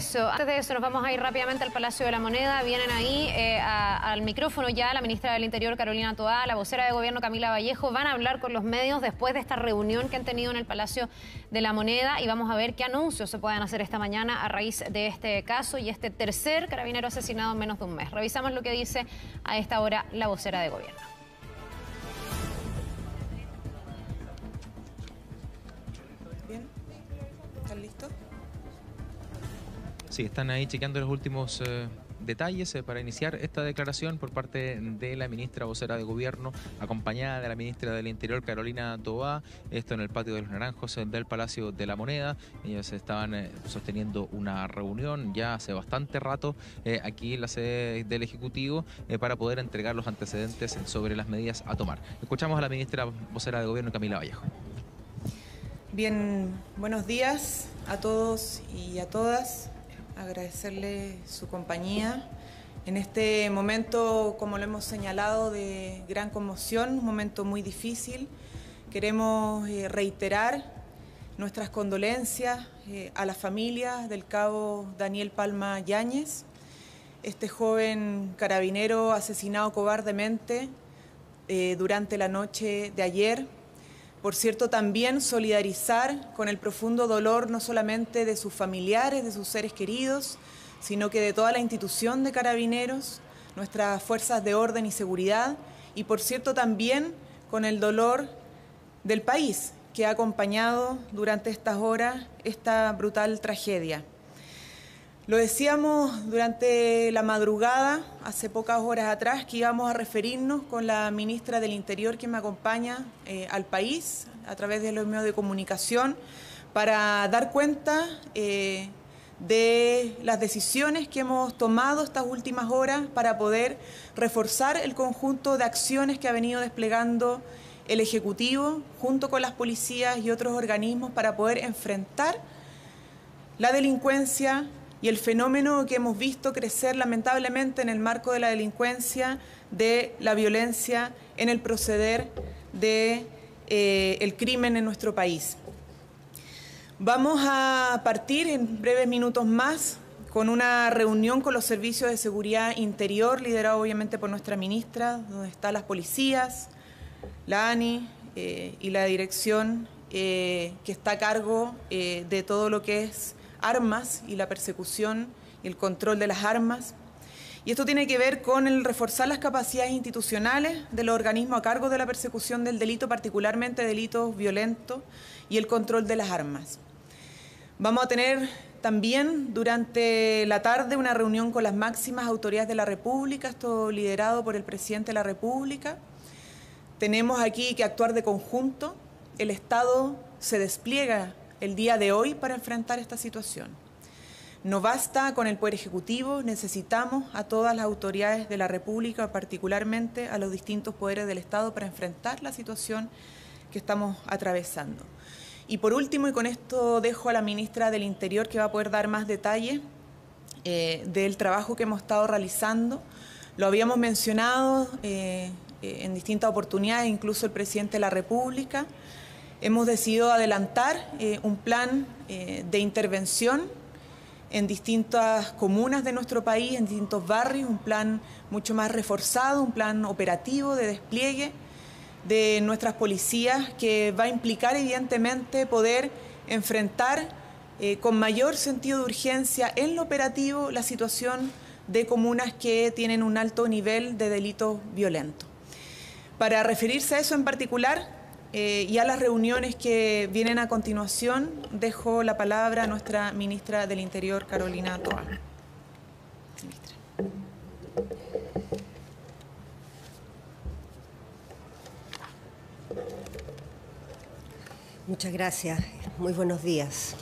Antes de eso nos vamos a ir rápidamente al Palacio de la Moneda. Vienen ahí al micrófono ya la ministra del Interior, Carolina Toá, la vocera de Gobierno, Camila Vallejo. Van a hablar con los medios después de esta reunión que han tenido en el Palacio de la Moneda y vamos a ver qué anuncios se pueden hacer esta mañana a raíz de este caso y este tercer carabinero asesinado en menos de un mes. Revisamos lo que dice a esta hora la vocera de Gobierno. Bien, ¿están listos? Sí, están ahí chequeando los últimos detalles para iniciar esta declaración por parte de la ministra vocera de Gobierno, acompañada de la ministra del Interior, Carolina Toá, esto en el patio de los Naranjos del Palacio de la Moneda. Ellos estaban sosteniendo una reunión ya hace bastante rato aquí en la sede del Ejecutivo para poder entregar los antecedentes sobre las medidas a tomar. Escuchamos a la ministra vocera de Gobierno, Camila Vallejo. Bien, buenos días a todos y a todas. Agradecerle su compañía en este momento, como lo hemos señalado, de gran conmoción, un momento muy difícil. Queremos reiterar nuestras condolencias a las familias del cabo Daniel Palma Yáñez, este joven carabinero asesinado cobardemente durante la noche de ayer. Por cierto, también solidarizar con el profundo dolor no solamente de sus familiares, de sus seres queridos, sino que de toda la institución de Carabineros, nuestras fuerzas de orden y seguridad, y por cierto también con el dolor del país que ha acompañado durante estas horas esta brutal tragedia. Lo decíamos durante la madrugada, hace pocas horas atrás, que íbamos a referirnos con la ministra del Interior que me acompaña al país a través de los medios de comunicación para dar cuenta de las decisiones que hemos tomado estas últimas horas para poder reforzar el conjunto de acciones que ha venido desplegando el Ejecutivo junto con las policías y otros organismos para poder enfrentar la delincuencia y el fenómeno que hemos visto crecer lamentablemente en el marco de la delincuencia, de la violencia en el proceder del crimen en nuestro país. Vamos a partir en breves minutos más con una reunión con los servicios de seguridad interior, liderado obviamente por nuestra ministra, donde están las policías, la ANI y la dirección que está a cargo de todo lo que es armas y la persecución y el control de las armas. Y esto tiene que ver con el reforzar las capacidades institucionales de los organismos a cargo de la persecución del delito, particularmente delitos violentos, y el control de las armas. Vamos a tener también durante la tarde una reunión con las máximas autoridades de la República, esto liderado por el presidente de la República. Tenemos aquí que actuar de conjunto. El Estado se despliega el día de hoy para enfrentar esta situación. No basta con el Poder Ejecutivo, necesitamos a todas las autoridades de la República, particularmente a los distintos poderes del Estado, para enfrentar la situación que estamos atravesando. Y por último, y con esto dejo a la ministra del Interior que va a poder dar más detalles del trabajo que hemos estado realizando. Lo habíamos mencionado en distintas oportunidades, incluso el presidente de la República. Hemos decidido adelantar un plan de intervención en distintas comunas de nuestro país, en distintos barrios, un plan mucho más reforzado, un plan operativo de despliegue de nuestras policías que va a implicar evidentemente poder enfrentar con mayor sentido de urgencia en lo operativo la situación de comunas que tienen un alto nivel de delitos violentos. Para referirse a eso en particular, y a las reuniones que vienen a continuación, dejo la palabra a nuestra ministra del Interior, Carolina Toá. Ministra. Muchas gracias. Muy buenos días.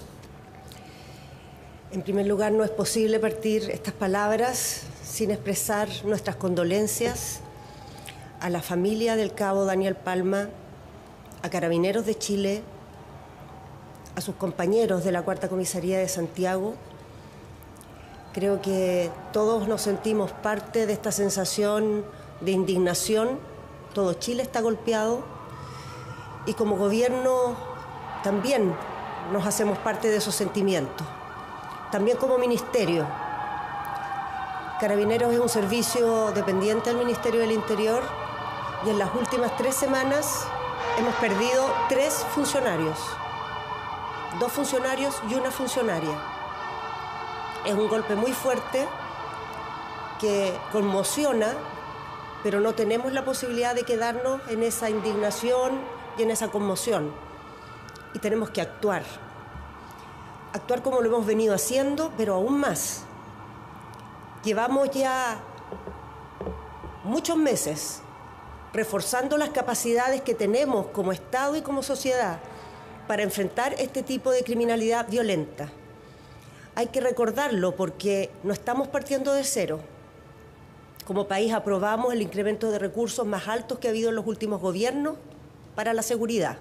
En primer lugar, no es posible partir estas palabras sin expresar nuestras condolencias a la familia del cabo Daniel Palma, a Carabineros de Chile, a sus compañeros de la Cuarta Comisaría de Santiago. Creo que todos nos sentimos parte de esta sensación de indignación. Todo Chile está golpeado y como gobierno también nos hacemos parte de esos sentimientos. también como ministerio. Carabineros es un servicio dependiente del Ministerio del Interior y en las últimas 3 semanas hemos perdido 3 funcionarios, 2 funcionarios y 1 funcionaria. Es un golpe muy fuerte que conmociona, pero no tenemos la posibilidad de quedarnos en esa indignación y en esa conmoción. Y tenemos que actuar. Actuar como lo hemos venido haciendo, pero aún más. Llevamos ya muchos meses reforzando las capacidades que tenemos como Estado y como sociedad para enfrentar este tipo de criminalidad violenta. Hay que recordarlo porque no estamos partiendo de cero. Como país aprobamos el incremento de recursos más altos que ha habido en los últimos gobiernos para la seguridad.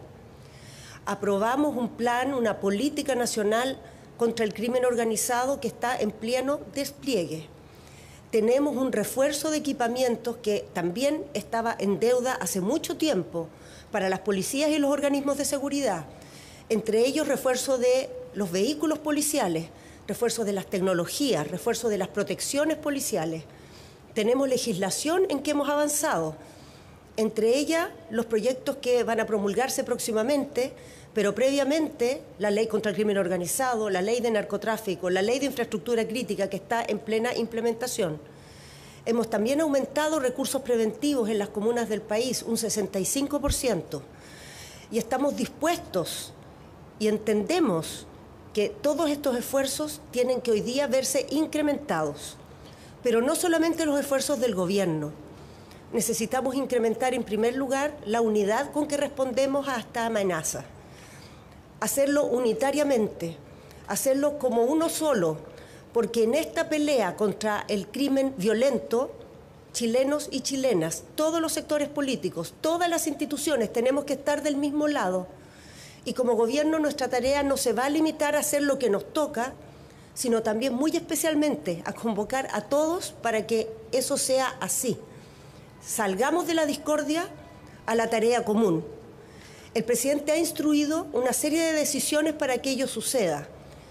Aprobamos un plan, una política nacional contra el crimen organizado que está en pleno despliegue. Tenemos un refuerzo de equipamientos que también estaba en deuda hace mucho tiempo para las policías y los organismos de seguridad, entre ellos refuerzo de los vehículos policiales, refuerzo de las tecnologías, refuerzo de las protecciones policiales. Tenemos legislación en que hemos avanzado, entre ellas los proyectos que van a promulgarse próximamente, pero previamente la ley contra el crimen organizado, la ley de narcotráfico, la ley de infraestructura crítica que está en plena implementación. Hemos también aumentado recursos preventivos en las comunas del país, un 65%, y estamos dispuestos y entendemos que todos estos esfuerzos tienen que hoy día verse incrementados, pero no solamente los esfuerzos del gobierno. Necesitamos incrementar en primer lugar la unidad con que respondemos a esta amenaza. Hacerlo unitariamente, hacerlo como uno solo, porque en esta pelea contra el crimen violento, chilenos y chilenas, todos los sectores políticos, todas las instituciones tenemos que estar del mismo lado. Y como gobierno nuestra tarea no se va a limitar a hacer lo que nos toca, sino también muy especialmente a convocar a todos para que eso sea así. Salgamos de la discordia a la tarea común. El presidente ha instruido una serie de decisiones para que ello suceda.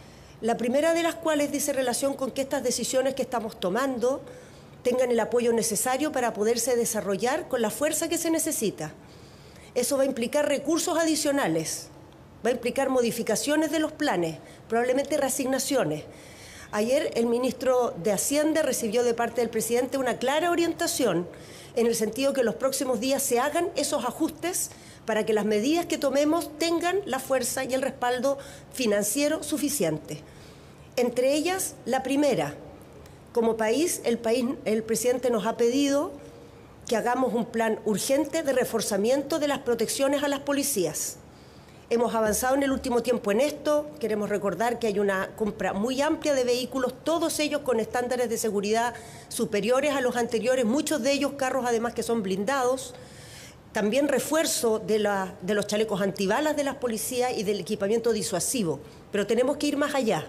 La primera de las cuales dice relación con que estas decisiones que estamos tomando tengan el apoyo necesario para poderse desarrollar con la fuerza que se necesita. Eso va a implicar recursos adicionales, va a implicar modificaciones de los planes, probablemente reasignaciones. Ayer el ministro de Hacienda recibió de parte del presidente una clara orientación en el sentido que en los próximos días se hagan esos ajustes para que las medidas que tomemos tengan la fuerza y el respaldo financiero suficiente. Entre ellas, la primera, como país, el presidente nos ha pedido que hagamos un plan urgente de reforzamiento de las protecciones a las policías. Hemos avanzado en el último tiempo en esto. Queremos recordar que hay una compra muy amplia de vehículos, todos ellos con estándares de seguridad superiores a los anteriores, muchos de ellos carros además que son blindados. También refuerzo de los chalecos antibalas de las policías y del equipamiento disuasivo. Pero tenemos que ir más allá.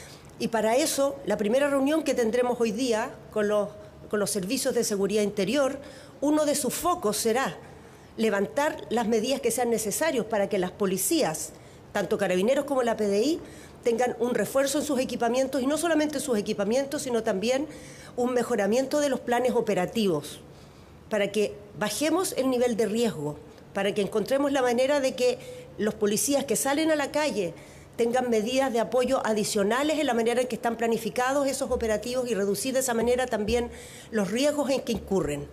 Y para eso, la primera reunión que tendremos hoy día con los servicios de seguridad interior, uno de sus focos será levantar las medidas que sean necesarias para que las policías, tanto Carabineros como la PDI, tengan un refuerzo en sus equipamientos, y no solamente sus equipamientos, sino también un mejoramiento de los planes operativos, para que bajemos el nivel de riesgo, para que encontremos la manera de que los policías que salen a la calle tengan medidas de apoyo adicionales en la manera en que están planificados esos operativos y reducir de esa manera también los riesgos en que incurren.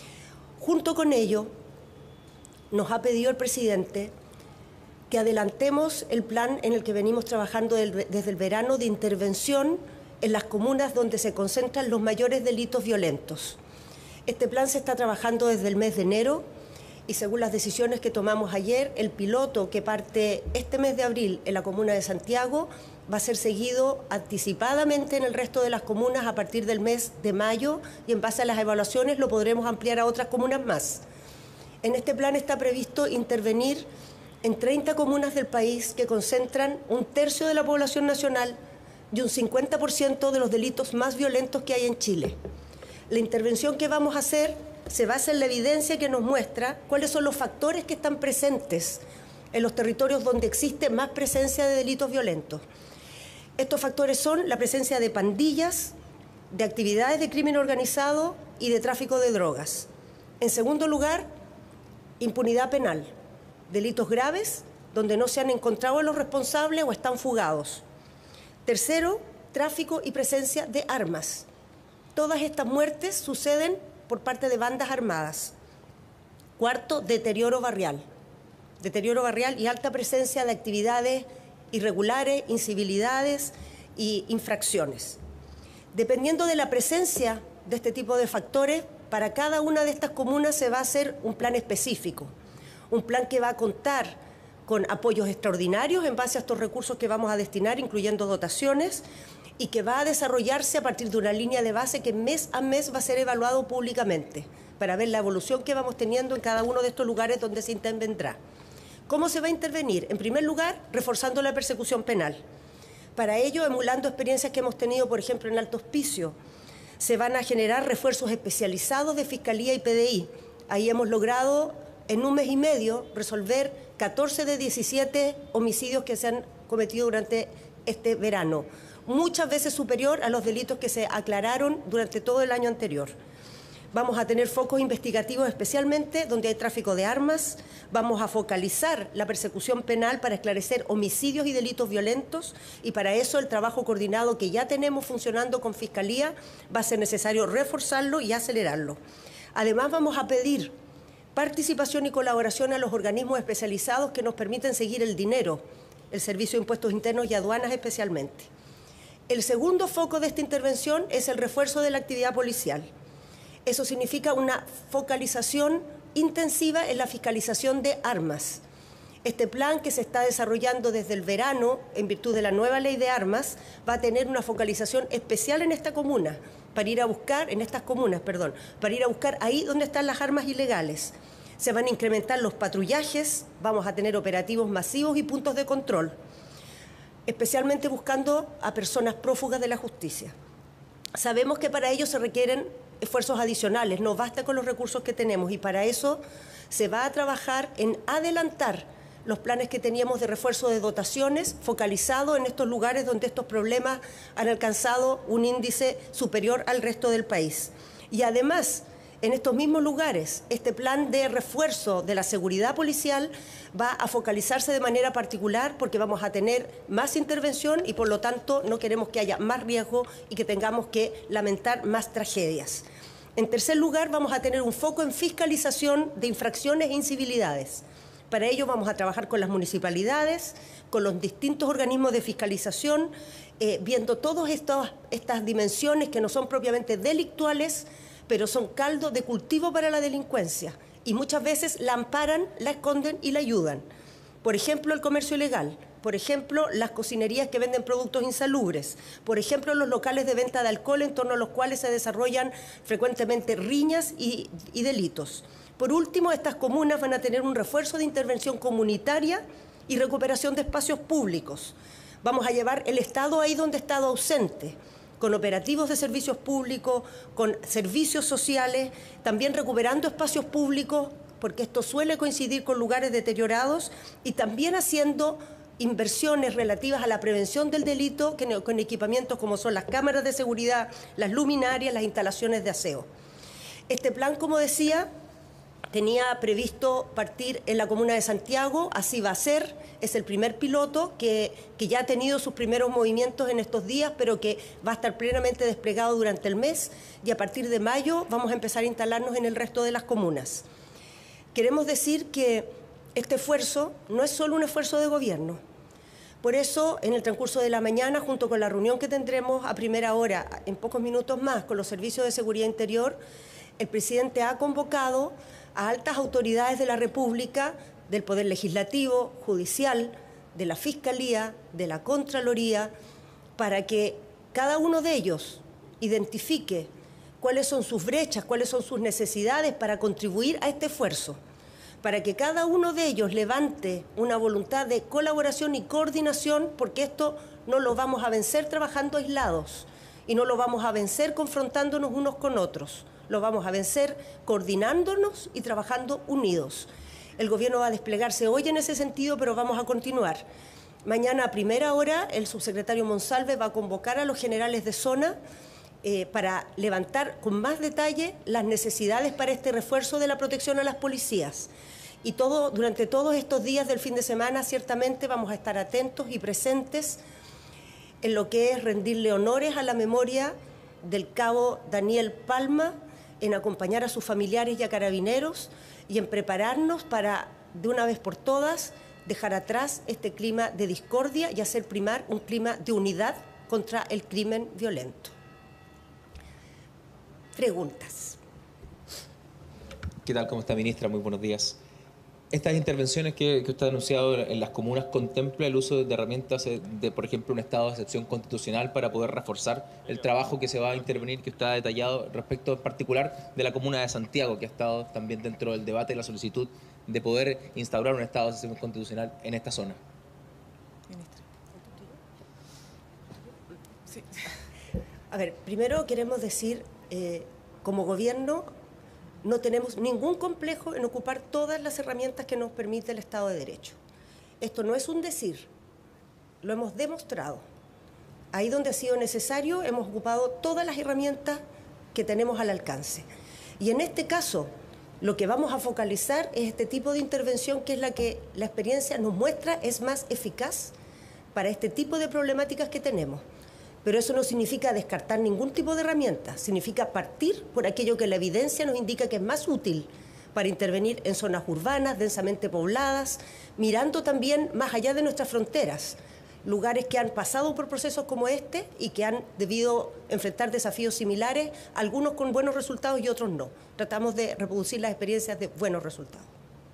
Junto con ello, nos ha pedido el presidente que adelantemos el plan en el que venimos trabajando desde el verano de intervención en las comunas donde se concentran los mayores delitos violentos. Este plan se está trabajando desde el mes de enero y según las decisiones que tomamos ayer, el piloto que parte este mes de abril en la comuna de Santiago va a ser seguido anticipadamente en el resto de las comunas a partir del mes de mayo y en base a las evaluaciones lo podremos ampliar a otras comunas más. En este plan está previsto intervenir en 30 comunas del país que concentran 1/3 de la población nacional y un 50% de los delitos más violentos que hay en Chile. La intervención que vamos a hacer se basa en la evidencia que nos muestra cuáles son los factores que están presentes en los territorios donde existe más presencia de delitos violentos. Estos factores son la presencia de pandillas, de actividades de crimen organizado y de tráfico de drogas. En segundo lugar, impunidad penal, delitos graves donde no se han encontrado a los responsables o están fugados. Tercero, tráfico y presencia de armas. Todas estas muertes suceden por parte de bandas armadas. Cuarto, deterioro barrial y alta presencia de actividades irregulares, incivilidades y infracciones. Dependiendo de la presencia de este tipo de factores, para cada una de estas comunas se va a hacer un plan específico, un plan que va a contar con apoyos extraordinarios en base a estos recursos que vamos a destinar, incluyendo dotaciones, y que va a desarrollarse a partir de una línea de base que mes a mes va a ser evaluado públicamente para ver la evolución que vamos teniendo en cada uno de estos lugares donde se intervendrá. ¿Cómo se va a intervenir? En primer lugar, reforzando la persecución penal. Para ello, emulando experiencias que hemos tenido, por ejemplo, en Alto Hospicio, se van a generar refuerzos especializados de Fiscalía y PDI. Ahí hemos logrado, en un mes y medio, resolver 14 de 17 homicidios que se han cometido durante este verano, muchas veces superior a los delitos que se aclararon durante todo el año anterior. Vamos a tener focos investigativos especialmente donde hay tráfico de armas, vamos a focalizar la persecución penal para esclarecer homicidios y delitos violentos y para eso el trabajo coordinado que ya tenemos funcionando con Fiscalía va a ser necesario reforzarlo y acelerarlo. Además vamos a pedir participación y colaboración a los organismos especializados que nos permiten seguir el dinero, el Servicio de Impuestos Internos y Aduanas especialmente. El segundo foco de esta intervención es el refuerzo de la actividad policial. Eso significa una focalización intensiva en la fiscalización de armas. Este plan que se está desarrollando desde el verano, en virtud de la nueva ley de armas, va a tener una focalización especial en esta comuna, para ir a buscar ahí donde están las armas ilegales. Se van a incrementar los patrullajes, vamos a tener operativos masivos y puntos de control, especialmente buscando a personas prófugas de la justicia. Sabemos que para ello se requieren esfuerzos adicionales, no basta con los recursos que tenemos y para eso se va a trabajar en adelantar los planes que teníamos de refuerzo de dotaciones focalizado en estos lugares donde estos problemas han alcanzado un índice superior al resto del país. Y además, en estos mismos lugares, este plan de refuerzo de la seguridad policial va a focalizarse de manera particular porque vamos a tener más intervención y por lo tanto no queremos que haya más riesgo y que tengamos que lamentar más tragedias. En tercer lugar, vamos a tener un foco en fiscalización de infracciones e incivilidades. Para ello vamos a trabajar con las municipalidades, con los distintos organismos de fiscalización, viendo todas estas dimensiones que no son propiamente delictuales, pero son caldo de cultivo para la delincuencia y muchas veces la amparan, la esconden y la ayudan. Por ejemplo, el comercio ilegal, por ejemplo, las cocinerías que venden productos insalubres, por ejemplo, los locales de venta de alcohol en torno a los cuales se desarrollan frecuentemente riñas y delitos. Por último, estas comunas van a tener un refuerzo de intervención comunitaria y recuperación de espacios públicos. Vamos a llevar el Estado ahí donde ha estado ausente, con operativos de servicios públicos, con servicios sociales, también recuperando espacios públicos, porque esto suele coincidir con lugares deteriorados, y también haciendo inversiones relativas a la prevención del delito con equipamientos como son las cámaras de seguridad, las luminarias, las instalaciones de aseo. Este plan, como decía, tenía previsto partir en la comuna de Santiago, así va a ser, es el primer piloto que ya ha tenido sus primeros movimientos en estos días, pero que va a estar plenamente desplegado durante el mes y a partir de mayo vamos a empezar a instalarnos en el resto de las comunas. Queremos decir que este esfuerzo no es solo un esfuerzo de gobierno. Por eso, en el transcurso de la mañana, junto con la reunión que tendremos a primera hora, en pocos minutos más, con los servicios de seguridad interior, el presidente ha convocado a altas autoridades de la República, del Poder Legislativo, Judicial, de la Fiscalía, de la Contraloría, para que cada uno de ellos identifique cuáles son sus brechas, cuáles son sus necesidades para contribuir a este esfuerzo, para que cada uno de ellos levante una voluntad de colaboración y coordinación, porque esto no lo vamos a vencer trabajando aislados y no lo vamos a vencer confrontándonos unos con otros. Lo vamos a vencer coordinándonos y trabajando unidos. El gobierno va a desplegarse hoy en ese sentido, pero vamos a continuar. Mañana a primera hora el subsecretario Monsalve va a convocar a los generales de zona para levantar con más detalle las necesidades para este refuerzo de la protección a las policías. Y durante todos estos días del fin de semana ciertamente vamos a estar atentos y presentes en lo que es rendirle honores a la memoria del cabo Daniel Palma, en acompañar a sus familiares y a carabineros y en prepararnos para, de una vez por todas, dejar atrás este clima de discordia y hacer primar un clima de unidad contra el crimen violento. Preguntas. ¿Qué tal? ¿Cómo está, ministra? Muy buenos días. Estas intervenciones que usted ha anunciado en las comunas contempla el uso de herramientas de, por ejemplo, un estado de excepción constitucional para poder reforzar el trabajo que se va a intervenir, que usted ha detallado respecto en particular de la comuna de Santiago, que ha estado también dentro del debate y la solicitud de poder instaurar un estado de excepción constitucional en esta zona? Ministra. Sí. A ver, primero queremos decir, como gobierno, no tenemos ningún complejo en ocupar todas las herramientas que nos permite el Estado de Derecho. Esto no es un decir, lo hemos demostrado. Ahí donde ha sido necesario hemos ocupado todas las herramientas que tenemos al alcance. Y en este caso, lo que vamos a focalizar es este tipo de intervención, que es la que la experiencia nos muestra es más eficaz para este tipo de problemáticas que tenemos. Pero eso no significa descartar ningún tipo de herramienta, significa partir por aquello que la evidencia nos indica que es más útil para intervenir en zonas urbanas, densamente pobladas, mirando también más allá de nuestras fronteras, lugares que han pasado por procesos como este y que han debido enfrentar desafíos similares, algunos con buenos resultados y otros no. Tratamos de reproducir las experiencias de buenos resultados.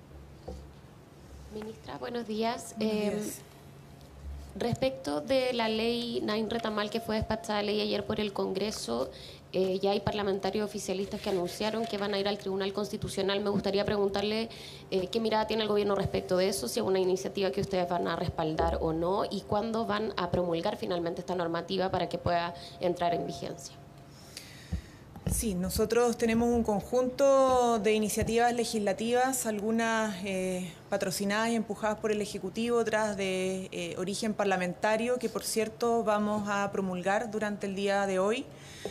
Ministra, buenos días. Buenos días. Respecto de la ley Nain Retamal, que fue despachada ayer por el Congreso, ya hay parlamentarios oficialistas que anunciaron que van a ir al Tribunal Constitucional. Me gustaría preguntarle qué mirada tiene el gobierno respecto de eso, si es una iniciativa que ustedes van a respaldar o no, y cuándo van a promulgar finalmente esta normativa para que pueda entrar en vigencia. Sí, nosotros tenemos un conjunto de iniciativas legislativas, algunas patrocinadas y empujadas por el Ejecutivo, otras de origen parlamentario, que por cierto vamos a promulgar durante el día de hoy,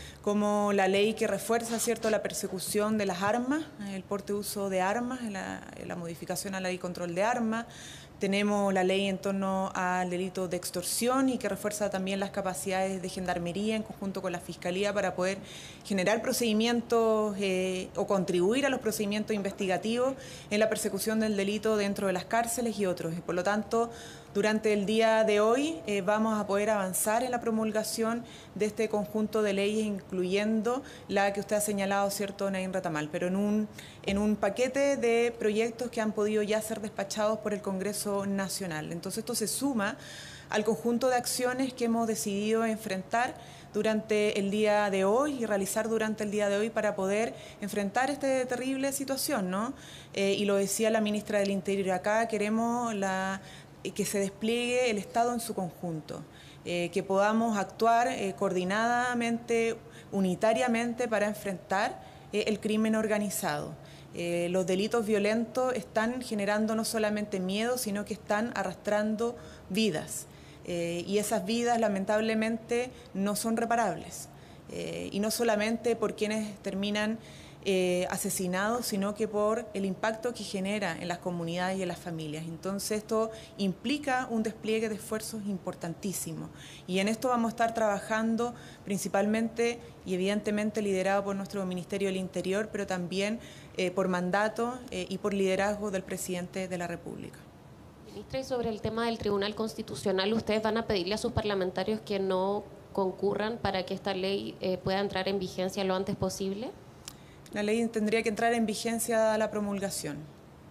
como la ley que refuerza, ¿cierto?, la persecución de las armas, el porte de uso de armas, la modificación a la ley de control de armas. Tenemos la ley en torno al delito de extorsión y que refuerza también las capacidades de gendarmería en conjunto con la Fiscalía para poder generar procedimientos o contribuir a los procedimientos investigativos en la persecución del delito dentro de las cárceles y otros. Y por lo tanto, durante el día de hoy vamos a poder avanzar en la promulgación de este conjunto de leyes, incluyendo la que usted ha señalado, ¿cierto?, Nain Retamal, pero en un paquete de proyectos que han podido ya ser despachados por el Congreso Nacional. Entonces esto se suma al conjunto de acciones que hemos decidido enfrentar durante el día de hoy y realizar durante el día de hoy para poder enfrentar esta terrible situación, ¿no? Y lo decía la ministra del Interior acá, queremos que se despliegue el Estado en su conjunto, que podamos actuar coordinadamente, unitariamente para enfrentar el crimen organizado. Los delitos violentos están generando no solamente miedo, sino que están arrastrando vidas. Y esas vidas lamentablemente no son reparables. Y no solamente por quienes terminan asesinados, sino que por el impacto que genera en las comunidades y en las familias. Entonces esto implica un despliegue de esfuerzos importantísimo. Y en esto vamos a estar trabajando principalmente y evidentemente liderado por nuestro Ministerio del Interior, pero también por mandato y por liderazgo del presidente de la República. Ministra, y sobre el tema del Tribunal Constitucional, ¿ustedes van a pedirle a sus parlamentarios que no concurran para que esta ley pueda entrar en vigencia lo antes posible? La ley tendría que entrar en vigencia a la promulgación.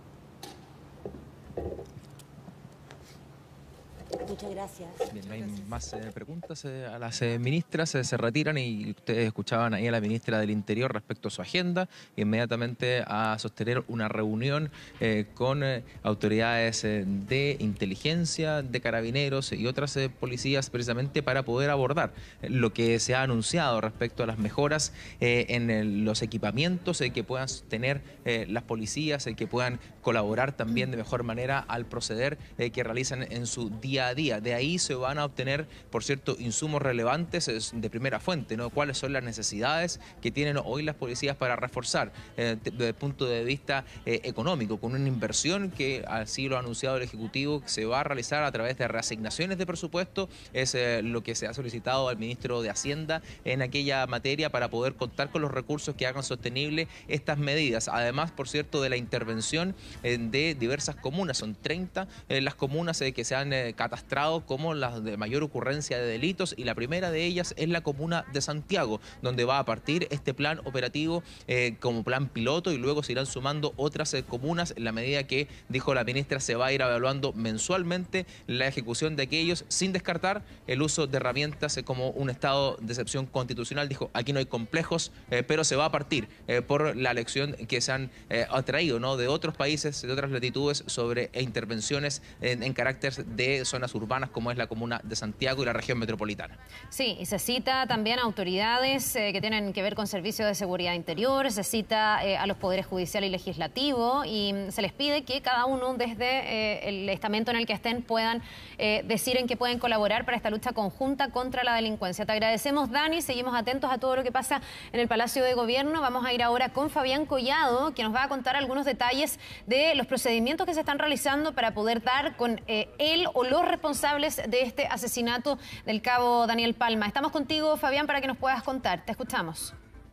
Muchas gracias. Bien, no hay más preguntas a las ministras, se retiran y ustedes escuchaban ahí a la ministra del Interior respecto a su agenda, inmediatamente a sostener una reunión con autoridades de inteligencia, de carabineros y otras policías precisamente para poder abordar lo que se ha anunciado respecto a las mejoras en los equipamientos que puedan tener las policías, que puedan colaborar también de mejor manera al proceder que realizan en su día a día. Fiscalía. De ahí se van a obtener, por cierto, insumos relevantes de primera fuente, ¿no? Cuáles son las necesidades que tienen hoy las policías para reforzar desde el punto de vista económico, con una inversión que así lo ha anunciado el Ejecutivo, que se va a realizar a través de reasignaciones de presupuesto. Es lo que se ha solicitado al ministro de Hacienda en aquella materia para poder contar con los recursos que hagan sostenible estas medidas. Además, por cierto, de la intervención de diversas comunas. Son 30 las comunas que se han catastrado como las de mayor ocurrencia de delitos, y la primera de ellas es la comuna de Santiago, donde va a partir este plan operativo como plan piloto, y luego se irán sumando otras comunas en la medida que, dijo la ministra, se va a ir evaluando mensualmente la ejecución de aquellos, sin descartar el uso de herramientas como un estado de excepción constitucional. Dijo, aquí no hay complejos, pero se va a partir por la lección que se han traído, ¿no?, de otros países, de otras latitudes, sobre intervenciones en carácter de zonas urbanas como es la comuna de Santiago y la región metropolitana. Sí, y se cita también a autoridades que tienen que ver con servicios de seguridad interior, se cita a los poderes judicial y legislativo, y se les pide que cada uno desde el estamento en el que estén puedan decir en qué pueden colaborar para esta lucha conjunta contra la delincuencia. Te agradecemos, Dani, seguimos atentos a todo lo que pasa en el Palacio de Gobierno. Vamos a ir ahora con Fabián Collado, que nos va a contar algunos detalles de los procedimientos que se están realizando para poder dar con él o los responsables de este asesinato del cabo Daniel Palma. Estamos contigo, Fabián, para que nos puedas contar. Te escuchamos.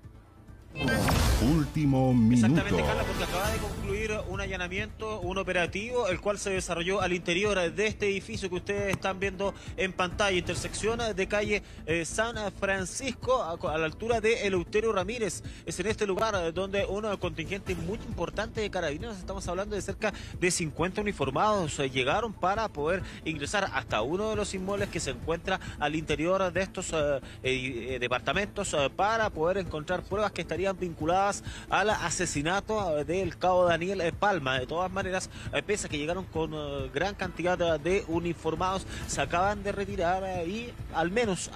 Último minuto. Exactamente, Carla, porque acaba de concluir un allanamiento, un operativo, el cual se desarrolló al interior de este edificio que ustedes están viendo en pantalla, intersección de calle San Francisco, a la altura de Eleuterio Ramírez. Es en este lugar donde un contingente muy importante de carabineros, estamos hablando de cerca de 50 uniformados, llegaron para poder ingresar hasta uno de los inmuebles que se encuentra al interior de estos departamentos para poder encontrar pruebas que estarían vinculadas al asesinato del cabo Daniel Palma. De todas maneras, pese a que llegaron con gran cantidad de uniformados, se acaban de retirar y al menos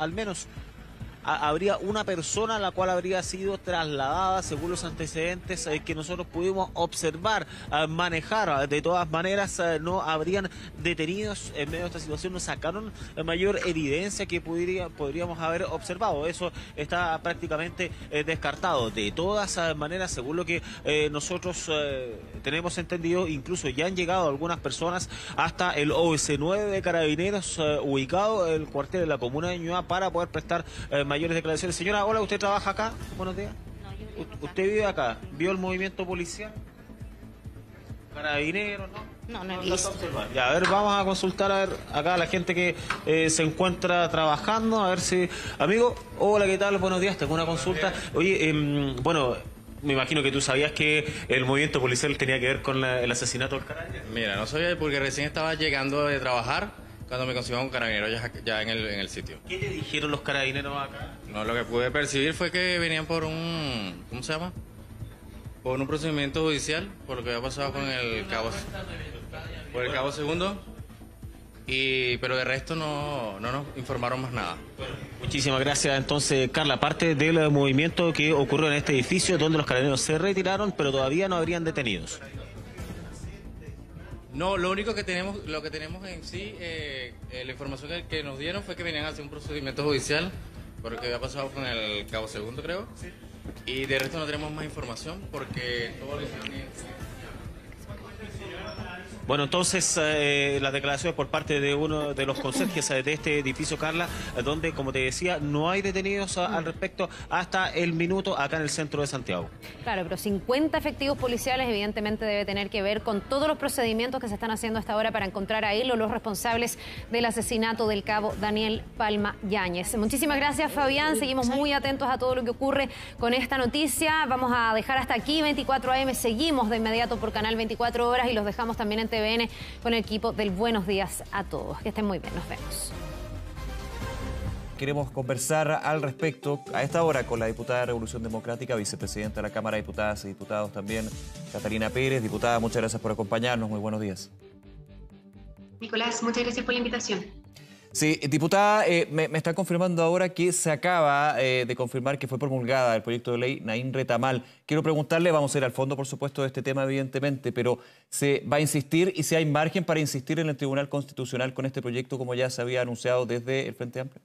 habría una persona a la cual habría sido trasladada, según los antecedentes que nosotros pudimos observar, manejar. De todas maneras, no habrían detenidos en medio de esta situación, no sacaron mayor evidencia que podríamos haber observado. Eso está prácticamente descartado. De todas maneras, según lo que nosotros tenemos entendido, incluso ya han llegado algunas personas hasta el OS9 de Carabineros, ubicado en el cuartel de la comuna de Ñuñoa, para poder prestar mayores declaraciones. Señora, hola, ¿usted trabaja acá? Buenos días. No, ¿usted vive acá? ¿Vio el movimiento policial? ¿Carabineros, no? No he visto. Ya, a ver, vamos a consultar a ver acá a la gente que se encuentra trabajando, a ver si... Amigo, hola, ¿qué tal? Buenos días, tengo una consulta. Oye, bueno, me imagino que tú sabías que el movimiento policial tenía que ver con el asesinato del carabinero. Mira, no sabía porque recién estaba llegando de trabajar cuando me consiguió un carabinero ya en el sitio. ¿Qué te dijeron los carabineros acá? No, lo que pude percibir fue que venían por un... ¿Cómo se llama? Por un procedimiento judicial, por lo que había pasado con el cabo... Por el cabo segundo. Pero de resto no nos informaron más nada. Muchísimas gracias. Entonces, Carla, aparte del movimiento que ocurrió en este edificio donde los carabineros se retiraron, pero todavía no habrían detenidos. No, lo único que tenemos, en sí, la información que nos dieron fue que venían a hacer un procedimiento judicial por lo que había pasado con el cabo segundo, creo. Y de resto no tenemos más información porque todo lo que... Bueno, entonces las declaraciones por parte de uno de los conserjes de este edificio, Carla, donde, como te decía, no hay detenidos al respecto hasta el minuto acá en el centro de Santiago. Claro, pero 50 efectivos policiales evidentemente debe tener que ver con todos los procedimientos que se están haciendo hasta ahora para encontrar a él o los responsables del asesinato del cabo Daniel Palma Yáñez. Muchísimas gracias, Fabián. Seguimos muy atentos a todo lo que ocurre con esta noticia. Vamos a dejar hasta aquí 24 AM. Seguimos de inmediato por Canal 24 Horas y los dejamos también en TVN con el equipo del Buenos Días a Todos. Que estén muy bien, nos vemos. Queremos conversar al respecto a esta hora con la diputada de Revolución Democrática, vicepresidenta de la Cámara de Diputadas y Diputados también, Catalina Pérez. Diputada, muchas gracias por acompañarnos. Muy buenos días. Nicolás, muchas gracias por la invitación. Sí, diputada, me está confirmando ahora que se acaba de confirmar que fue promulgada el proyecto de ley Nain Retamal. Quiero preguntarle, vamos a ir al fondo, por supuesto, de este tema, evidentemente, pero ¿se va a insistir y si hay margen para insistir en el Tribunal Constitucional con este proyecto, como ya se había anunciado desde el Frente Amplio?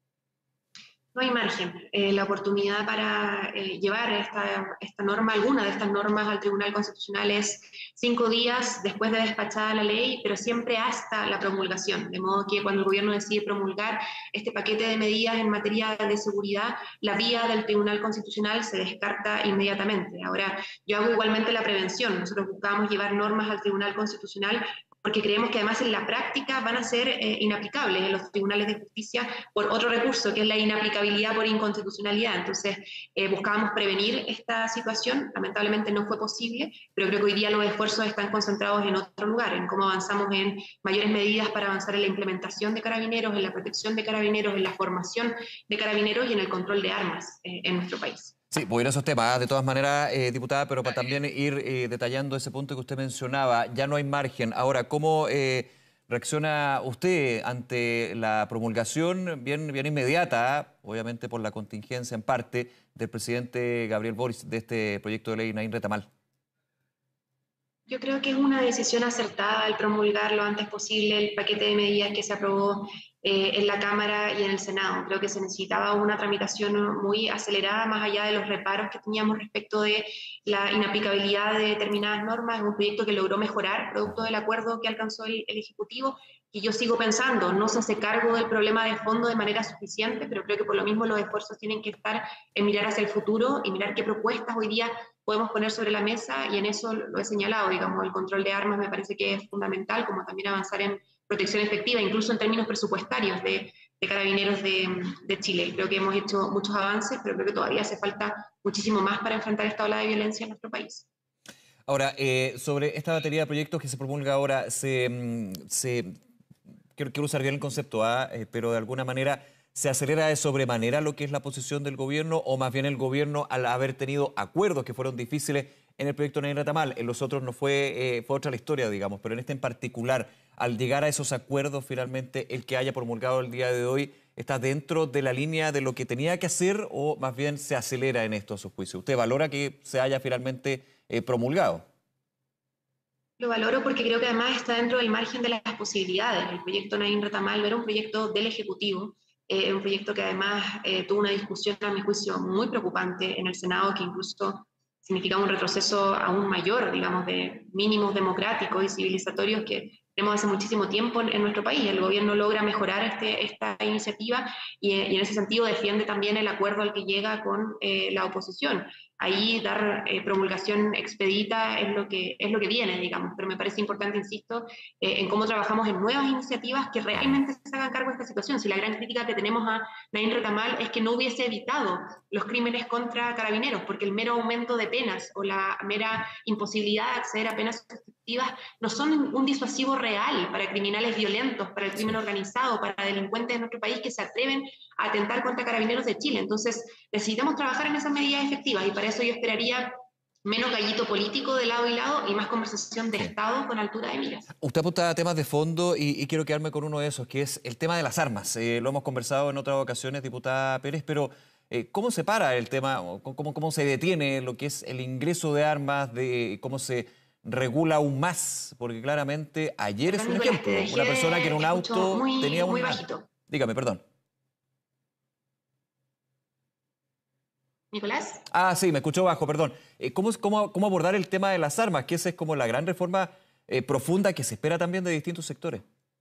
No hay margen. La oportunidad para llevar esta norma, alguna de estas normas al Tribunal Constitucional es 5 días después de despachada la ley, pero siempre hasta la promulgación. De modo que cuando el gobierno decide promulgar este paquete de medidas en materia de seguridad, la vía del Tribunal Constitucional se descarta inmediatamente. Ahora, yo hago igualmente la prevención. Nosotros buscamos llevar normas al Tribunal Constitucional porque creemos que además en la práctica van a ser inaplicables en los tribunales de justicia por otro recurso, que es la inaplicabilidad por inconstitucionalidad. Entonces, buscábamos prevenir esta situación, lamentablemente no fue posible, pero creo que hoy día los esfuerzos están concentrados en otro lugar, en cómo avanzamos en mayores medidas para avanzar en la implementación de carabineros, en la protección de carabineros, en la formación de carabineros y en el control de armas en nuestro país. Sí, voy a ir a esos temas, de todas maneras, diputada, pero para también ir detallando ese punto que usted mencionaba, ya no hay margen. Ahora, ¿cómo reacciona usted ante la promulgación bien inmediata, obviamente por la contingencia en parte, del presidente Gabriel Boric de este proyecto de ley Nain Retamal? Yo creo que es una decisión acertada el promulgar lo antes posible el paquete de medidas que se aprobó en la Cámara y en el Senado. Creo que se necesitaba una tramitación muy acelerada, más allá de los reparos que teníamos respecto de la inaplicabilidad de determinadas normas. Es un proyecto que logró mejorar, producto del acuerdo que alcanzó el Ejecutivo, y yo sigo pensando, no se hace cargo del problema de fondo de manera suficiente, pero creo que por lo mismo los esfuerzos tienen que estar en mirar hacia el futuro y mirar qué propuestas hoy día podemos poner sobre la mesa, y en eso lo he señalado, digamos, el control de armas me parece que es fundamental, como también avanzar en protección efectiva, incluso en términos presupuestarios de Carabineros de Chile. Creo que hemos hecho muchos avances, pero creo que todavía hace falta muchísimo más para enfrentar esta ola de violencia en nuestro país. Ahora, sobre esta batería de proyectos que se promulga ahora, quiero usar bien el concepto, pero de alguna manera ¿se acelera de sobremanera lo que es la posición del gobierno, o más bien el gobierno, al haber tenido acuerdos que fueron difíciles en el proyecto Nain Retamal, en los otros no fue otra la historia, digamos, pero en este en particular, al llegar a esos acuerdos, finalmente el que haya promulgado el día de hoy está dentro de la línea de lo que tenía que hacer, o más bien se acelera en esto a su juicio? ¿Usted valora que se haya finalmente promulgado? Lo valoro porque creo que además está dentro del margen de las posibilidades. El proyecto Nain Retamal era un proyecto del Ejecutivo, un proyecto que además tuvo una discusión, a mi juicio, muy preocupante en el Senado, que incluso significaba un retroceso aún mayor, digamos, de mínimos democráticos y civilizatorios que tenemos hace muchísimo tiempo en nuestro país. El gobierno logra mejorar esta iniciativa y en ese sentido defiende también el acuerdo al que llega con la oposición. Ahí dar promulgación expedita es lo que viene, digamos, pero me parece importante, insisto, en cómo trabajamos en nuevas iniciativas que realmente se hagan cargo de esta situación. Si la gran crítica que tenemos a Nain Retamal es que no hubiese evitado los crímenes contra carabineros, porque el mero aumento de penas o la mera imposibilidad de acceder a penas sustitutivas no son un disuasivo real para criminales violentos, para el crimen organizado, para delincuentes de nuestro país que se atreven a atentar contra Carabineros de Chile. Entonces necesitamos trabajar en esas medidas efectivas, y para eso yo esperaría menos gallito político de lado y lado y más conversación de Estado con altura de miras. Usted apunta a temas de fondo y quiero quedarme con uno de esos, que es el tema de las armas. Lo hemos conversado en otras ocasiones, diputada Pérez, pero ¿cómo se para el tema, cómo se detiene lo que es el ingreso de armas, de cómo se regula aún más? Porque claramente ayer es un ejemplo, una persona que en un auto tenía un... Muy bajito. Dígame, perdón. ¿Nicolás? Ah, sí, me escuchó bajo, perdón. ¿Cómo abordar el tema de las armas? Que esa es como la gran reforma profunda que se espera también de distintos sectores.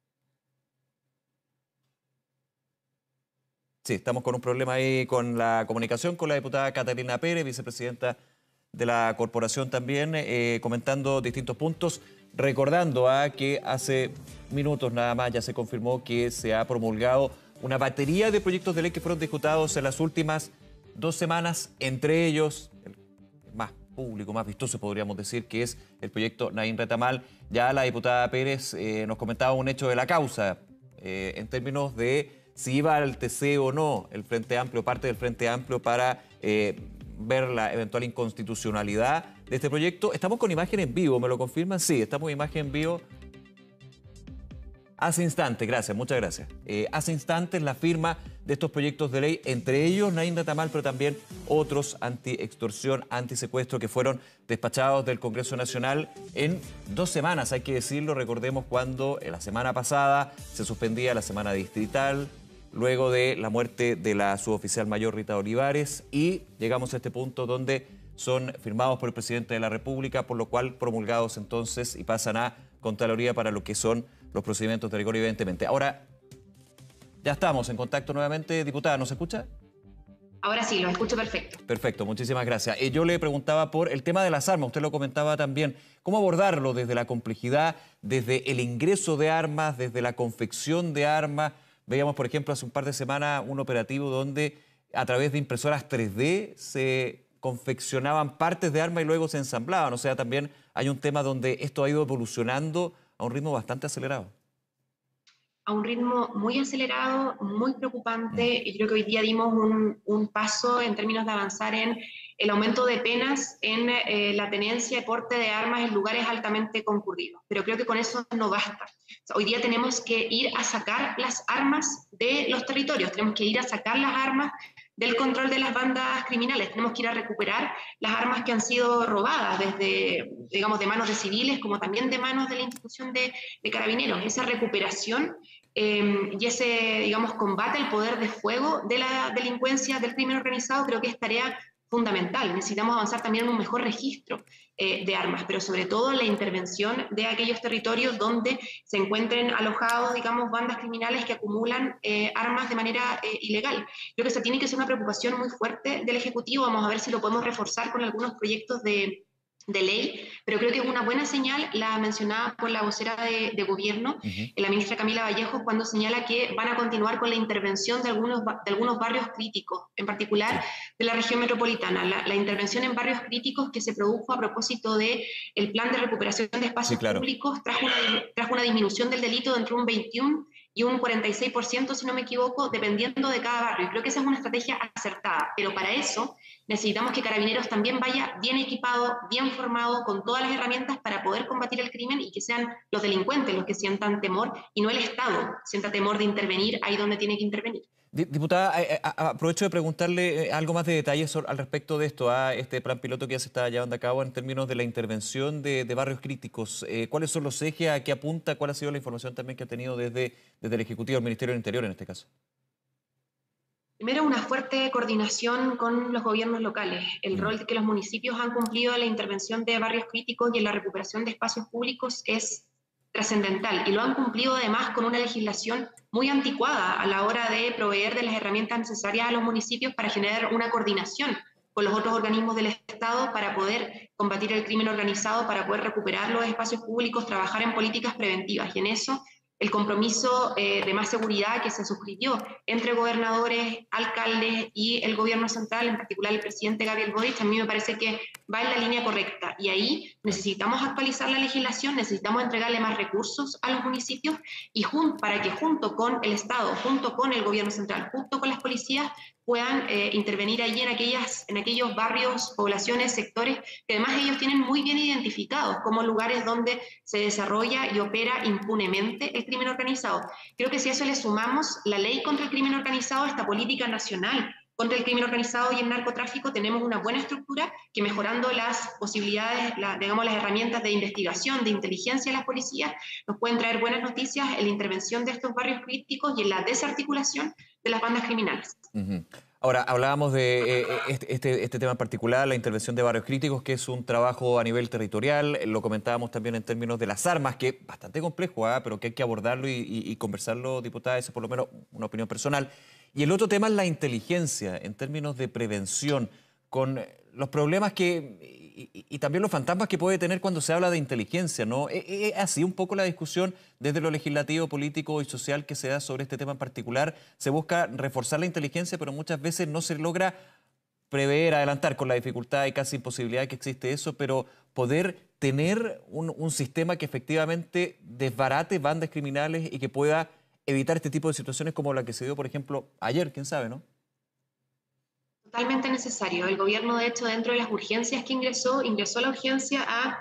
Sí, estamos con un problema ahí con la comunicación con la diputada Catalina Pérez, vicepresidenta de la corporación también, comentando distintos puntos, recordando que hace minutos nada más ya se confirmó que se ha promulgado una batería de proyectos de ley que fueron discutidos en las últimas 2 semanas, entre ellos el más público, más vistoso podríamos decir, que es el proyecto Nain Retamal. Ya la diputada Pérez nos comentaba un hecho de la causa, en términos de si iba al TC o no el Frente Amplio, parte del Frente Amplio, para ver la eventual inconstitucionalidad de este proyecto. Estamos con imagen en vivo, ¿me lo confirman? Sí, estamos con imagen en vivo. hace instantes, gracias, muchas gracias. Hace instantes la firma de estos proyectos de ley, entre ellos Nain Retamal, pero también otros anti-extorsión, anti-secuestro, que fueron despachados del Congreso Nacional en 2 semanas, hay que decirlo. Recordemos cuando la semana pasada se suspendía la semana distrital, luego de la muerte de la suboficial mayor Rita Olivares, y llegamos a este punto donde son firmados por el presidente de la República, por lo cual promulgados entonces y pasan a Contraloría para lo que son los procedimientos de rigor, evidentemente. Ahora, ya estamos en contacto nuevamente. Diputada, ¿nos escucha? Ahora sí, lo escucho perfecto. Perfecto, muchísimas gracias. Yo le preguntaba por el tema de las armas, usted lo comentaba también. ¿Cómo abordarlo desde la complejidad, desde el ingreso de armas, desde la confección de armas? Veíamos, por ejemplo, hace un par de semanas un operativo donde a través de impresoras 3D se confeccionaban partes de armas y luego se ensamblaban. O sea, también hay un tema donde esto ha ido evolucionando a un ritmo bastante acelerado. A un ritmo muy acelerado, muy preocupante. Y creo que hoy día dimos un paso en términos de avanzar en el aumento de penas en la tenencia y porte de armas en lugares altamente concurridos. Pero creo que con eso no basta. O sea, hoy día tenemos que ir a sacar las armas de los territorios, tenemos que ir a sacar las armas del control de las bandas criminales, tenemos que ir a recuperar las armas que han sido robadas, desde, digamos, de manos de civiles, como también de manos de la institución de carabineros. Esa recuperación y ese, digamos, combate al poder de fuego de la delincuencia, del crimen organizado, creo que es tarea fundamental. Necesitamos avanzar también en un mejor registro de armas, pero sobre todo en la intervención de aquellos territorios donde se encuentren alojados, digamos, bandas criminales que acumulan armas de manera ilegal. Creo que esa tiene que ser una preocupación muy fuerte del Ejecutivo. Vamos a ver si lo podemos reforzar con algunos proyectos de ley, pero creo que es una buena señal la mencionada por la vocera de gobierno, la ministra Camila Vallejo, cuando señala que van a continuar con la intervención de algunos barrios críticos, en particular de la región metropolitana. La intervención en barrios críticos que se produjo a propósito del plan de recuperación de espacios públicos trajo una disminución del delito de entre un 21 y un 46%, si no me equivoco, dependiendo de cada barrio. Y creo que esa es una estrategia acertada, pero para eso necesitamos que Carabineros también vaya bien equipado, bien formado, con todas las herramientas para poder combatir el crimen y que sean los delincuentes los que sientan temor y no el Estado sienta temor de intervenir ahí donde tiene que intervenir. Diputada, aprovecho de preguntarle algo más de detalles al respecto de esto, a este plan piloto que ya se está llevando a cabo en términos de la intervención de barrios críticos. ¿Cuáles son los ejes? ¿A qué apunta? ¿Cuál ha sido la información también que ha tenido desde el Ejecutivo del Ministerio del Interior en este caso? Primero, una fuerte coordinación con los gobiernos locales. El rol que los municipios han cumplido en la intervención de barrios críticos y en la recuperación de espacios públicos es trascendental, y lo han cumplido además con una legislación muy anticuada a la hora de proveer de las herramientas necesarias a los municipios para generar una coordinación con los otros organismos del Estado para poder combatir el crimen organizado, para poder recuperar los espacios públicos, trabajar en políticas preventivas. Y en eso el compromiso de más seguridad que se suscribió entre gobernadores, alcaldes y el gobierno central, en particular el presidente Gabriel Boric, a mí me parece que va en la línea correcta. Y ahí necesitamos actualizar la legislación, necesitamos entregarle más recursos a los municipios y para que junto con el Estado, junto con el gobierno central, junto con las policías, puedan intervenir allí en aquellos barrios, poblaciones, sectores que además ellos tienen muy bien identificados como lugares donde se desarrolla y opera impunemente el crimen organizado. Creo que si a eso le sumamos la ley contra el crimen organizado, esta política nacional contra el crimen organizado y el narcotráfico, tenemos una buena estructura que, mejorando las posibilidades, digamos, las herramientas de investigación, de inteligencia de las policías, nos pueden traer buenas noticias en la intervención de estos barrios críticos y en la desarticulación de las bandas criminales. Ahora, hablábamos de este tema en particular, la intervención de barrios críticos, que es un trabajo a nivel territorial. Lo comentábamos también en términos de las armas, que es bastante complejo, pero que hay que abordarlo y conversarlo, diputada. Esa es por lo menos una opinión personal. Y el otro tema es la inteligencia, en términos de prevención, con los problemas y también los fantasmas que puede tener cuando se habla de inteligencia, ¿no? ¿Es así un poco la discusión desde lo legislativo, político y social que se da sobre este tema en particular? Se busca reforzar la inteligencia, pero muchas veces no se logra prever, adelantar, con la dificultad y casi imposibilidad que existe eso, pero poder tener un sistema que efectivamente desbarate bandas criminales y que pueda evitar este tipo de situaciones como la que se dio, por ejemplo, ayer, quién sabe, ¿no? Totalmente necesario. El gobierno, de hecho, dentro de las urgencias que ingresó la urgencia a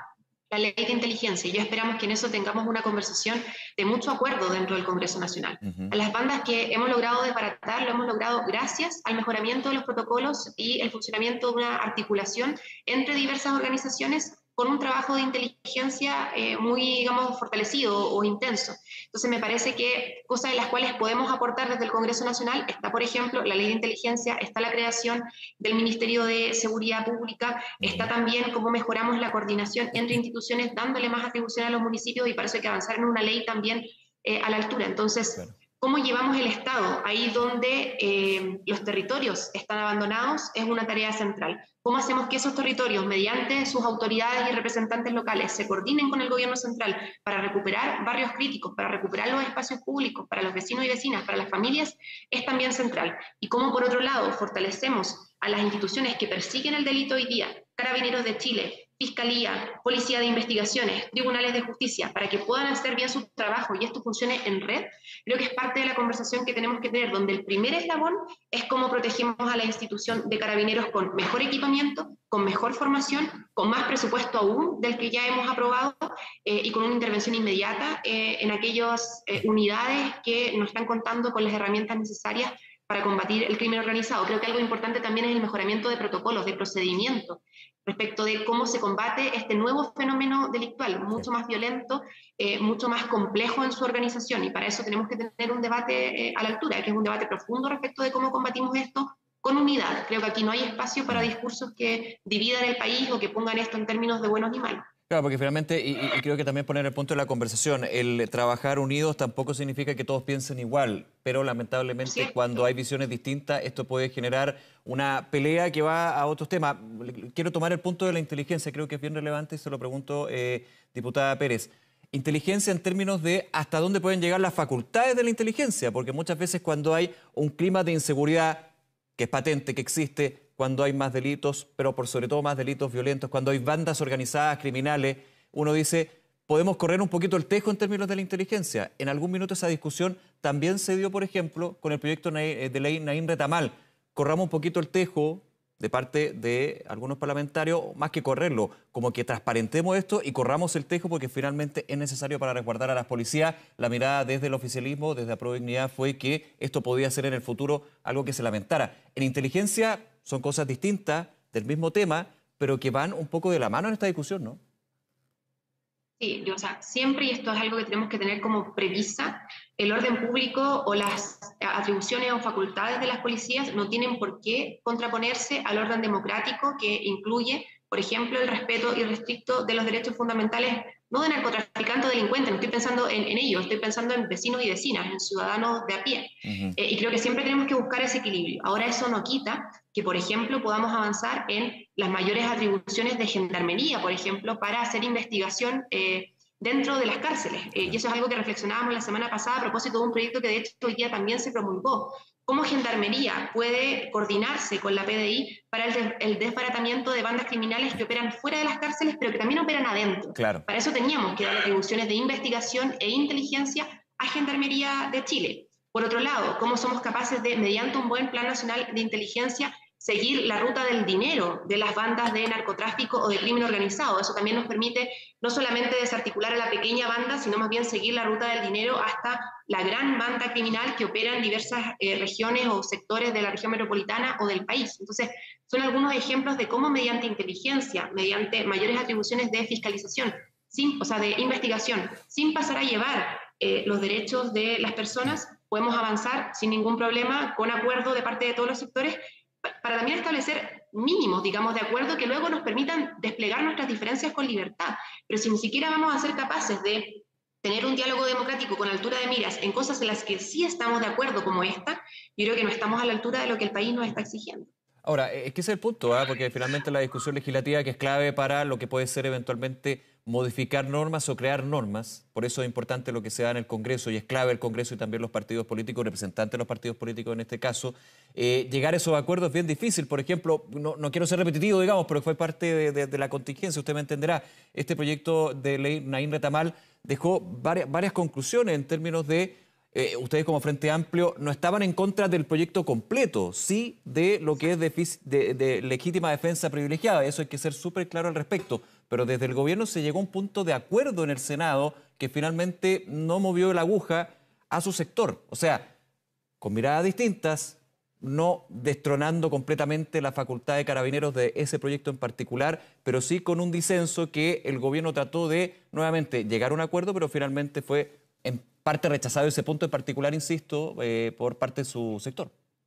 la ley de inteligencia, y yo esperamos que en eso tengamos una conversación de mucho acuerdo dentro del Congreso Nacional. A las bandas que hemos logrado desbaratar, lo hemos logrado gracias al mejoramiento de los protocolos y el funcionamiento de una articulación entre diversas organizaciones con un trabajo de inteligencia muy, digamos, fortalecido o intenso. Entonces me parece que cosas de las cuales podemos aportar desde el Congreso Nacional está, por ejemplo, la ley de inteligencia, está la creación del Ministerio de Seguridad Pública, está también cómo mejoramos la coordinación entre instituciones, dándole más atribución a los municipios, y para eso hay que avanzar en una ley también a la altura. Entonces, ¿cómo llevamos el Estado ahí donde los territorios están abandonados? Es una tarea central. ¿Cómo hacemos que esos territorios, mediante sus autoridades y representantes locales, se coordinen con el gobierno central para recuperar barrios críticos, para recuperar los espacios públicos, para los vecinos y vecinas, para las familias? Es también central. Y cómo, por otro lado, fortalecemos a las instituciones que persiguen el delito hoy día, Carabineros de Chile, Fiscalía, Policía de Investigaciones, Tribunales de Justicia, para que puedan hacer bien su trabajo y esto funcione en red. Creo que es parte de la conversación que tenemos que tener, donde el primer eslabón es cómo protegemos a la institución de Carabineros con mejor equipamiento, con mejor formación, con más presupuesto aún del que ya hemos aprobado y con una intervención inmediata en aquellas unidades que nos están contando con las herramientas necesarias para combatir el crimen organizado. Creo que algo importante también es el mejoramiento de protocolos, de procedimientos, respecto de cómo se combate este nuevo fenómeno delictual, mucho más violento, mucho más complejo en su organización, y para eso tenemos que tener un debate a la altura, que es un debate profundo respecto de cómo combatimos esto con unidad. Creo que aquí no hay espacio para discursos que dividan el país o que pongan esto en términos de buenos y malos. Claro, porque finalmente, y creo que también poner el punto de la conversación, el trabajar unidos tampoco significa que todos piensen igual, pero lamentablemente cuando hay visiones distintas, esto puede generar una pelea que va a otros temas. Quiero tomar el punto de la inteligencia, creo que es bien relevante y se lo pregunto, diputada Pérez. Inteligencia en términos de hasta dónde pueden llegar las facultades de la inteligencia, porque muchas veces cuando hay un clima de inseguridad que es patente, que existe, cuando hay más delitos, pero por sobre todo más delitos violentos, cuando hay bandas organizadas, criminales, uno dice, podemos correr un poquito el tejo en términos de la inteligencia. En algún minuto esa discusión también se dio, por ejemplo, con el proyecto de ley Nain Retamal. Corramos un poquito el tejo de parte de algunos parlamentarios, más que correrlo, como que transparentemos esto y corramos el tejo porque finalmente es necesario para resguardar a las policías. La mirada desde el oficialismo, desde Aprodignidad, fue que esto podía ser en el futuro algo que se lamentara. En inteligencia son cosas distintas del mismo tema, pero que van un poco de la mano en esta discusión, ¿no? Sí, o sea, siempre, y esto es algo que tenemos que tener como premisa, el orden público o las atribuciones o facultades de las policías no tienen por qué contraponerse al orden democrático que incluye, por ejemplo, el respeto irrestricto de los derechos fundamentales, no de narcotraficantes o delincuentes, no estoy pensando en ellos, estoy pensando en vecinos y vecinas, en ciudadanos de a pie. Y creo que siempre tenemos que buscar ese equilibrio. Ahora eso no quita que, por ejemplo, podamos avanzar en las mayores atribuciones de gendarmería, por ejemplo, para hacer investigación dentro de las cárceles. Y eso es algo que reflexionábamos la semana pasada a propósito de un proyecto que de hecho hoy día también se promulgó. ¿Cómo Gendarmería puede coordinarse con la PDI para el desbaratamiento de bandas criminales que operan fuera de las cárceles, pero que también operan adentro? Claro. Para eso teníamos que dar atribuciones de investigación e inteligencia a Gendarmería de Chile. Por otro lado, ¿cómo somos capaces de, mediante un buen plan nacional de inteligencia, seguir la ruta del dinero de las bandas de narcotráfico o de crimen organizado? Eso también nos permite no solamente desarticular a la pequeña banda, sino más bien seguir la ruta del dinero hasta la gran banda criminal que opera en diversas regiones o sectores de la región metropolitana o del país. Entonces, son algunos ejemplos de cómo mediante inteligencia, mediante mayores atribuciones de fiscalización, de investigación, sin pasar a llevar los derechos de las personas, podemos avanzar sin ningún problema, con acuerdo de parte de todos los sectores, para también establecer mínimos, digamos, de acuerdo que luego nos permitan desplegar nuestras diferencias con libertad. Pero si ni siquiera vamos a ser capaces de tener un diálogo democrático con altura de miras en cosas en las que sí estamos de acuerdo como esta, yo creo que no estamos a la altura de lo que el país nos está exigiendo. Ahora, es que ese es el punto, porque finalmente la discusión legislativa, que es clave para lo que puede ser eventualmente modificar normas o crear normas, por eso es importante lo que se da en el Congreso, y es clave el Congreso y también los partidos políticos, representantes de los partidos políticos en este caso, llegar a esos acuerdos es bien difícil. Por ejemplo, no quiero ser repetitivo, digamos, pero fue parte de la contingencia, usted me entenderá, este proyecto de ley Nain Retamal dejó varias conclusiones en términos de ustedes como Frente Amplio no estaban en contra del proyecto completo, sí de lo que es de legítima defensa privilegiada. Eso hay que ser súper claro al respecto. Pero desde el gobierno se llegó a un punto de acuerdo en el Senado que finalmente no movió la aguja a su sector. O sea, con miradas distintas, no destronando completamente la facultad de Carabineros de ese proyecto en particular, pero sí con un disenso que el gobierno trató de, nuevamente, llegar a un acuerdo, pero finalmente fue en parte rechazado ese punto en particular, insisto, por parte de su sector.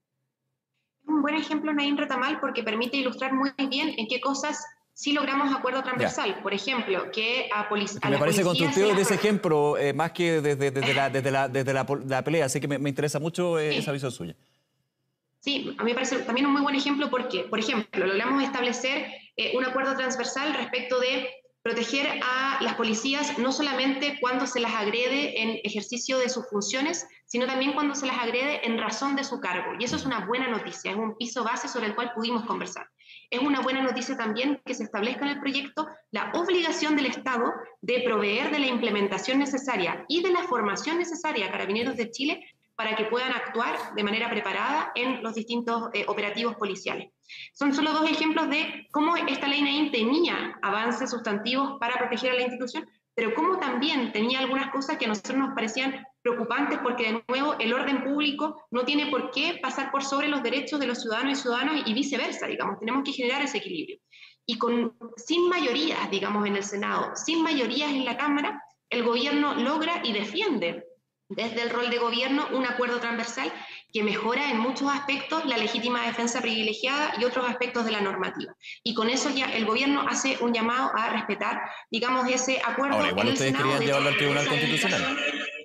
Un buen ejemplo, Naín Retamal, porque permite ilustrar muy bien en qué cosas sí logramos acuerdo transversal. Por ejemplo, que me parece constructivo de ese ejemplo, más que desde la pelea, así que me interesa mucho esa visión suya. Sí, a mí me parece también un muy buen ejemplo porque, por ejemplo, logramos establecer un acuerdo transversal respecto de proteger a las policías no solamente cuando se las agrede en ejercicio de sus funciones, sino también cuando se las agrede en razón de su cargo. Y eso es una buena noticia, es un piso base sobre el cual pudimos conversar. Es una buena noticia también que se establezca en el proyecto la obligación del Estado de proveer de la implementación necesaria y de la formación necesaria a Carabineros de Chile para que puedan actuar de manera preparada en los distintos operativos policiales. Son solo dos ejemplos de cómo esta ley Naín tenía avances sustantivos para proteger a la institución, pero cómo también tenía algunas cosas que a nosotros nos parecían preocupantes porque, de nuevo, el orden público no tiene por qué pasar por sobre los derechos de los ciudadanos y ciudadanas y viceversa, digamos. Tenemos que generar ese equilibrio. Y sin mayorías, digamos, en el Senado, sin mayorías en la Cámara, el gobierno logra y defiende desde el rol de gobierno un acuerdo transversal que mejora en muchos aspectos la legítima defensa privilegiada y otros aspectos de la normativa. Y con eso ya el gobierno hace un llamado a respetar, digamos, ese acuerdo. Ahora, igual ustedes querían llevarlo al Tribunal Constitucional.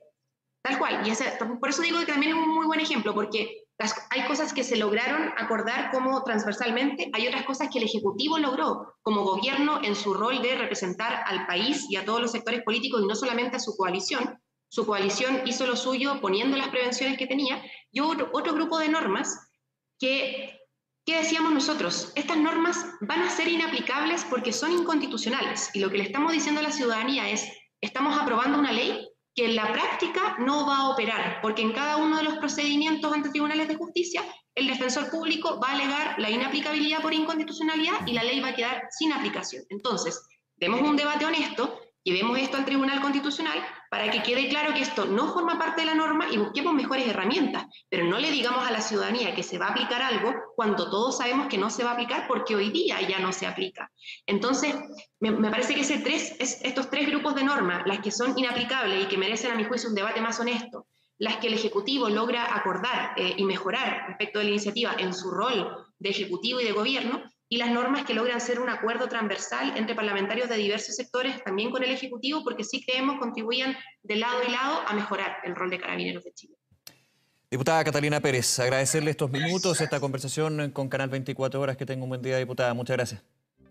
Tal cual, y por eso digo que también es un muy buen ejemplo, porque hay cosas que se lograron acordar como transversalmente, hay otras cosas que el Ejecutivo logró como gobierno en su rol de representar al país y a todos los sectores políticos y no solamente a su coalición. Su coalición hizo lo suyo poniendo las prevenciones que tenía, y otro grupo de normas que, ¿qué decíamos nosotros? Estas normas van a ser inaplicables porque son inconstitucionales, y lo que le estamos diciendo a la ciudadanía es, estamos aprobando una ley que en la práctica no va a operar, porque en cada uno de los procedimientos ante tribunales de justicia, el defensor público va a alegar la inaplicabilidad por inconstitucionalidad y la ley va a quedar sin aplicación. Entonces, demos un debate honesto, llevemos esto al Tribunal Constitucional para que quede claro que esto no forma parte de la norma y busquemos mejores herramientas, pero no le digamos a la ciudadanía que se va a aplicar algo cuando todos sabemos que no se va a aplicar porque hoy día ya no se aplica. Entonces, me parece que estos tres grupos de normas, las que son inaplicables y que merecen a mi juicio un debate más honesto, las que el Ejecutivo logra acordar y mejorar respecto de la iniciativa en su rol de Ejecutivo y de Gobierno, y las normas que logran ser un acuerdo transversal entre parlamentarios de diversos sectores, también con el Ejecutivo, porque sí creemos contribuyen de lado y lado a mejorar el rol de Carabineros de Chile. Diputada Catalina Pérez, agradecerle estos minutos, esta conversación con Canal 24 Horas. Que tenga un buen día, diputada. Muchas gracias.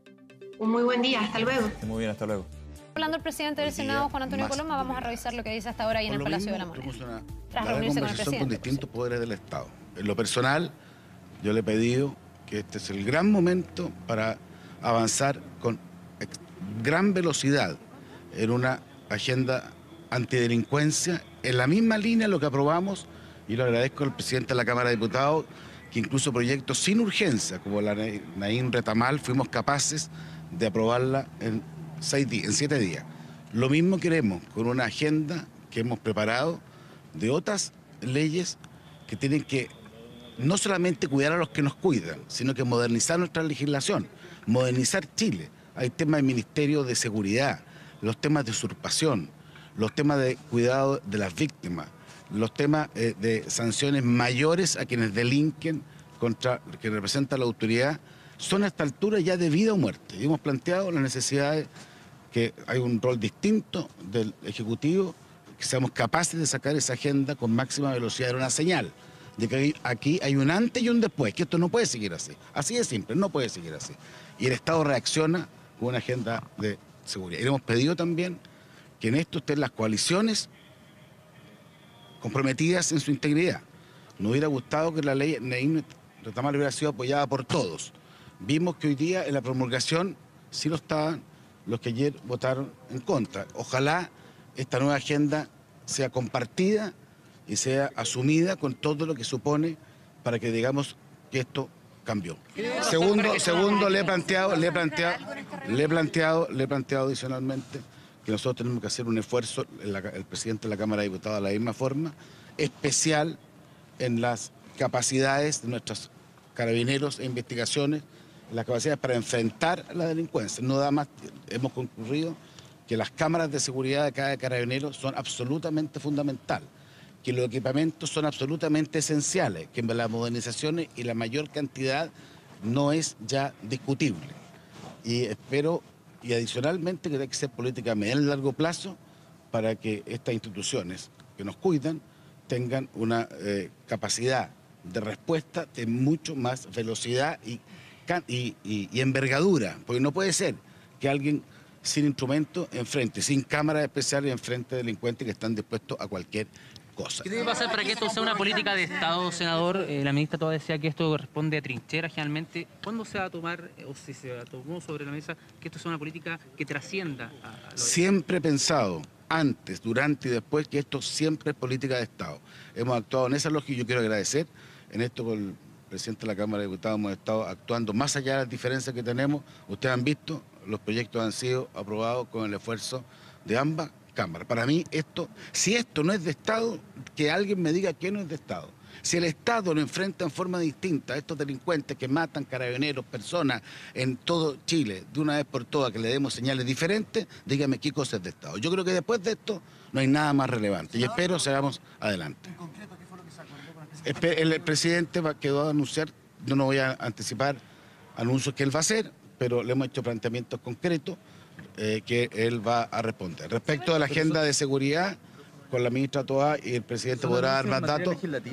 Un muy buen día. Hasta luego. Muy bien, hasta luego. Hablando el presidente del Senado, Juan Antonio Coloma, vamos a revisar lo que dice hasta ahora ahí en el Palacio de la Moneda. Tras reunirse con el presidente. Con distintos poderes del Estado. En lo personal, yo le he pedido que este es el gran momento para avanzar con gran velocidad en una agenda antidelincuencia, en la misma línea de lo que aprobamos, y lo agradezco al presidente de la Cámara de Diputados, que incluso proyectos sin urgencia, como la Naín Retamal, fuimos capaces de aprobarla en 7 días. Lo mismo queremos con una agenda que hemos preparado de otras leyes que tienen que no solamente cuidar a los que nos cuidan, sino que modernizar nuestra legislación, modernizar Chile. Hay temas del Ministerio de Seguridad, los temas de usurpación, los temas de cuidado de las víctimas, los temas de sanciones mayores a quienes delinquen contra que representa la autoridad, son a esta altura ya de vida o muerte. Y hemos planteado la necesidad de que hay un rol distinto del Ejecutivo, que seamos capaces de sacar esa agenda con máxima velocidad. Era una señal de que aquí hay un antes y un después, que esto no puede seguir así. Así de simple, no puede seguir así. Y el Estado reacciona con una agenda de seguridad. Y le hemos pedido también que en esto estén las coaliciones comprometidas en su integridad. Nos hubiera gustado que la ley Naín Retamal hubiera sido apoyada por todos. Vimos que hoy día en la promulgación sí lo estaban los que ayer votaron en contra. Ojalá esta nueva agenda sea compartida y sea asumida con todo lo que supone para que digamos que esto cambió. Segundo, le he planteado adicionalmente que nosotros tenemos que hacer un esfuerzo, el presidente de la Cámara de Diputados de la misma forma, especial en las capacidades de nuestros carabineros e investigaciones, las capacidades para enfrentar la delincuencia. No da más, hemos concluido que las cámaras de seguridad de cada carabinero son absolutamente fundamentales, que los equipamientos son absolutamente esenciales, que las modernizaciones y la mayor cantidad no es ya discutible. Y espero, y adicionalmente, que hay que ser política a mediano y largo plazo para que estas instituciones que nos cuidan tengan una capacidad de respuesta de mucho más velocidad y envergadura, porque no puede ser que alguien sin instrumento enfrente, sin cámaras especiales enfrente de delincuentes que están dispuestos a cualquier cosa. ¿Qué debe pasar para que esto sea una política de Estado, senador? La ministra todavía decía que esto corresponde a trincheras generalmente. ¿Cuándo se va a tomar, o si se tomó sobre la mesa, que esto sea una política que trascienda a lo Siempre he pensado, antes, durante y después, que esto siempre es política de Estado. Hemos actuado en esa lógica y yo quiero agradecer en esto con el presidente de la Cámara de Diputados. Hemos estado actuando más allá de las diferencias que tenemos. Ustedes han visto, los proyectos han sido aprobados con el esfuerzo de ambas cámaras. Para mí, si esto no es de Estado, que alguien me diga que no es de Estado. Si el Estado lo enfrenta en forma distinta a estos delincuentes que matan carabineros, personas en todo Chile, de una vez por todas, que le demos señales diferentes, dígame qué cosa es de Estado. Yo creo que después de esto no hay nada más relevante y espero sigamos adelante. El presidente quedó a anunciar, yo no voy a anticipar anuncios que él va a hacer, pero le hemos hecho planteamientos concretos que él va a responder. Respecto a la agenda de seguridad, con la ministra Toá y el presidente podrá dar más datos,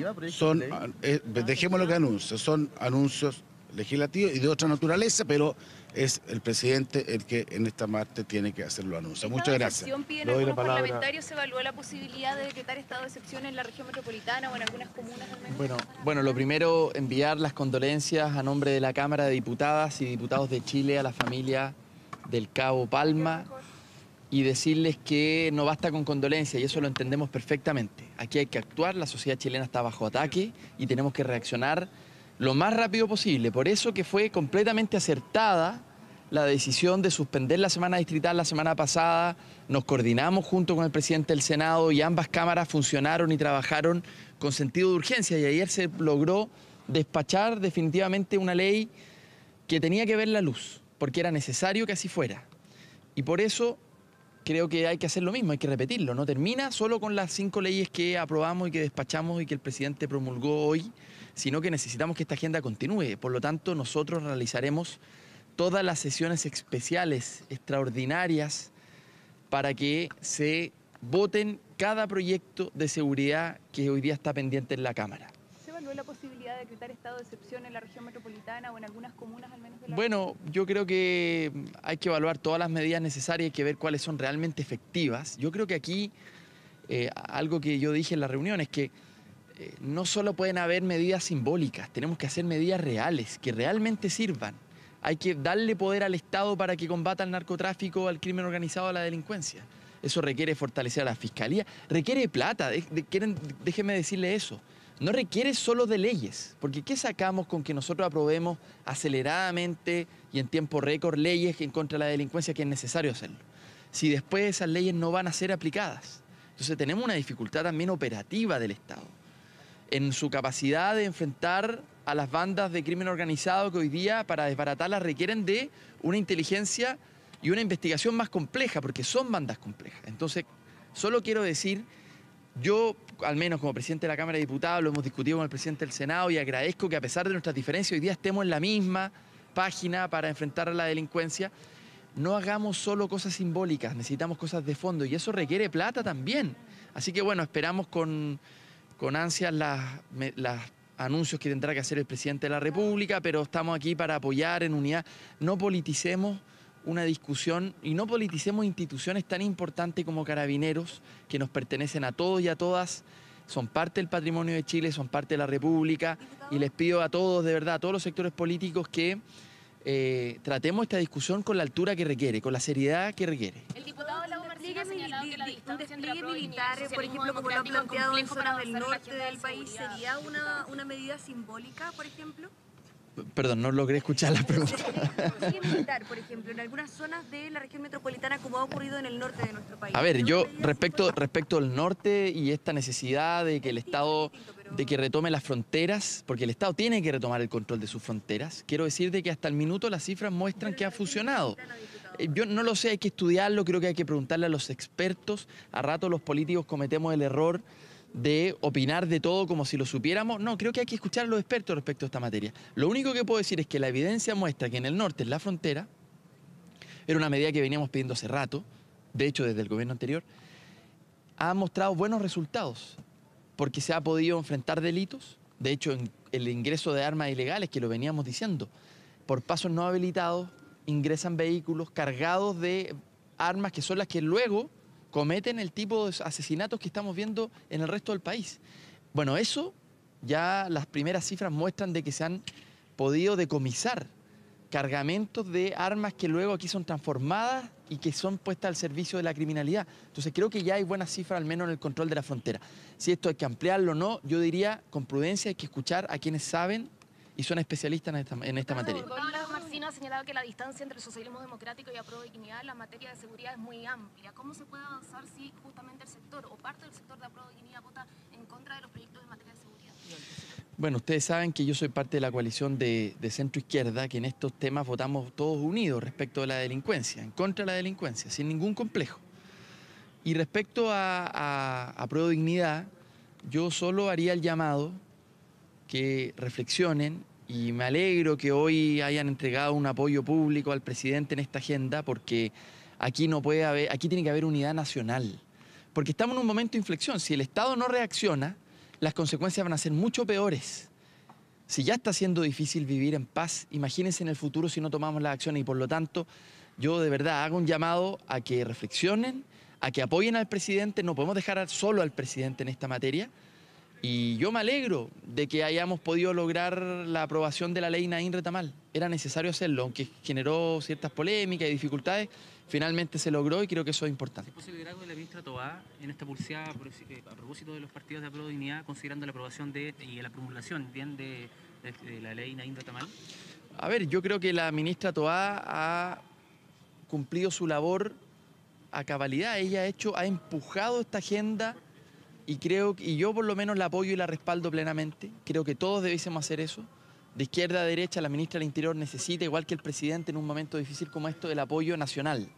dejémoslo que anuncios, son anuncios legislativos y de otra naturaleza, pero es el presidente el que en esta parte tiene que hacer los anuncios. Muchas gracias. ¿Piden algunos parlamentarios se evalúa la posibilidad de decretar estado de excepción en la región metropolitana o en algunas comunas al menos? Bueno, lo primero, enviar las condolencias a nombre de la Cámara de Diputadas y Diputados de Chile a la familia del cabo Palma y decirles que no basta con condolencias y eso lo entendemos perfectamente. Aquí hay que actuar, la sociedad chilena está bajo ataque y tenemos que reaccionar lo más rápido posible. Por eso que fue completamente acertada la decisión de suspender la semana distrital la semana pasada. Nos coordinamos junto con el presidente del Senado y ambas cámaras funcionaron y trabajaron con sentido de urgencia y ayer se logró despachar definitivamente una ley que tenía que ver la luz, porque era necesario que así fuera. Y por eso creo que hay que hacer lo mismo, hay que repetirlo. No termina solo con las 5 leyes que aprobamos y que despachamos y que el presidente promulgó hoy, sino que necesitamos que esta agenda continúe. Por lo tanto, nosotros realizaremos todas las sesiones especiales, extraordinarias, para que se voten cada proyecto de seguridad que hoy día está pendiente en la Cámara. ¿Se evaluó la posibilidad de decretar estado de excepción en la región metropolitana o en algunas comunas al menos de la Bueno, yo creo que hay que evaluar todas las medidas necesarias, hay que ver cuáles son realmente efectivas. Yo creo que aquí, algo que yo dije en la reunión es que no solo pueden haber medidas simbólicas, tenemos que hacer medidas reales, que realmente sirvan. Hay que darle poder al Estado para que combata el narcotráfico, al crimen organizado, a la delincuencia. Eso requiere fortalecer a la Fiscalía, requiere plata, déjeme decirle eso. No requiere solo de leyes, porque ¿qué sacamos con que nosotros aprobemos aceleradamente y en tiempo récord leyes en contra de la delincuencia que es necesario hacerlo? Si después esas leyes no van a ser aplicadas. Entonces tenemos una dificultad también operativa del Estado en su capacidad de enfrentar a las bandas de crimen organizado que hoy día para desbaratarlas requieren de una inteligencia y una investigación más compleja, porque son bandas complejas. Entonces, solo quiero decir, yo, al menos como presidente de la Cámara de Diputados, lo hemos discutido con el presidente del Senado y agradezco que a pesar de nuestras diferencias hoy día estemos en la misma página para enfrentar a la delincuencia. No hagamos solo cosas simbólicas, necesitamos cosas de fondo y eso requiere plata también. Así que bueno, esperamos con ansias los anuncios que tendrá que hacer el presidente de la República, pero estamos aquí para apoyar en unidad. No politicemos una discusión y no politicemos instituciones tan importantes como Carabineros, que nos pertenecen a todos y a todas, son parte del patrimonio de Chile, son parte de la República, y les pido a todos, de verdad, a todos los sectores políticos que tratemos esta discusión con la altura que requiere, con la seriedad que requiere. El diputado Lago Martínez despliegue militar, por ejemplo, como lo han planteado en zonas del norte del país, ¿sería una medida simbólica, por ejemplo? Perdón, no logré escuchar la pregunta. ¿Despliegue militar, por ejemplo, en algunas zonas de la región metropolitana, como ha ocurrido en el norte de nuestro país? A ver, yo respecto al norte y esta necesidad de que el Estado retome las fronteras, porque el Estado tiene que retomar el control de sus fronteras, quiero decir de que hasta el minuto las cifras muestran que ha funcionado. Yo no lo sé, hay que estudiarlo, creo que hay que preguntarle a los expertos. A rato los políticos cometemos el error de opinar de todo como si lo supiéramos. No, creo que hay que escuchar a los expertos respecto a esta materia. Lo único que puedo decir es que la evidencia muestra que en el norte, en la frontera, era una medida que veníamos pidiendo hace rato, de hecho desde el gobierno anterior, ha mostrado buenos resultados, porque se ha podido enfrentar delitos. De hecho, en el ingreso de armas ilegales, que lo veníamos diciendo, por pasos no habilitados, ingresan vehículos cargados de armas que son las que luego cometen el tipo de asesinatos que estamos viendo en el resto del país. Bueno, eso ya las primeras cifras muestran de que se han podido decomisar cargamentos de armas que luego aquí son transformadas y que son puestas al servicio de la criminalidad. Entonces creo que ya hay buenas cifras, al menos en el control de la frontera. Si esto hay que ampliarlo o no, yo diría con prudencia hay que escuchar a quienes saben y son especialistas en esta materia. Marcino ha señalado que la distancia entre el socialismo democrático y Apruebo Dignidad en la materia de seguridad es muy amplia. ¿Cómo se puede avanzar si justamente el sector o parte del sector de Apruebo Dignidad vota en contra de los proyectos en materia de seguridad? Bueno, ustedes saben que yo soy parte de la coalición de centro izquierda, que en estos temas votamos todos unidos respecto de la delincuencia, en contra de la delincuencia, sin ningún complejo. Y respecto a Apruebo Dignidad, yo solo haría el llamado que reflexionen, y me alegro que hoy hayan entregado un apoyo público al presidente en esta agenda, porque aquí tiene que haber unidad nacional, porque estamos en un momento de inflexión. Si el Estado no reacciona, las consecuencias van a ser mucho peores. Si ya está siendo difícil vivir en paz, imagínense en el futuro si no tomamos las acciones, y por lo tanto yo de verdad hago un llamado a que reflexionen, a que apoyen al presidente. No podemos dejar solo al presidente en esta materia. Y yo me alegro de que hayamos podido lograr la aprobación de la ley Nain Retamal. Era necesario hacerlo, aunque generó ciertas polémicas y dificultades. Finalmente se logró y creo que eso es importante. ¿Es posible liderazgo de la ministra Toá en esta pulseada a propósito de los partidos de Apruebo Dignidad, considerando la aprobación y la promulgación bien de la ley Nain Retamal? A ver, yo creo que la ministra Toá ha cumplido su labor a cabalidad. Ella ha empujado esta agenda. Y yo por lo menos la apoyo y la respaldo plenamente. Creo que todos debiésemos hacer eso. De izquierda a derecha, la ministra del Interior necesita, igual que el presidente en un momento difícil como esto, el apoyo nacional.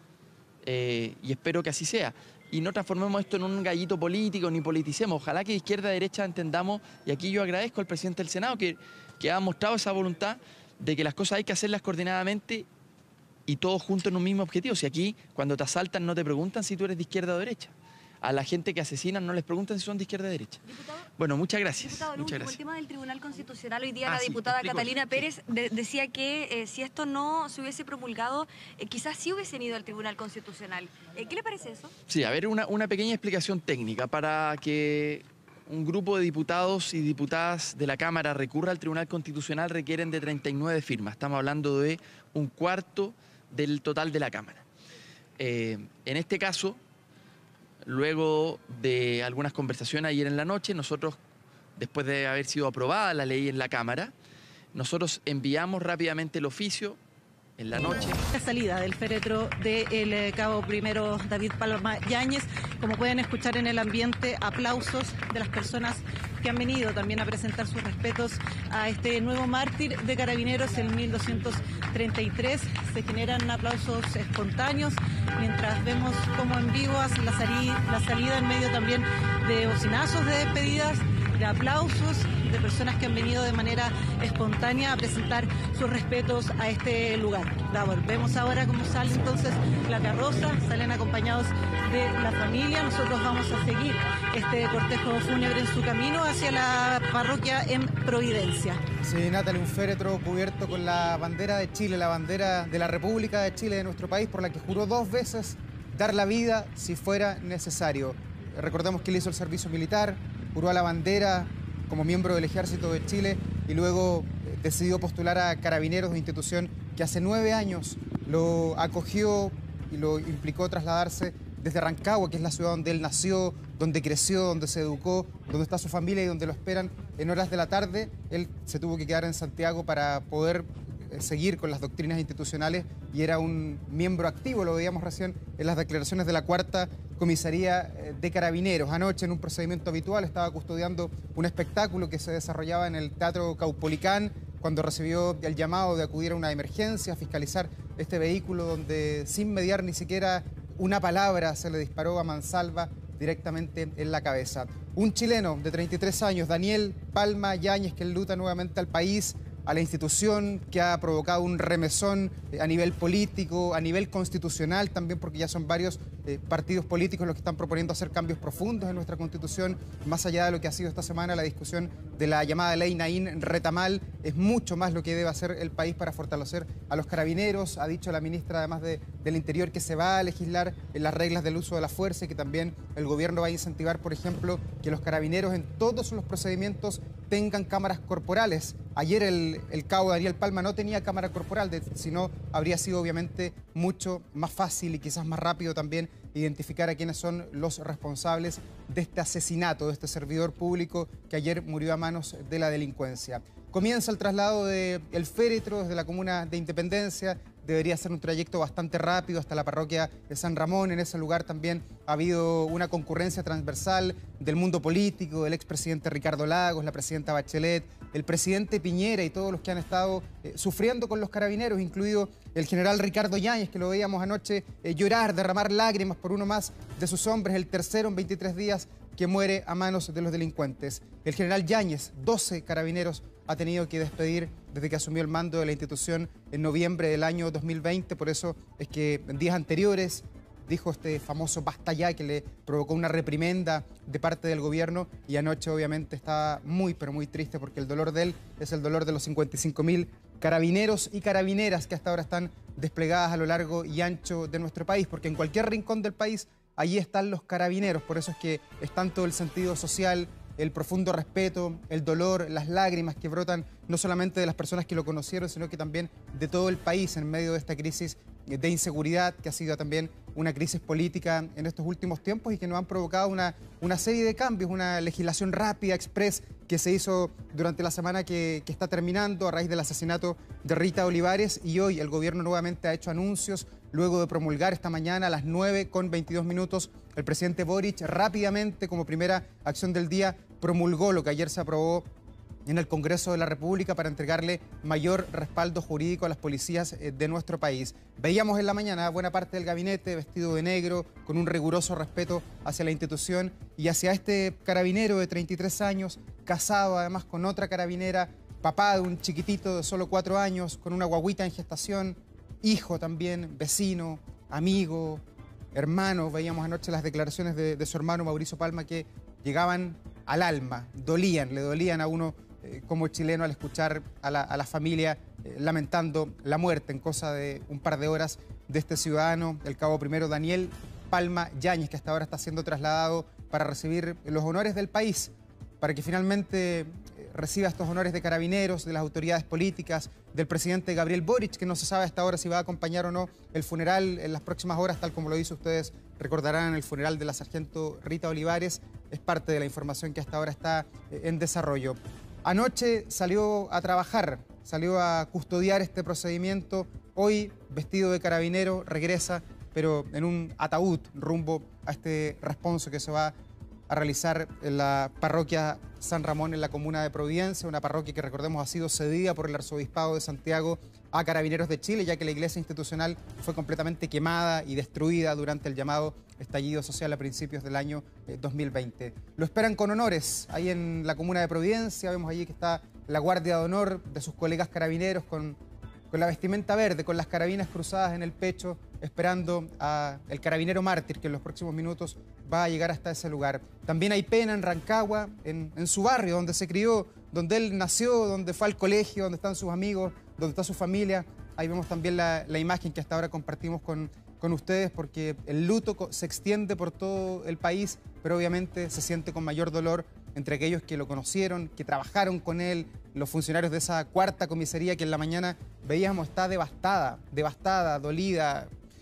Y espero que así sea. Y no transformemos esto en un gallito político, ni politicemos. Ojalá que de izquierda a derecha entendamos, y aquí yo agradezco al presidente del Senado que ha mostrado esa voluntad de que las cosas hay que hacerlas coordinadamente y todos juntos en un mismo objetivo. Si aquí, cuando te asaltan, no te preguntan si tú eres de izquierda o derecha. A la gente que asesinan no les preguntan si son de izquierda o derecha. Diputado, bueno, muchas gracias. Diputado, muchas gracias. El tema del Tribunal Constitucional, hoy día la diputada Catalina Pérez decía que si esto no se hubiese promulgado, quizás sí hubiesen ido al Tribunal Constitucional. ¿Qué le parece eso? Sí, a ver, una pequeña explicación técnica. Para que un grupo de diputados y diputadas de la Cámara recurra al Tribunal Constitucional requieren de 39 firmas. Estamos hablando de un cuarto del total de la Cámara. En este caso, luego de algunas conversaciones ayer en la noche, nosotros, después de haber sido aprobada la ley en la Cámara, nosotros enviamos rápidamente el oficio en la noche. La salida del féretro del cabo primero David Palma Yáñez, como pueden escuchar en el ambiente, aplausos de las personas que han venido también a presentar sus respetos a este nuevo mártir de Carabineros en 1233. Se generan aplausos espontáneos mientras vemos como en vivo la salida en medio también de bocinazos de despedidas, de aplausos de personas que han venido de manera espontánea a presentar sus respetos a este lugar. Vemos ahora cómo sale entonces la carroza, salen acompañados de la familia. Nosotros vamos a seguir este cortejo fúnebre en su camino hacia la parroquia en Providencia. Sí, Natalie, un féretro cubierto con la bandera de Chile, la bandera de la República de Chile, de nuestro país, por la que juró 2 veces dar la vida si fuera necesario. Recordemos que él hizo el servicio militar, juró a la bandera como miembro del Ejército de Chile y luego decidió postular a Carabineros, de institución que hace 9 años lo acogió y lo implicó trasladarse desde Rancagua, que es la ciudad donde él nació, donde creció, donde se educó, donde está su familia y donde lo esperan en horas de la tarde. Él se tuvo que quedar en Santiago para poder seguir con las doctrinas institucionales y era un miembro activo, lo veíamos recién en las declaraciones de la Cuarta Comisaría de Carabineros. Anoche, en un procedimiento habitual, estaba custodiando un espectáculo que se desarrollaba en el Teatro Caupolicán cuando recibió el llamado de acudir a una emergencia, a fiscalizar este vehículo donde, sin mediar ni siquiera una palabra, se le disparó a mansalva directamente en la cabeza. Un chileno de 33 años, Daniel Palma Yáñez, que enluta nuevamente al país, a la institución, que ha provocado un remesón a nivel político, a nivel constitucional también, porque ya son varios partidos políticos los que están proponiendo hacer cambios profundos en nuestra Constitución, más allá de lo que ha sido esta semana la discusión de la llamada ley Nain Retamal. Es mucho más lo que debe hacer el país para fortalecer a los carabineros. Ha dicho la ministra, además del Interior, que se va a legislar en las reglas del uso de la fuerza y que también el gobierno va a incentivar, por ejemplo, que los carabineros en todos los procedimientos tengan cámaras corporales. Ayer el cabo Daniel Palma no tenía cámara corporal, si no habría sido obviamente mucho más fácil y quizás más rápido también identificar a quiénes son los responsables de este asesinato, de este servidor público que ayer murió a manos de la delincuencia. Comienza el traslado del féretro desde la comuna de Independencia. Debería ser un trayecto bastante rápido hasta la parroquia de San Ramón. En ese lugar también ha habido una concurrencia transversal del mundo político, del expresidente Ricardo Lagos, la presidenta Bachelet, el presidente Piñera y todos los que han estado sufriendo con los carabineros, incluido el general Ricardo Yáñez, que lo veíamos anoche llorar, derramar lágrimas por uno más de sus hombres, el tercero en 23 días que muere a manos de los delincuentes. El general Yáñez, 12 carabineros ha tenido que despedir desde que asumió el mando de la institución en noviembre del año 2020. Por eso es que en días anteriores dijo este famoso basta ya, que le provocó una reprimenda de parte del gobierno, y anoche obviamente estaba muy, pero muy triste, porque el dolor de él es el dolor de los 55.000 carabineros y carabineras que hasta ahora están desplegadas a lo largo y ancho de nuestro país, porque en cualquier rincón del país allí están los carabineros. Por eso es que es tanto el sentido social, el profundo respeto, el dolor, las lágrimas que brotan no solamente de las personas que lo conocieron, sino que también de todo el país en medio de esta crisis de inseguridad, que ha sido también una crisis política en estos últimos tiempos y que nos han provocado una serie de cambios, una legislación rápida, express, que se hizo durante la semana que está terminando a raíz del asesinato de Rita Olivares, y hoy el gobierno nuevamente ha hecho anuncios. Luego de promulgar esta mañana a las 9:22, el presidente Boric rápidamente, como primera acción del día, promulgó lo que ayer se aprobó en el Congreso de la República para entregarle mayor respaldo jurídico a las policías de nuestro país. Veíamos en la mañana buena parte del gabinete vestido de negro, con un riguroso respeto hacia la institución y hacia este carabinero de 33 años, casado además con otra carabinera, papá de un chiquitito de solo 4 años, con una guaguita en gestación, hijo también, vecino, amigo, hermano. Veíamos anoche las declaraciones de su hermano Mauricio Palma, que llegaban al alma, le dolían a uno como chileno al escuchar a la familia lamentando la muerte en cosa de un par de horas de este ciudadano, el cabo primero Daniel Palma Yáñez, que hasta ahora está siendo trasladado para recibir los honores del país, para que finalmente reciba estos honores de carabineros, de las autoridades políticas, del presidente Gabriel Boric, que no se sabe hasta ahora si va a acompañar o no el funeral en las próximas horas, tal como lo hizo, ustedes recordarán, el funeral de la sargento Rita Olivares. Es parte de la información que hasta ahora está en desarrollo. Anoche salió a trabajar, salió a custodiar este procedimiento. Hoy, vestido de carabinero, regresa, pero en un ataúd, rumbo a este responso que se va a realizar en la parroquia San Ramón, en la comuna de Providencia, una parroquia que, recordemos, ha sido cedida por el Arzobispado de Santiago a Carabineros de Chile, ya que la iglesia institucional fue completamente quemada y destruida durante el llamado estallido social a principios del año 2020. Lo esperan con honores ahí en la comuna de Providencia. Vemos allí que está la guardia de honor de sus colegas carabineros con la vestimenta verde, con las carabinas cruzadas en el pecho, esperando al carabinero mártir, que en los próximos minutos va a llegar hasta ese lugar. También hay pena en Rancagua, en su barrio, donde se crió, donde él nació, donde fue al colegio, donde están sus amigos, donde está su familia. Ahí vemos también la imagen que hasta ahora compartimos con ustedes, porque el luto se extiende por todo el país, pero obviamente se siente con mayor dolor entre aquellos que lo conocieron, que trabajaron con él, los funcionarios de esa cuarta comisaría que en la mañana veíamos está devastada, dolida.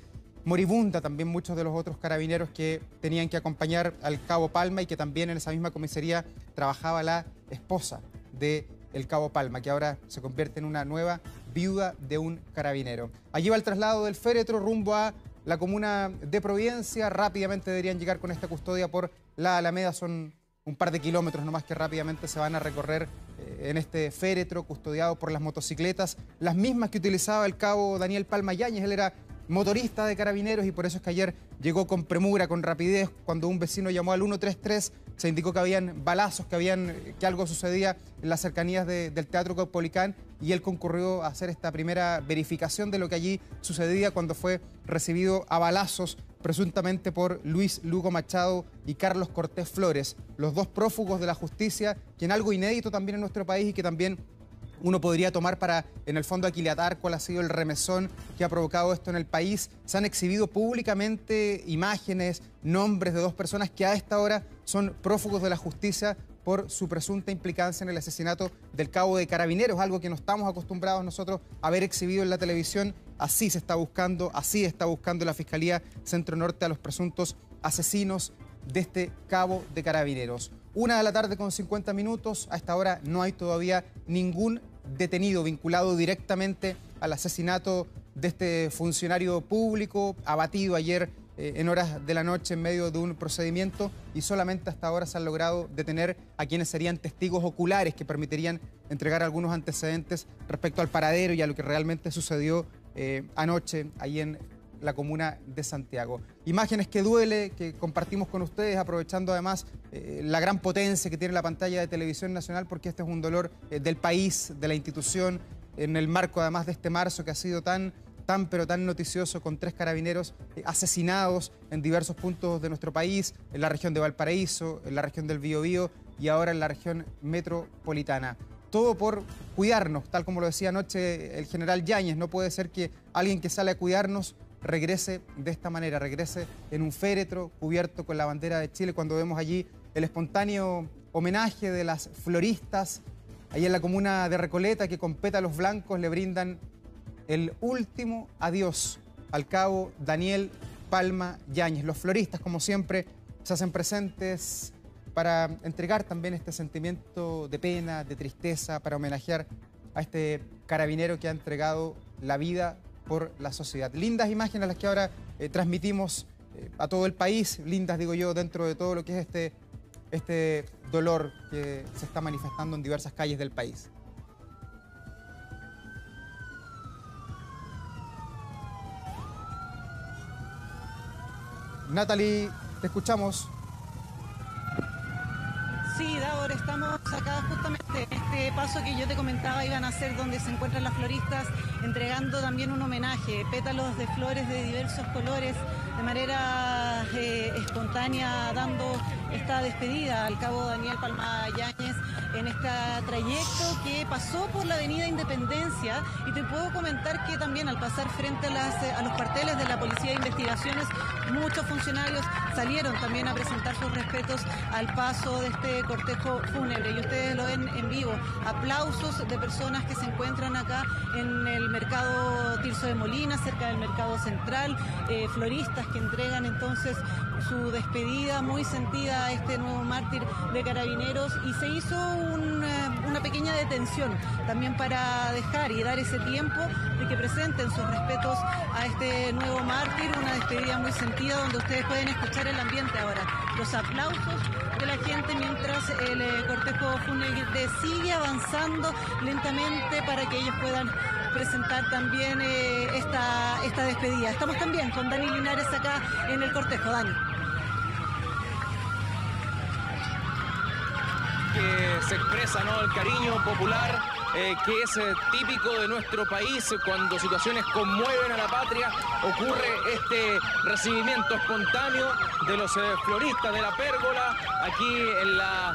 moribunda también muchos de los otros carabineros que tenían que acompañar al cabo Palma y que también en esa misma comisaría trabajaba la esposa del cabo Palma, que ahora se convierte en una nueva viuda de un carabinero. Allí va el traslado del féretro rumbo a la comuna de Providencia. Rápidamente deberían llegar con esta custodia por la Alameda. Son un par de kilómetros nomás que rápidamente se van a recorrer en este féretro custodiado por las motocicletas, las mismas que utilizaba el cabo Daniel Palma Yáñez. Él era motorista de carabineros y por eso es que ayer llegó con premura, con rapidez. Cuando un vecino llamó al 133, se indicó que habían balazos, que algo sucedía en las cercanías del Teatro Caupolicán, y él concurrió a hacer esta primera verificación de lo que allí sucedía cuando fue recibido a balazos presuntamente por Luis Lugo Machado y Carlos Cortés Flores, los dos prófugos de la justicia, que en algo inédito también en nuestro país y que también uno podría tomar para, en el fondo, aquilatar cuál ha sido el remesón que ha provocado esto en el país. Se han exhibido públicamente imágenes, nombres de dos personas que a esta hora son prófugos de la justicia por su presunta implicancia en el asesinato del cabo de Carabineros, algo que no estamos acostumbrados nosotros a ver exhibido en la televisión. Así se está buscando, así está buscando la Fiscalía Centro Norte a los presuntos asesinos de este cabo de Carabineros. 1:50 p.m, a esta hora no hay todavía ningún detenido vinculado directamente al asesinato de este funcionario público, abatido ayer en horas de la noche en medio de un procedimiento, y solamente hasta ahora se han logrado detener a quienes serían testigos oculares que permitirían entregar algunos antecedentes respecto al paradero y a lo que realmente sucedió anoche ahí en la comuna de Santiago. Imágenes que duele, que compartimos con ustedes, aprovechando además la gran potencia que tiene la pantalla de Televisión Nacional, porque este es un dolor del país, de la institución, en el marco además de este marzo que ha sido tan noticioso, con 3 carabineros asesinados en diversos puntos de nuestro país, en la región de Valparaíso, en la región del Biobío y ahora en la región metropolitana. Todo por cuidarnos, tal como lo decía anoche el general Yáñez. No puede ser que alguien que sale a cuidarnos regrese de esta manera, regrese en un féretro cubierto con la bandera de Chile, cuando vemos allí el espontáneo homenaje de las floristas, ahí en la comuna de Recoleta, que con pétalos blancos le brindan el último adiós al cabo Daniel Palma Yáñez. Los floristas, como siempre, se hacen presentes para entregar también este sentimiento de pena, de tristeza, para homenajear a este carabinero que ha entregado la vida por la sociedad. Lindas imágenes las que ahora transmitimos a todo el país, lindas digo yo, dentro de todo lo que es este dolor que se está manifestando en diversas calles del país. Natalie, te escuchamos. Sí, Davor, estamos acá justamente en este paso que yo te comentaba iban a ser donde se encuentran las floristas entregando también un homenaje, pétalos de flores de diversos colores, de manera espontánea, dando esta despedida al cabo Daniel Palma Yáñez en este trayecto que pasó por la avenida Independencia. Y te puedo comentar que también al pasar frente a los cuarteles de la Policía de Investigaciones, muchos funcionarios salieron también a presentar sus respetos al paso de este cortejo fúnebre, y ustedes lo ven en vivo, aplausos de personas que se encuentran acá en el mercado Tirso de Molina, cerca del mercado central, floristas que entregan entonces su despedida muy sentida a este nuevo mártir de Carabineros, y se hizo una pequeña detención también para dejar y dar ese tiempo de que presenten sus respetos a este nuevo mártir, una despedida muy sentida donde ustedes pueden escuchar el ambiente ahora, los aplausos de la gente mientras el cortejo fúnebre sigue avanzando lentamente para que ellos puedan presentar también esta despedida. Estamos también con Dani Linares acá en el cortejo. Dani. Que se expresa, ¿no?, el cariño popular que es típico de nuestro país. Cuando situaciones conmueven a la patria, ocurre este recibimiento espontáneo de los floristas de la pérgola aquí en la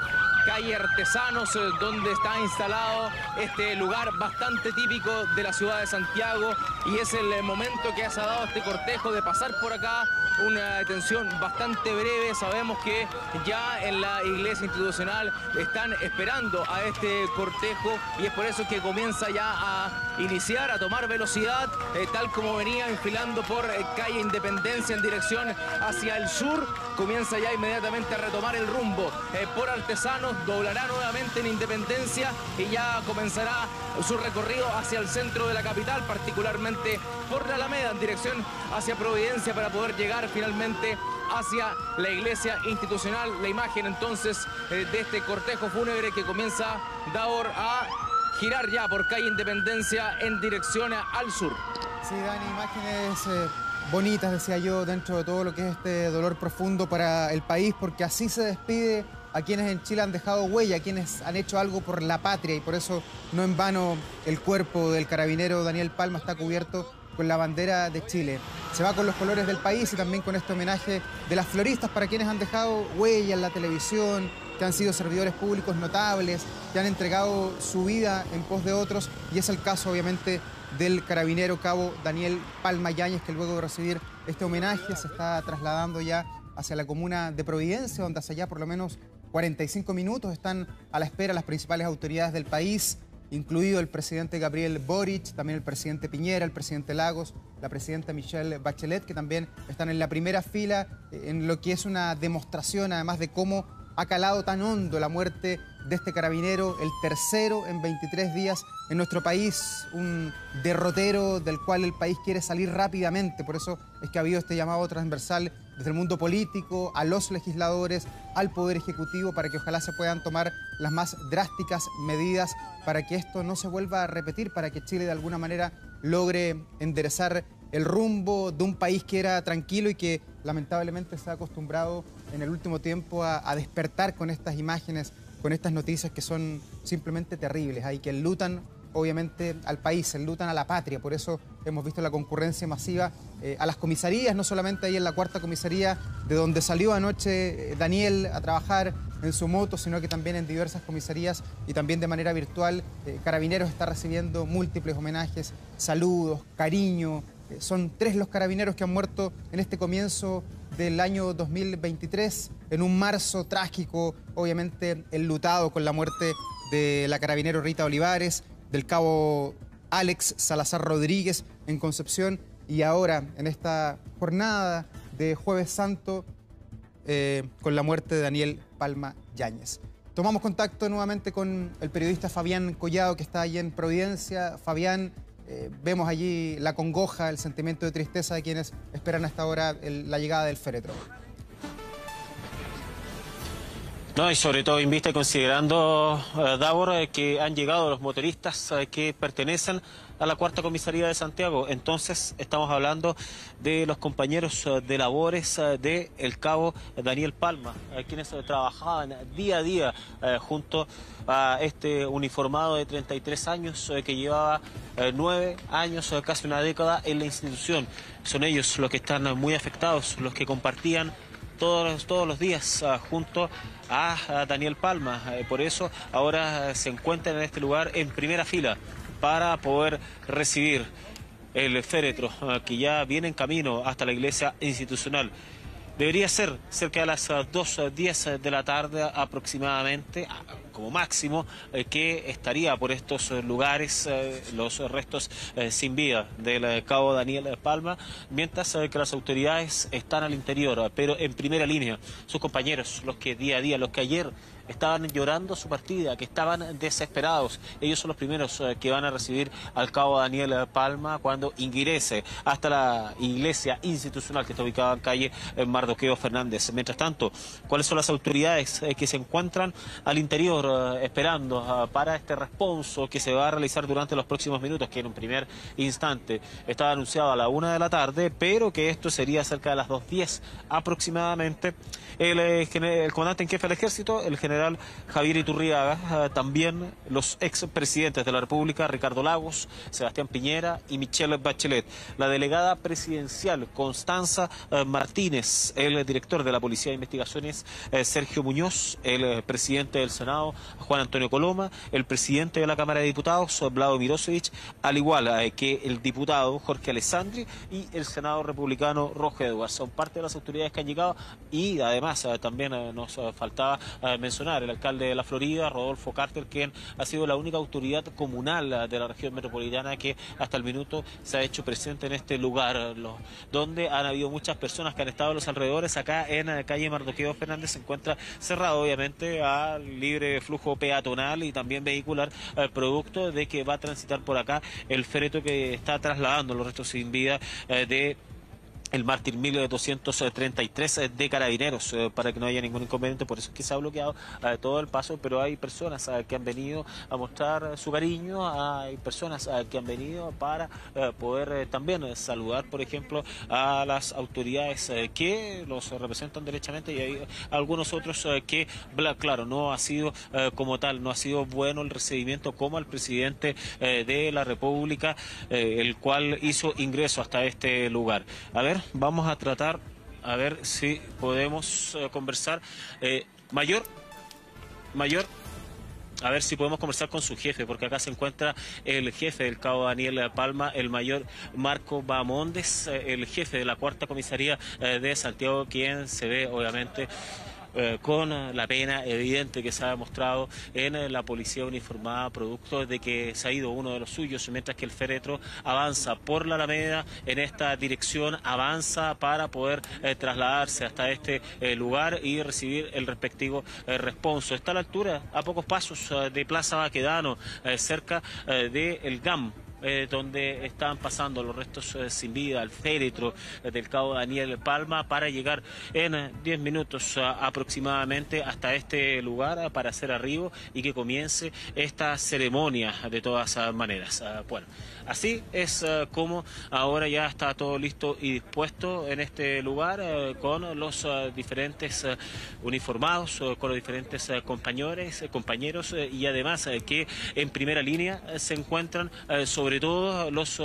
calle Artesanos, donde está instalado este lugar bastante típico de la ciudad de Santiago, y es el momento que se ha dado este cortejo de pasar por acá. Una detención bastante breve. Sabemos que ya en la iglesia institucional están esperando a este cortejo, y es por eso que comienza ya a iniciar, a tomar velocidad, tal como venía enfilando por calle Independencia en dirección hacia el sur. Comienza ya inmediatamente a retomar el rumbo por Artesanos, doblará nuevamente en Independencia y ya comenzará su recorrido hacia el centro de la capital, particularmente por la Alameda en dirección hacia Providencia, para poder llegar finalmente hacia la iglesia institucional. La imagen entonces de este cortejo fúnebre que comienza, Davor, a girar ya por calle Independencia en dirección al sur. Sí, Dani, imágenes bonitas, decía yo, dentro de todo lo que es este dolor profundo para el país, porque así se despide a quienes en Chile han dejado huella, a quienes han hecho algo por la patria, y por eso no en vano el cuerpo del carabinero Daniel Palma está cubierto con la bandera de Chile. Se va con los colores del país y también con este homenaje de las floristas para quienes han dejado huella en la televisión, que han sido servidores públicos notables, que han entregado su vida en pos de otros, y es el caso obviamente del carabinero cabo Daniel Palma Yáñez, que luego de recibir este homenaje se está trasladando ya hacia la comuna de Providencia, donde hace ya por lo menos 45 minutos están a la espera las principales autoridades del país, incluido el presidente Gabriel Boric, también el presidente Piñera, el presidente Lagos, la presidenta Michelle Bachelet, que también están en la primera fila en lo que es una demostración además de cómo ha calado tan hondo la muerte de este carabinero, el tercero en 23 días en nuestro país, un derrotero del cual el país quiere salir rápidamente. Por eso es que ha habido este llamado transversal desde el mundo político, a los legisladores, al Poder Ejecutivo, para que ojalá se puedan tomar las más drásticas medidas para que esto no se vuelva a repetir, para que Chile de alguna manera logre enderezar el rumbo de un país que era tranquilo y que lamentablemente se ha acostumbrado en el último tiempo a despertar con estas imágenes, con estas noticias que son simplemente terribles, hay que enlutan obviamente al país, enlutan a la patria. Por eso hemos visto la concurrencia masiva a las comisarías, no solamente ahí en la 4ª comisaría de donde salió anoche Daniel a trabajar en su moto, sino que también en diversas comisarías y también de manera virtual. Carabineros está recibiendo múltiples homenajes, saludos, cariño. Son 3 los carabineros que han muerto en este comienzo del año 2023, en un marzo trágico, obviamente enlutado con la muerte de la carabinero Rita Olivares, del cabo Alex Salazar Rodríguez en Concepción, y ahora en esta jornada de Jueves Santo con la muerte de Daniel Palma Yáñez. Tomamos contacto nuevamente con el periodista Fabián Collado, que está allí en Providencia. Fabián, vemos allí la congoja, el sentimiento de tristeza de quienes esperan hasta ahora la llegada del féretro. No, y sobre todo en vista y considerando, Davor, que han llegado los motoristas que pertenecen a la 4ª comisaría de Santiago. Entonces estamos hablando de los compañeros de labores del cabo Daniel Palma, quienes trabajaban día a día junto a este uniformado de 33 años que llevaba 9 años, casi una década en la institución. Son ellos los que están muy afectados, los que compartían todos los días junto a Daniel Palma. Por eso ahora se encuentran en este lugar en primera fila para poder recibir el féretro que ya viene en camino hasta la iglesia institucional. Debería ser cerca de las 2:10 de la tarde aproximadamente, como máximo, que estaría por estos lugares los restos sin vida del cabo Daniel Palma, mientras que las autoridades están al interior, pero en primera línea, sus compañeros, los que día a día, los que ayer estaban llorando su partida, que estaban desesperados. Ellos son los primeros que van a recibir al cabo Daniel Palma cuando ingrese hasta la iglesia institucional que está ubicada en calle Mardoqueo Fernández. Mientras tanto, ¿cuáles son las autoridades que se encuentran al interior esperando para este responso que se va a realizar durante los próximos minutos, que en un primer instante estaba anunciado a la 1 de la tarde, pero que esto sería cerca de las 2:10 aproximadamente? El comandante en jefe del ejército, el general general Javier Iturriaga, también los expresidentes de la República, Ricardo Lagos, Sebastián Piñera y Michelle Bachelet, la delegada presidencial Constanza Martínez, el director de la Policía de Investigaciones Sergio Muñoz, el presidente del Senado Juan Antonio Coloma, el presidente de la Cámara de Diputados Vlado Mirosevic, al igual que el diputado Jorge Alessandri y el senador republicano Roger Edwards. Son parte de las autoridades que han llegado y además también nos faltaba mencionar el alcalde de la Florida, Rodolfo Carter, quien ha sido la única autoridad comunal de la región metropolitana que hasta el minuto se ha hecho presente en este lugar, donde han habido muchas personas que han estado en los alrededores. Acá en calle Mardoqueo Fernández se encuentra cerrado obviamente al libre flujo peatonal y también vehicular, producto de que va a transitar por acá el féretro que está trasladando los restos sin vida de el mártir 1233 de Carabineros, para que no haya ningún inconveniente. Por eso es que se ha bloqueado todo el paso, pero hay personas que han venido a mostrar su cariño, hay personas que han venido para poder también saludar, por ejemplo, a las autoridades que los representan derechamente, y hay algunos otros que, claro, no ha sido como tal, no ha sido bueno el recibimiento como al presidente de la República, el cual hizo ingreso hasta este lugar. A ver, vamos a tratar, a ver si podemos conversar. Mayor, a ver si podemos conversar con su jefe, porque acá se encuentra el jefe del cabo Daniel Palma, el mayor Marco Bahamondes, el jefe de la cuarta comisaría de Santiago, quien se ve obviamente con la pena evidente que se ha demostrado en la policía uniformada, producto de que se ha ido uno de los suyos, mientras que el féretro avanza por la Alameda en esta dirección, avanza para poder trasladarse hasta este lugar y recibir el respectivo responso. Está a la altura, a pocos pasos de Plaza Baquedano, cerca del GAM, donde están pasando los restos sin vida, el féretro del cabo Daniel Palma, para llegar en 10 minutos aproximadamente hasta este lugar para hacer arribo y que comience esta ceremonia de todas maneras. Bueno, así es como ahora ya está todo listo y dispuesto en este lugar, con los diferentes uniformados, con los diferentes compañeros y además que en primera línea se encuentran sobre todo los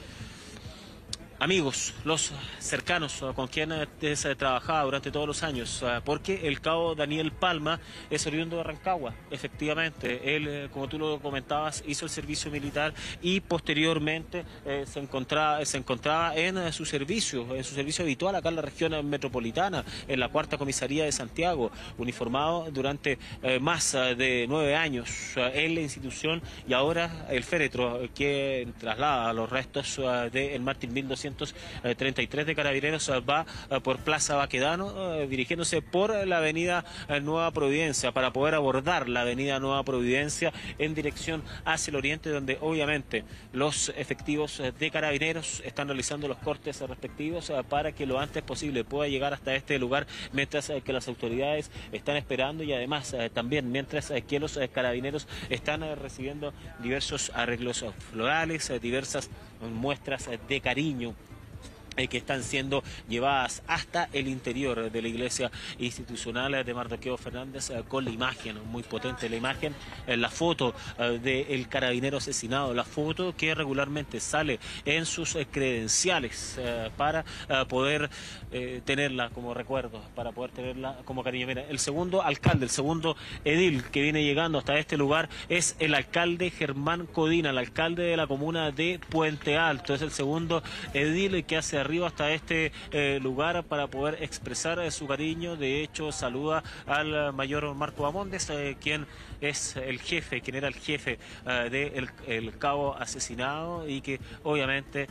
amigos, los cercanos con quienes se trabajaba durante todos los años, porque el cabo Daniel Palma es oriundo de Rancagua, efectivamente. Él, como tú lo comentabas, hizo el servicio militar y posteriormente se encontraba en su servicio habitual acá en la región metropolitana, en la cuarta comisaría de Santiago, uniformado durante más de 9 años en la institución, y ahora el féretro que traslada los restos del mártir 1233 de Carabineros va por Plaza Baquedano, dirigiéndose por la avenida Nueva Providencia, para poder abordar la avenida Nueva Providencia en dirección hacia el oriente, donde obviamente los efectivos de Carabineros están realizando los cortes respectivos para que lo antes posible pueda llegar hasta este lugar, mientras que las autoridades están esperando, y además también mientras que los Carabineros están recibiendo diversos arreglos florales, diversas muestras de cariño que están siendo llevadas hasta el interior de la iglesia institucional de Mardoqueo Fernández, con la imagen muy potente, la imagen, la foto del carabinero asesinado, la foto que regularmente sale en sus credenciales para poder tenerla como recuerdo, para poder tenerla como cariño. Mira, el segundo alcalde, el segundo edil que viene llegando hasta este lugar es el alcalde Germán Codina, el alcalde de la comuna de Puente Alto. Es el segundo edil que hace arriba hasta este lugar para poder expresar su cariño. De hecho, saluda al mayor Marco Bahamondes, quien es el jefe, quien era el jefe del cabo asesinado, y que obviamente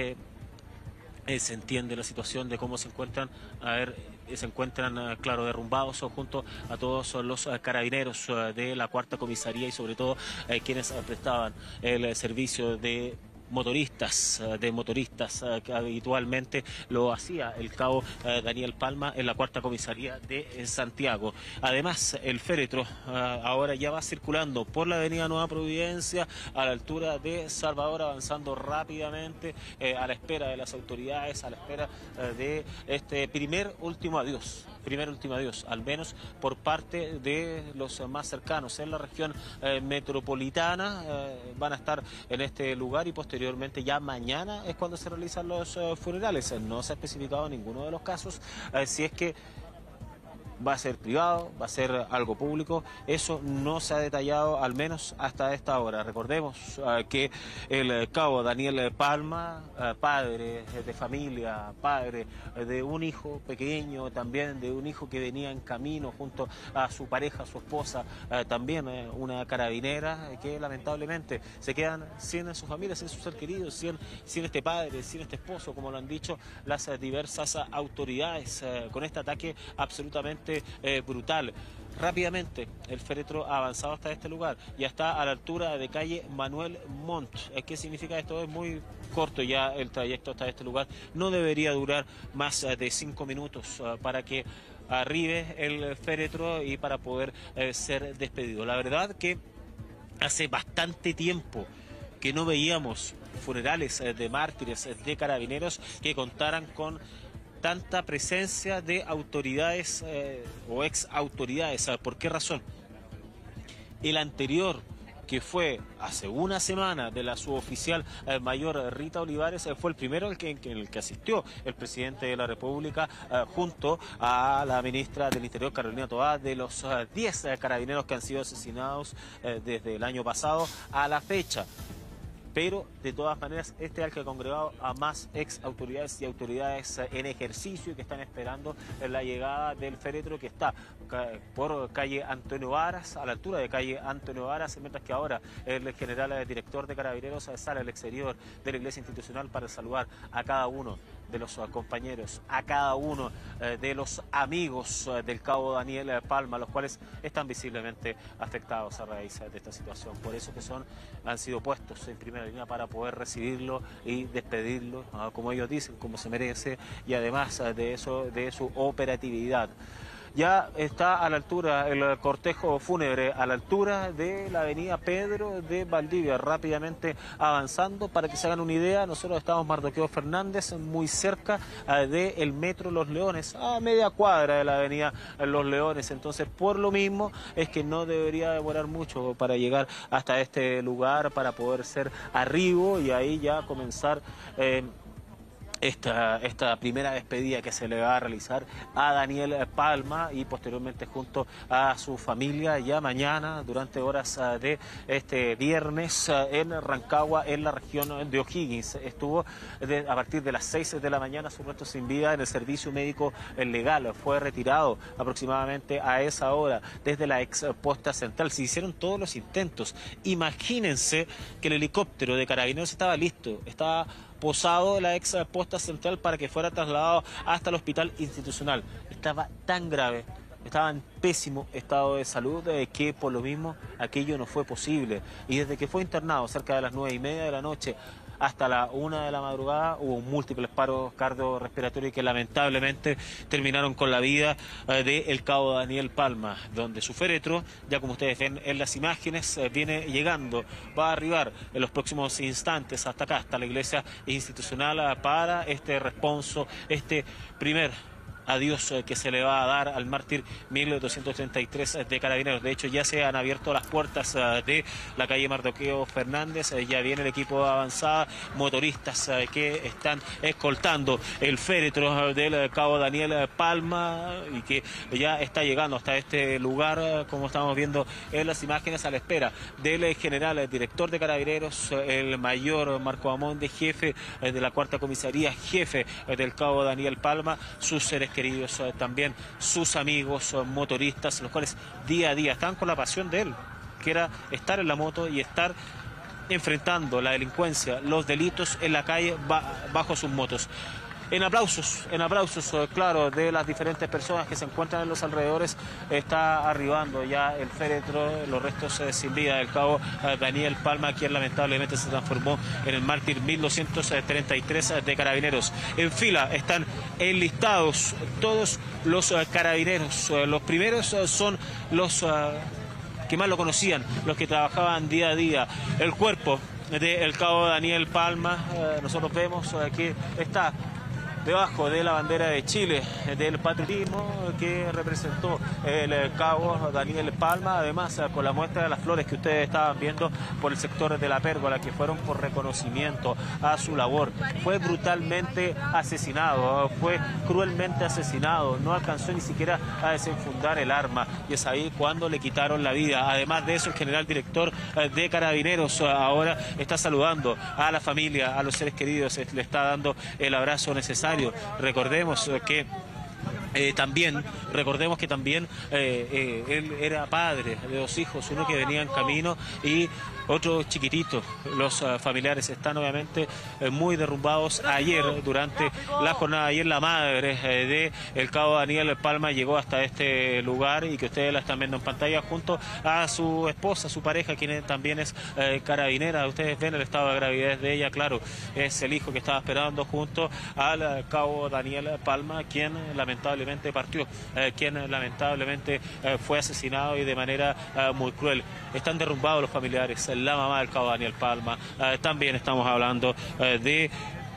se entiende la situación de cómo se encuentran, claro, derrumbados derrumbados junto a todos los carabineros de la cuarta comisaría, y sobre todo quienes prestaban el servicio de motoristas que habitualmente lo hacía el cabo Daniel Palma en la cuarta comisaría de Santiago. Además, el féretro ahora ya va circulando por la avenida Nueva Providencia a la altura de Salvador, avanzando rápidamente a la espera de las autoridades, a la espera de este último adiós primer último adiós, al menos por parte de los más cercanos. En la región metropolitana van a estar en este lugar y posteriormente ya mañana es cuando se realizan los funerales. No se ha especificado en ninguno de los casos si es que va a ser privado, va a ser algo público. Eso no se ha detallado, al menos hasta esta hora. Recordemos que el cabo Daniel Palma, padre de familia, padre de un hijo pequeño, también de un hijo que venía en camino junto a su pareja, su esposa, también una carabinera, que lamentablemente se quedan sin su familia, sin su ser querido, sin este padre, sin este esposo, como lo han dicho las diversas autoridades, con este ataque absolutamente brutal. Rápidamente el féretro ha avanzado hasta este lugar, ya está a la altura de calle Manuel Montt. ¿Qué significa esto? Es muy corto ya el trayecto hasta este lugar, no debería durar más de 5 minutos para que arribe el féretro y para poder ser despedido. La verdad que hace bastante tiempo que no veíamos funerales de mártires de carabineros que contaran con tanta presencia de autoridades o ex autoridades. ¿Por qué razón? El anterior, que fue hace una semana, de la suboficial mayor Rita Olivares, fue el primero en el que asistió el presidente de la República junto a la ministra del Interior, Carolina Toá, de los 10 carabineros que han sido asesinados desde el año pasado a la fecha. Pero, de todas maneras, este es el que ha congregado a más ex autoridades y autoridades en ejercicio que están esperando la llegada del féretro, que está por calle Antonio Varas, a la altura de calle Antonio Varas, mientras que ahora el general director de Carabineros sale al exterior de la iglesia institucional para saludar a cada uno de los compañeros, a cada uno de los amigos del cabo Daniel Palma, los cuales están visiblemente afectados a raíz de esta situación. Por eso que han sido puestos en primera línea para poder recibirlo y despedirlo, como ellos dicen, como se merece, y además de eso, de su operatividad. Ya está a la altura el cortejo fúnebre, a la altura de la avenida Pedro de Valdivia, rápidamente avanzando. Para que se hagan una idea, nosotros estamos Mardoqueo Fernández, muy cerca del metro Los Leones, a media cuadra de la avenida Los Leones. Entonces, por lo mismo, es que no debería demorar mucho para llegar hasta este lugar, para poder ser arribo y ahí ya comenzar esta primera despedida que se le va a realizar a Daniel Palma y posteriormente junto a su familia ya mañana durante horas de este viernes en Rancagua, en la región de O'Higgins. Estuvo a partir de las 6 de la mañana su resto sin vida en el servicio médico legal. Fue retirado aproximadamente a esa hora desde la ex posta central. Se hicieron todos los intentos. Imagínense que el helicóptero de Carabineros estaba listo, estaba posado de la ex posta central para que fuera trasladado hasta el hospital institucional. Estaba tan grave, estaba en pésimo estado de salud que por lo mismo aquello no fue posible. Y desde que fue internado cerca de las 9:30 de la noche hasta la 1 de la madrugada hubo múltiples paros cardiorrespiratorios que lamentablemente terminaron con la vida del cabo Daniel Palma, donde su féretro, ya como ustedes ven en las imágenes, viene llegando, va a arribar en los próximos instantes hasta acá, hasta la iglesia institucional, para este responso, este primer adiós que se le va a dar al mártir 1233 de Carabineros. De hecho, ya se han abierto las puertas de la calle Mardoqueo Fernández, ya viene el equipo de avanzada, motoristas que están escoltando el féretro del cabo Daniel Palma y que ya está llegando hasta este lugar, como estamos viendo en las imágenes, a la espera del general director de Carabineros, el mayor Marco Amonde, jefe de la cuarta comisaría, jefe del cabo Daniel Palma, sus seres queridos, también sus amigos motoristas, los cuales día a día están con la pasión de él, que era estar en la moto y estar enfrentando la delincuencia, los delitos en la calle bajo sus motos. En aplausos, claro, de las diferentes personas que se encuentran en los alrededores, está arribando ya el féretro, los restos sin vida del cabo Daniel Palma, quien lamentablemente se transformó en el mártir 1233 de Carabineros. En fila están enlistados todos los carabineros. Los primeros son los que más lo conocían, los que trabajaban día a día. El cuerpo del cabo Daniel Palma, nosotros vemos que está debajo de la bandera de Chile, del patriotismo que representó el cabo Daniel Palma, además con la muestra de las flores que ustedes estaban viendo por el sector de la pérgola, que fueron por reconocimiento a su labor. Fue brutalmente asesinado, fue cruelmente asesinado, no alcanzó ni siquiera a desenfundar el arma, y es ahí cuando le quitaron la vida. Además de eso, el general director de Carabineros ahora está saludando a la familia, a los seres queridos, le está dando el abrazo necesario. Recordemos que también él era padre de 2 hijos, uno que venía en camino y otro chiquitito. Los familiares están obviamente muy derrumbados. Ayer, durante la jornada de ayer, la madre de el cabo Daniel Palma llegó hasta este lugar, y que ustedes la están viendo en pantalla, junto a su esposa, su pareja, quien también es carabinera. Ustedes ven el estado de gravidez de ella, claro, es el hijo que estaba esperando, junto al cabo Daniel Palma, quien lamentablemente partió, quien lamentablemente fue asesinado, y de manera muy cruel. Están derrumbados los familiares, la mamá del cabo Daniel Palma. También estamos hablando de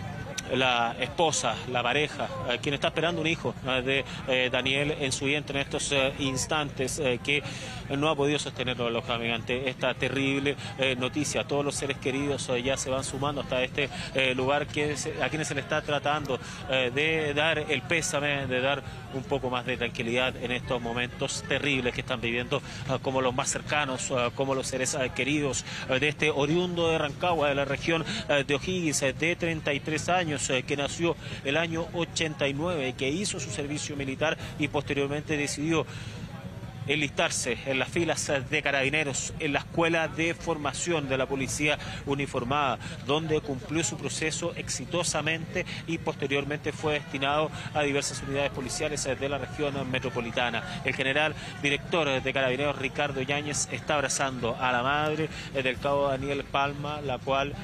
la esposa, la pareja, quien está esperando un hijo de Daniel en su vientre en estos instantes, que no ha podido sostenerlo, lógicamente, esta terrible noticia. Todos los seres queridos ya se van sumando hasta este lugar, a quienes se le está tratando de dar el pésame, de dar un poco más de tranquilidad en estos momentos terribles que están viviendo como los más cercanos, como los seres queridos de este oriundo de Rancagua, de la región de O'Higgins, de 33 años, que nació el año 89, que hizo su servicio militar y posteriormente decidió enlistarse en las filas de Carabineros, en la escuela de formación de la policía uniformada, donde cumplió su proceso exitosamente y posteriormente fue destinado a diversas unidades policiales de la región metropolitana. El general director de Carabineros, Ricardo Yáñez, está abrazando a la madre del cabo Daniel Palma, la cual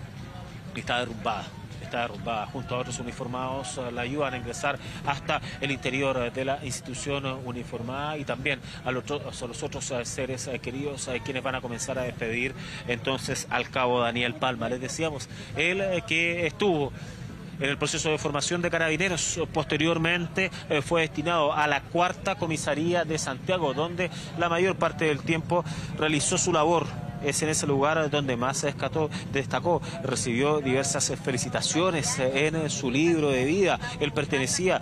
está derrumbada. Junto a otros uniformados, la ayudan a ingresar hasta el interior de la institución uniformada, y también a los otros seres queridos, quienes van a comenzar a despedir entonces al cabo Daniel Palma. Les decíamos, él que estuvo en el proceso de formación de Carabineros, posteriormente fue destinado a la 4ª Comisaría de Santiago, donde la mayor parte del tiempo realizó su labor. Es en ese lugar donde más se destacó, recibió diversas felicitaciones en su libro de vida. Él pertenecía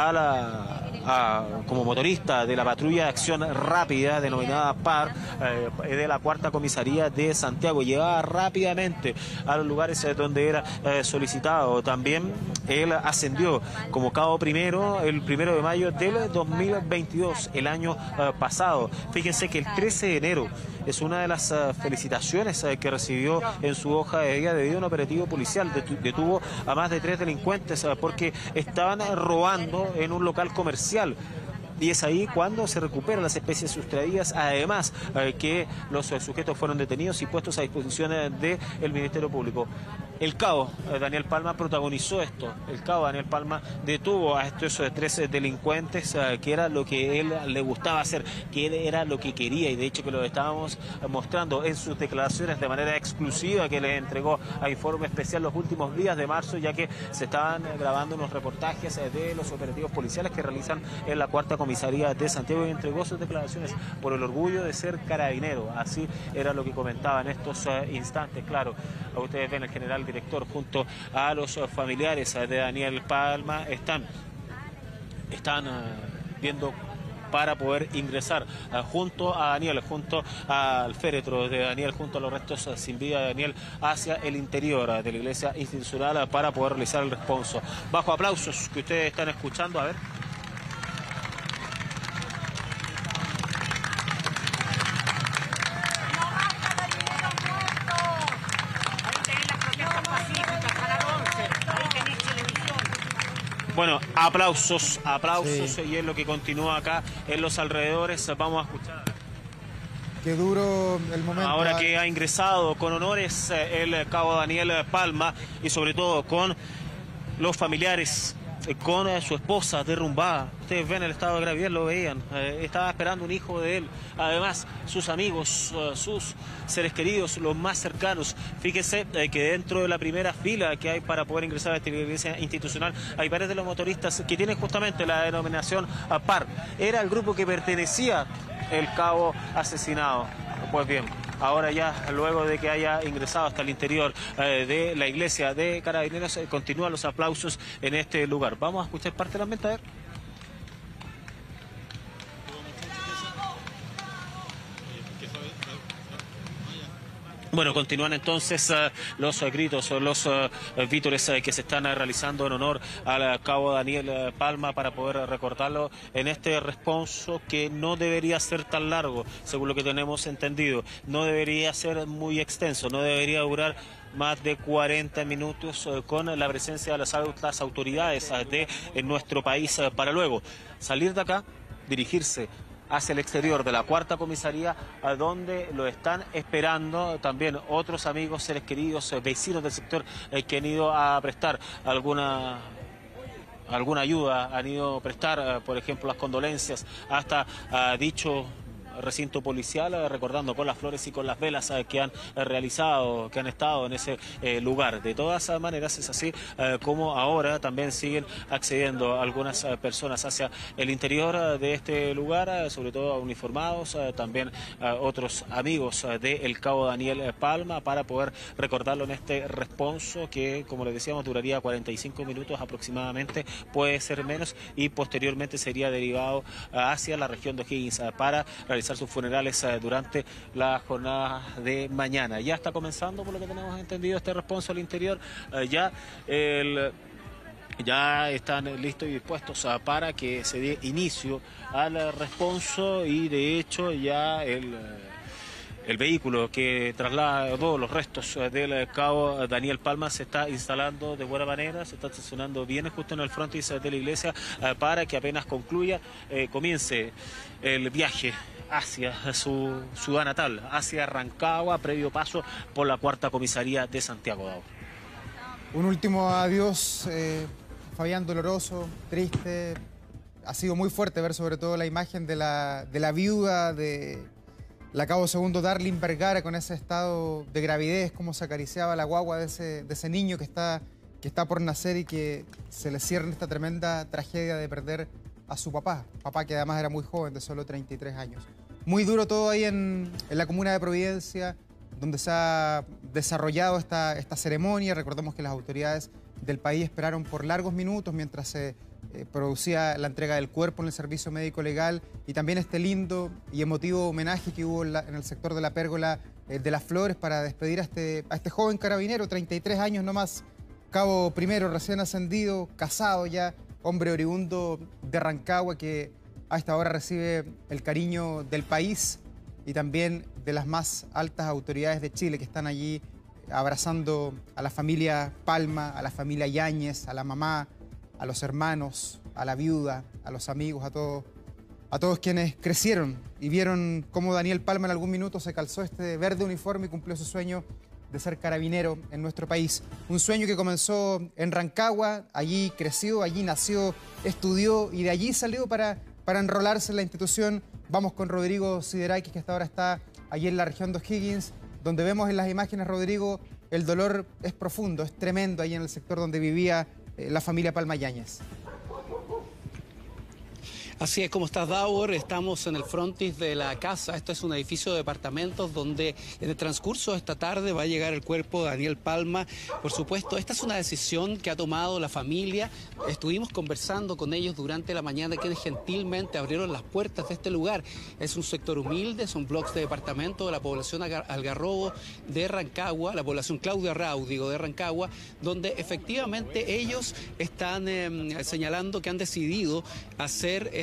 como motorista de la patrulla de acción rápida denominada PAR, de la 4ª Comisaría de Santiago. Llegaba rápidamente a los lugares donde era solicitado. También él ascendió como cabo primero el 1 de mayo del 2022, el año pasado. Fíjense que el 13 de enero es una de las felicitaciones que recibió en su hoja de vida debido a un operativo policial. Detuvo a más de 3 delincuentes porque estaban robando en un local comercial. Y es ahí cuando se recuperan las especies sustraídas, además que los sujetos fueron detenidos y puestos a disposición del Ministerio Público. El cabo Daniel Palma protagonizó esto. El cabo Daniel Palma detuvo a estos 13 delincuentes, que era lo que él le gustaba hacer, que él era lo que quería, y de hecho que lo estábamos mostrando en sus declaraciones de manera exclusiva que le entregó a Informe Especial los últimos días de marzo, ya que se estaban grabando unos reportajes de los operativos policiales que realizan en la 4ª Comisaría de Santiago, y entregó sus declaraciones por el orgullo de ser carabinero. Así era lo que comentaba en estos instantes. Claro, ustedes ven el general director junto a los familiares de Daniel Palma están viendo para poder ingresar junto a Daniel, junto al féretro de Daniel, junto a los restos sin vida de Daniel, hacia el interior de la iglesia institucional para poder realizar el responso. Bajo aplausos que ustedes están escuchando, a ver. Bueno, aplausos, sí. Y es lo que continúa acá en los alrededores. Vamos a escuchar. Qué duro el momento. Ahora que ha ingresado con honores el cabo Daniel Palma, y sobre todo con los familiares con su esposa derrumbada. Ustedes ven el estado de gravedad, lo veían. Estaba esperando un hijo de él. Además, sus amigos, sus seres queridos, los más cercanos. Fíjese que dentro de la primera fila que hay para poder ingresar a esta iglesia institucional hay varios de los motoristas que tienen justamente la denominación PAR. Era el grupo que pertenecía el cabo asesinado. Pues bien, ahora ya, luego de que haya ingresado hasta el interior de la iglesia de Carabineros, continúan los aplausos en este lugar. Vamos a escuchar parte de la ambiente, a ver. Bueno, continúan entonces los gritos, los vítores que se están realizando en honor al cabo Daniel Palma para poder recordarlo en este responso que no debería ser tan largo, según lo que tenemos entendido. No debería ser muy extenso, no debería durar más de 40 minutos con la presencia de las altas autoridades de nuestro país para luego salir de acá, dirigirse hacia el exterior de la cuarta comisaría, a donde lo están esperando también otros amigos, seres queridos, vecinos del sector que han ido a prestar alguna ayuda, han ido a prestar, por ejemplo, las condolencias hasta dicho recinto policial, recordando con las flores y con las velas que han realizado, que han estado en ese lugar. De todas maneras es así como ahora también siguen accediendo algunas personas hacia el interior de este lugar, sobre todo uniformados, también otros amigos del cabo Daniel Palma, para poder recordarlo en este responso que, como les decíamos, duraría 45 minutos aproximadamente, puede ser menos, y posteriormente sería derivado hacia la región de O'Higgins para realizar sus funerales durante la jornada de mañana. Ya está comenzando, por lo que tenemos entendido, este responso al interior. Ya están listos y dispuestos para que se dé inicio al responso, y de hecho ya el vehículo que trasladó los restos del cabo Daniel Palma se está instalando de buena manera, se está estacionando bien justo en el frontis de la iglesia para que apenas concluya, comience el viaje hacia su ciudad natal, hacia Rancagua, previo paso por la cuarta comisaría de Santiago. Un último adiós, Fabián, doloroso, triste. Ha sido muy fuerte ver sobre todo la imagen de la viuda de la cabo segundo Darlene Vergara, con ese estado de gravidez, cómo se acariciaba la guagua de ese niño que está por nacer, y que se le cierra esta tremenda tragedia de perder a su papá que además era muy joven, de solo 33 años. Muy duro todo ahí en la comuna de Providencia, donde se ha desarrollado esta ceremonia. Recordemos que las autoridades del país esperaron por largos minutos mientras se producía la entrega del cuerpo en el servicio médico legal, y también este lindo y emotivo homenaje que hubo en el sector de la pérgola de las Flores para despedir a este joven carabinero, 33 años nomás, cabo primero, recién ascendido, casado ya, hombre oriundo de Rancagua, que a esta hora recibe el cariño del país y también de las más altas autoridades de Chile, que están allí abrazando a la familia Palma, a la familia Yáñez, a la mamá, a los hermanos, a la viuda, a los amigos, a todos quienes crecieron y vieron cómo Daniel Palma en algún minuto se calzó este verde uniforme y cumplió su sueño de ser carabinero en nuestro país. Un sueño que comenzó en Rancagua, allí creció, allí nació, estudió, y de allí salió para enrolarse en la institución. Vamos con Rodrigo Siderakis, que hasta ahora está allí en la región de O'Higgins, donde vemos en las imágenes, Rodrigo, el dolor es profundo, es tremendo ahí en el sector donde vivía la familia Palma Yáñez. Así es, como estás, Daur, estamos en el frontis de la casa. Esto es un edificio de departamentos donde en el transcurso de esta tarde va a llegar el cuerpo de Daniel Palma. Por supuesto, esta es una decisión que ha tomado la familia. Estuvimos conversando con ellos durante la mañana, quienes gentilmente abrieron las puertas de este lugar. Es un sector humilde, son bloques de departamentos de la población Algarrobo de Rancagua, la población Claudia Rau, digo, de Rancagua, donde efectivamente ellos están señalando que han decidido hacer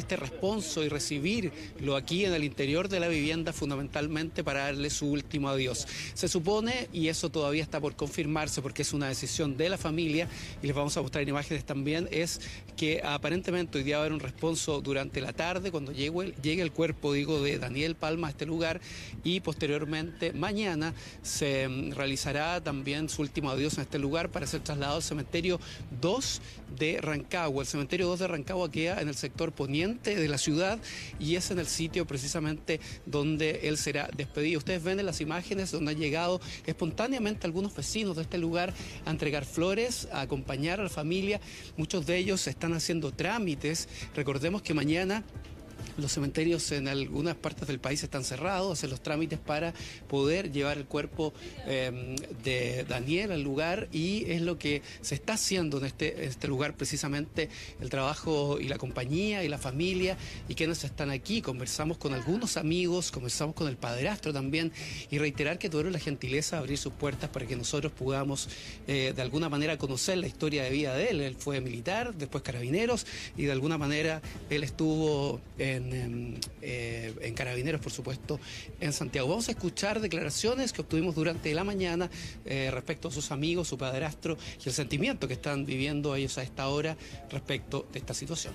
este responso y recibirlo aquí en el interior de la vivienda, fundamentalmente para darle su último adiós. Se supone, y eso todavía está por confirmarse porque es una decisión de la familia, y les vamos a mostrar imágenes también, es que aparentemente hoy día va a haber un responso durante la tarde cuando llegue el cuerpo, de Daniel Palma a este lugar, y posteriormente mañana se realizará también su último adiós en este lugar para ser trasladado al cementerio 2 de Rancagua. El cementerio 2 de Rancagua queda en el sector poniente de la ciudad y es en el sitio precisamente donde él será despedido. Ustedes ven en las imágenes donde han llegado espontáneamente algunos vecinos de este lugar a entregar flores, a acompañar a la familia. Muchos de ellos están haciendo trámites. Recordemos que mañana los cementerios en algunas partes del país están cerrados, hacen los trámites para poder llevar el cuerpo de Daniel al lugar, y es lo que se está haciendo en este lugar, precisamente el trabajo y la compañía y la familia y quienes están aquí. Conversamos con algunos amigos, conversamos con el padrastro también, y reiterar que tuvieron la gentileza de abrir sus puertas para que nosotros podamos de alguna manera conocer la historia de vida de él. Él fue militar, después carabineros, y de alguna manera él estuvo en Carabineros, por supuesto, en Santiago. Vamos a escuchar declaraciones que obtuvimos durante la mañana respecto a sus amigos, su padrastro, y el sentimiento que están viviendo ellos a esta hora respecto de esta situación.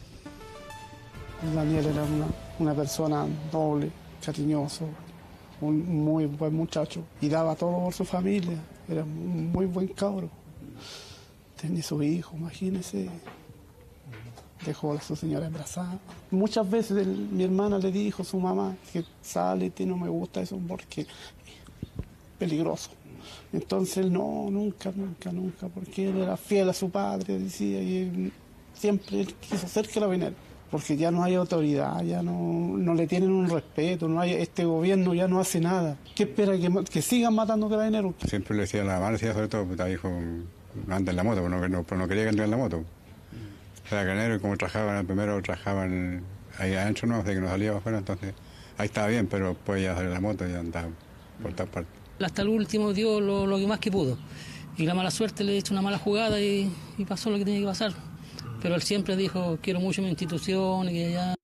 Daniel era una persona noble, cariñoso, un muy buen muchacho, y daba todo por su familia. Era un muy buen cabro. Tenía su hijo, imagínese. Dejó a su señora embarazada. Muchas veces mi hermana le dijo a su mamá que sale, no me gusta eso porque es peligroso. Entonces él nunca, porque él era fiel a su padre, decía, y él siempre quiso ser carabinero, porque ya no hay autoridad, ya no le tienen un respeto, este gobierno ya no hace nada. ¿Qué espera? ¿Que sigan matando carabineros? Siempre le decía a la mamá, sobre todo, porque dijo, no anda en la moto, pero no quería que anduviera en la moto. Era carabinero, y como primero trabajaban ahí adentro, ¿no? De que no salía afuera, entonces ahí estaba bien, pero después ya salió la moto y andaba por todas partes. Hasta el último dio lo que más que pudo, y la mala suerte le echó una mala jugada y pasó lo que tenía que pasar, pero él siempre dijo, quiero mucho mi institución y que ya...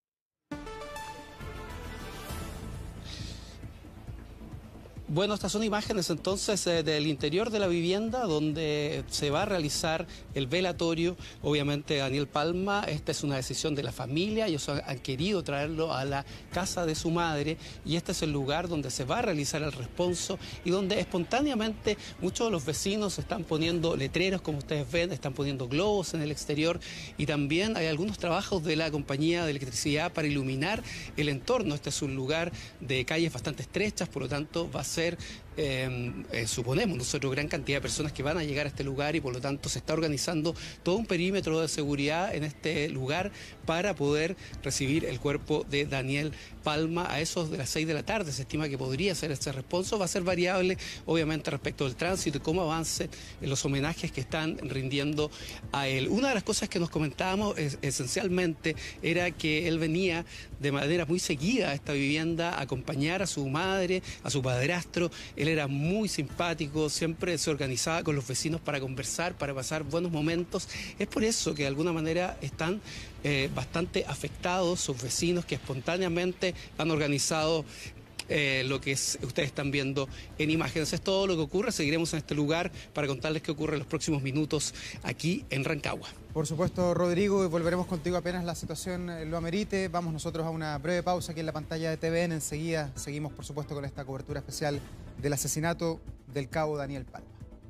Bueno, estas son imágenes entonces del interior de la vivienda donde se va a realizar el velatorio, obviamente, Daniel Palma. Esta es una decisión de la familia, ellos han querido traerlo a la casa de su madre, y este es el lugar donde se va a realizar el responso y donde espontáneamente muchos de los vecinos están poniendo letreros, como ustedes ven, están poniendo globos en el exterior, y también hay algunos trabajos de la compañía de electricidad para iluminar el entorno. Este es un lugar de calles bastante estrechas, por lo tanto va a ser, suponemos nosotros, gran cantidad de personas que van a llegar a este lugar, y por lo tanto se está organizando todo un perímetro de seguridad en este lugar para poder recibir el cuerpo de Daniel Palma a esos de las 6 de la tarde. Se estima que podría ser este responso. Va a ser variable, obviamente, respecto del tránsito y cómo avance en los homenajes que están rindiendo a él. Una de las cosas que nos comentábamos esencialmente era que él venía de manera muy seguida a esta vivienda a acompañar a su madre, a su padrastro. Él era muy simpático, siempre se organizaba con los vecinos para conversar, para pasar buenos momentos. Es por eso que de alguna manera están bastante afectados sus vecinos, que espontáneamente han organizado lo que ustedes están viendo en imágenes. Es todo lo que ocurre. Seguiremos en este lugar para contarles qué ocurre en los próximos minutos aquí en Rancagua. Por supuesto, Rodrigo, y volveremos contigo apenas la situación lo amerite. Vamos nosotros a una breve pausa aquí en la pantalla de TVN. Enseguida seguimos, por supuesto, con esta cobertura especial del asesinato del cabo Daniel Palma.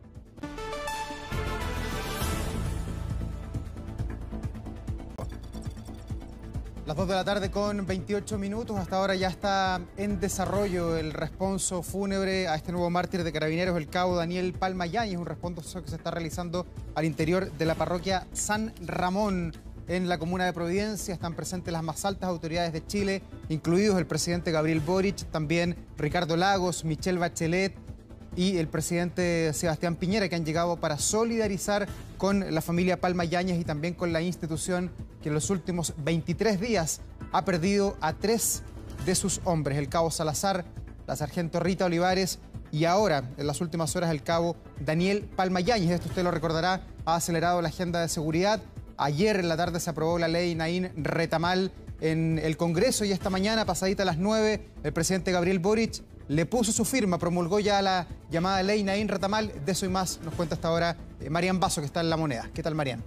Las 2 de la tarde con 28 minutos. Hasta ahora ya está en desarrollo el responso fúnebre a este nuevo mártir de Carabineros, el cabo Daniel Palma Yáñez. Un responso que se está realizando al interior de la parroquia San Ramón, en la comuna de Providencia. Están presentes las más altas autoridades de Chile, incluidos el presidente Gabriel Boric, también Ricardo Lagos, Michelle Bachelet y el presidente Sebastián Piñera, que han llegado para solidarizar con la familia Palma Yáñez y también con la institución que en los últimos 23 días ha perdido a 3 de sus hombres: el cabo Salazar, la sargento Rita Olivares y ahora, en las últimas horas, el cabo Daniel Palma Yáñez. Esto usted lo recordará, ha acelerado la agenda de seguridad Ayer en la tarde se aprobó la ley Nain Retamal en el Congreso y esta mañana, pasadita a las 9, el presidente Gabriel Boric le puso su firma, promulgó ya la llamada ley Nain Retamal. De eso y más nos cuenta hasta ahora Marian Basso, que está en La Moneda. ¿Qué tal, Marian?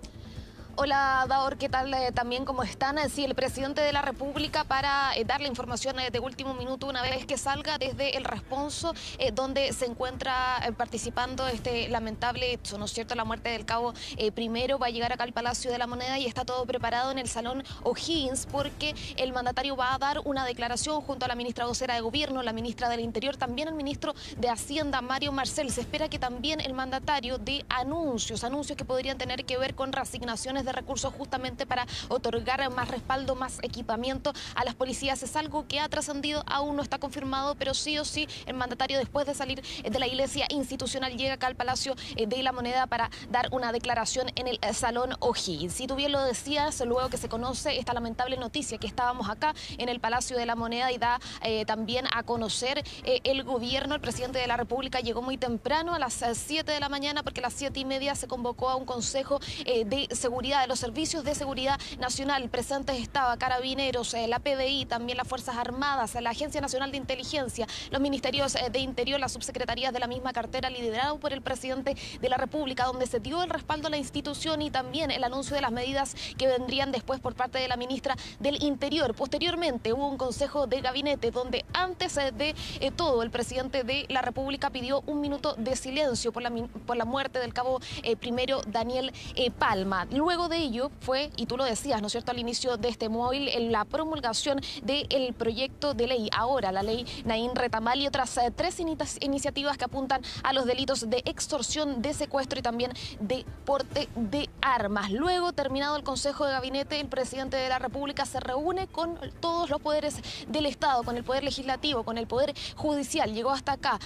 Hola, Daor, ¿qué tal también? ¿Cómo están? Sí, el presidente de la República para dar la información de último minuto una vez que salga desde el responso donde se encuentra participando este lamentable hecho, ¿no es cierto? La muerte del cabo primero va a llegar acá al Palacio de la Moneda y está todo preparado en el Salón O'Higgins porque el mandatario va a dar una declaración junto a la ministra vocera de Gobierno, la ministra del Interior, también el ministro de Hacienda, Mario Marcel. Se espera que también el mandatario dé anuncios que podrían tener que ver con reasignaciones de recursos justamente para otorgar más respaldo, más equipamiento a las policías. Es algo que ha trascendido, aún no está confirmado, pero sí o sí el mandatario, después de salir de la iglesia institucional, llega acá al Palacio de la Moneda para dar una declaración en el Salón O'Higgins. Si tú bien lo decías, luego que se conoce esta lamentable noticia que estábamos acá en el Palacio de la Moneda y da también a conocer el gobierno, el presidente de la República llegó muy temprano, a las 7 de la mañana, porque a las 7:30 se convocó a un consejo de seguridad de los servicios de seguridad nacional. Presentes estaba Carabineros, la PDI, también las Fuerzas Armadas, la Agencia Nacional de Inteligencia, los ministerios de Interior, las subsecretarías de la misma cartera, liderado por el presidente de la República, donde se dio el respaldo a la institución y también el anuncio de las medidas que vendrían después por parte de la ministra del Interior. Posteriormente hubo un consejo de gabinete donde antes de todo el presidente de la República pidió un minuto de silencio por la muerte del cabo primero Daniel Palma. Luego de ello fue, y tú lo decías, ¿no es cierto?, al inicio de este móvil, la promulgación del proyecto de ley, ahora la ley Nain Retamal, y otras 3 iniciativas que apuntan a los delitos de extorsión, de secuestro y también de porte de armas. Luego, terminado el Consejo de Gabinete, el presidente de la República se reúne con todos los poderes del Estado, con el Poder Legislativo, con el Poder Judicial. Llegó hasta acá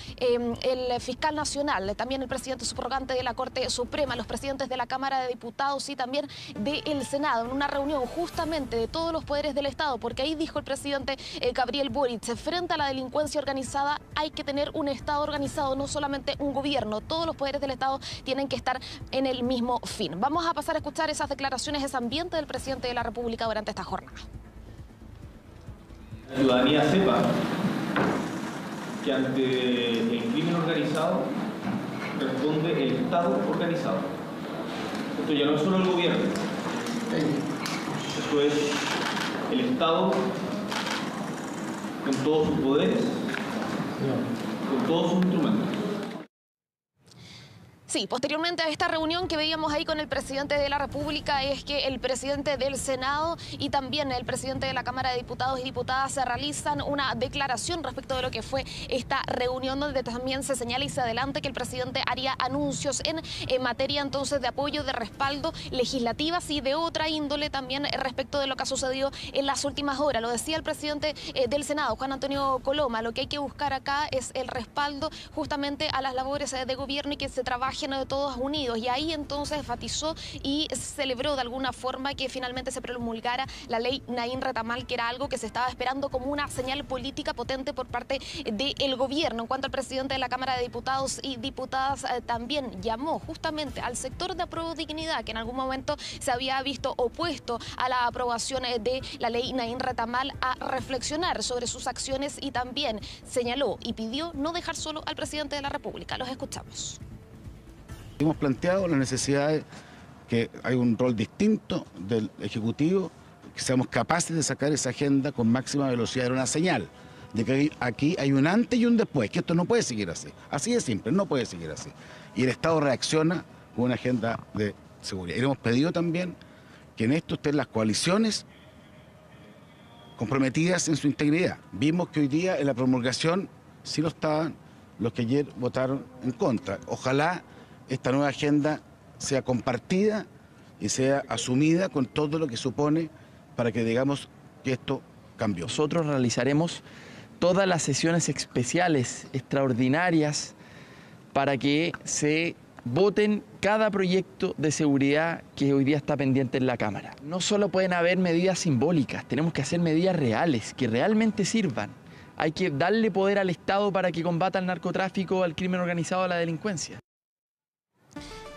el fiscal nacional, también el presidente subrogante de la Corte Suprema, los presidentes de la Cámara de Diputados y también del Senado, en una reunión justamente de todos los poderes del Estado, porque ahí dijo el presidente Gabriel Boric, frente a la delincuencia organizada hay que tener un Estado organizado, no solamente un gobierno. Todos los poderes del Estado tienen que estar en el mismo fin. Vamos a pasar a escuchar esas declaraciones, ese ambiente del presidente de la República durante esta jornada. La ciudadanía sepa que ante el crimen organizado responde el Estado organizado. Esto ya no es solo el gobierno, esto es el Estado con todos sus poderes, con todos sus instrumentos. Sí, posteriormente a esta reunión que veíamos ahí con el presidente de la República es que el presidente del Senado y también el presidente de la Cámara de Diputados y Diputadas se realizan una declaración respecto de lo que fue esta reunión, donde también se señala y se adelanta que el presidente haría anuncios en materia entonces de apoyo, de respaldo legislativas y de otra índole también respecto de lo que ha sucedido en las últimas horas. Lo decía el presidente del Senado, Juan Antonio Coloma, lo que hay que buscar acá es el respaldo justamente a las labores de gobierno y que se trabaje de todos unidos, y ahí entonces enfatizó y celebró de alguna forma que finalmente se promulgara la ley Nain Retamal, que era algo que se estaba esperando como una señal política potente por parte del gobierno. En cuanto al presidente de la Cámara de Diputados y Diputadas, también llamó justamente al sector de Apruebo Dignidad, que en algún momento se había visto opuesto a la aprobación de la ley Nain Retamal, a reflexionar sobre sus acciones y también señaló y pidió no dejar solo al presidente de la República. Los escuchamos. Hemos planteado la necesidad de que hay un rol distinto del Ejecutivo, que seamos capaces de sacar esa agenda con máxima velocidad. Era una señal de que aquí hay un antes y un después, que esto no puede seguir así. Así de simple, no puede seguir así. Y el Estado reacciona con una agenda de seguridad. Y le hemos pedido también que en esto estén las coaliciones comprometidas en su integridad. Vimos que hoy día en la promulgación sí lo estaban los que ayer votaron en contra. Ojalá esta nueva agenda sea compartida y sea asumida con todo lo que supone para que digamos que esto cambió. Nosotros realizaremos todas las sesiones especiales, extraordinarias, para que se voten cada proyecto de seguridad que hoy día está pendiente en la Cámara. No solo pueden haber medidas simbólicas, tenemos que hacer medidas reales, que realmente sirvan. Hay que darle poder al Estado para que combata el narcotráfico, al crimen organizado, a la delincuencia. Sí,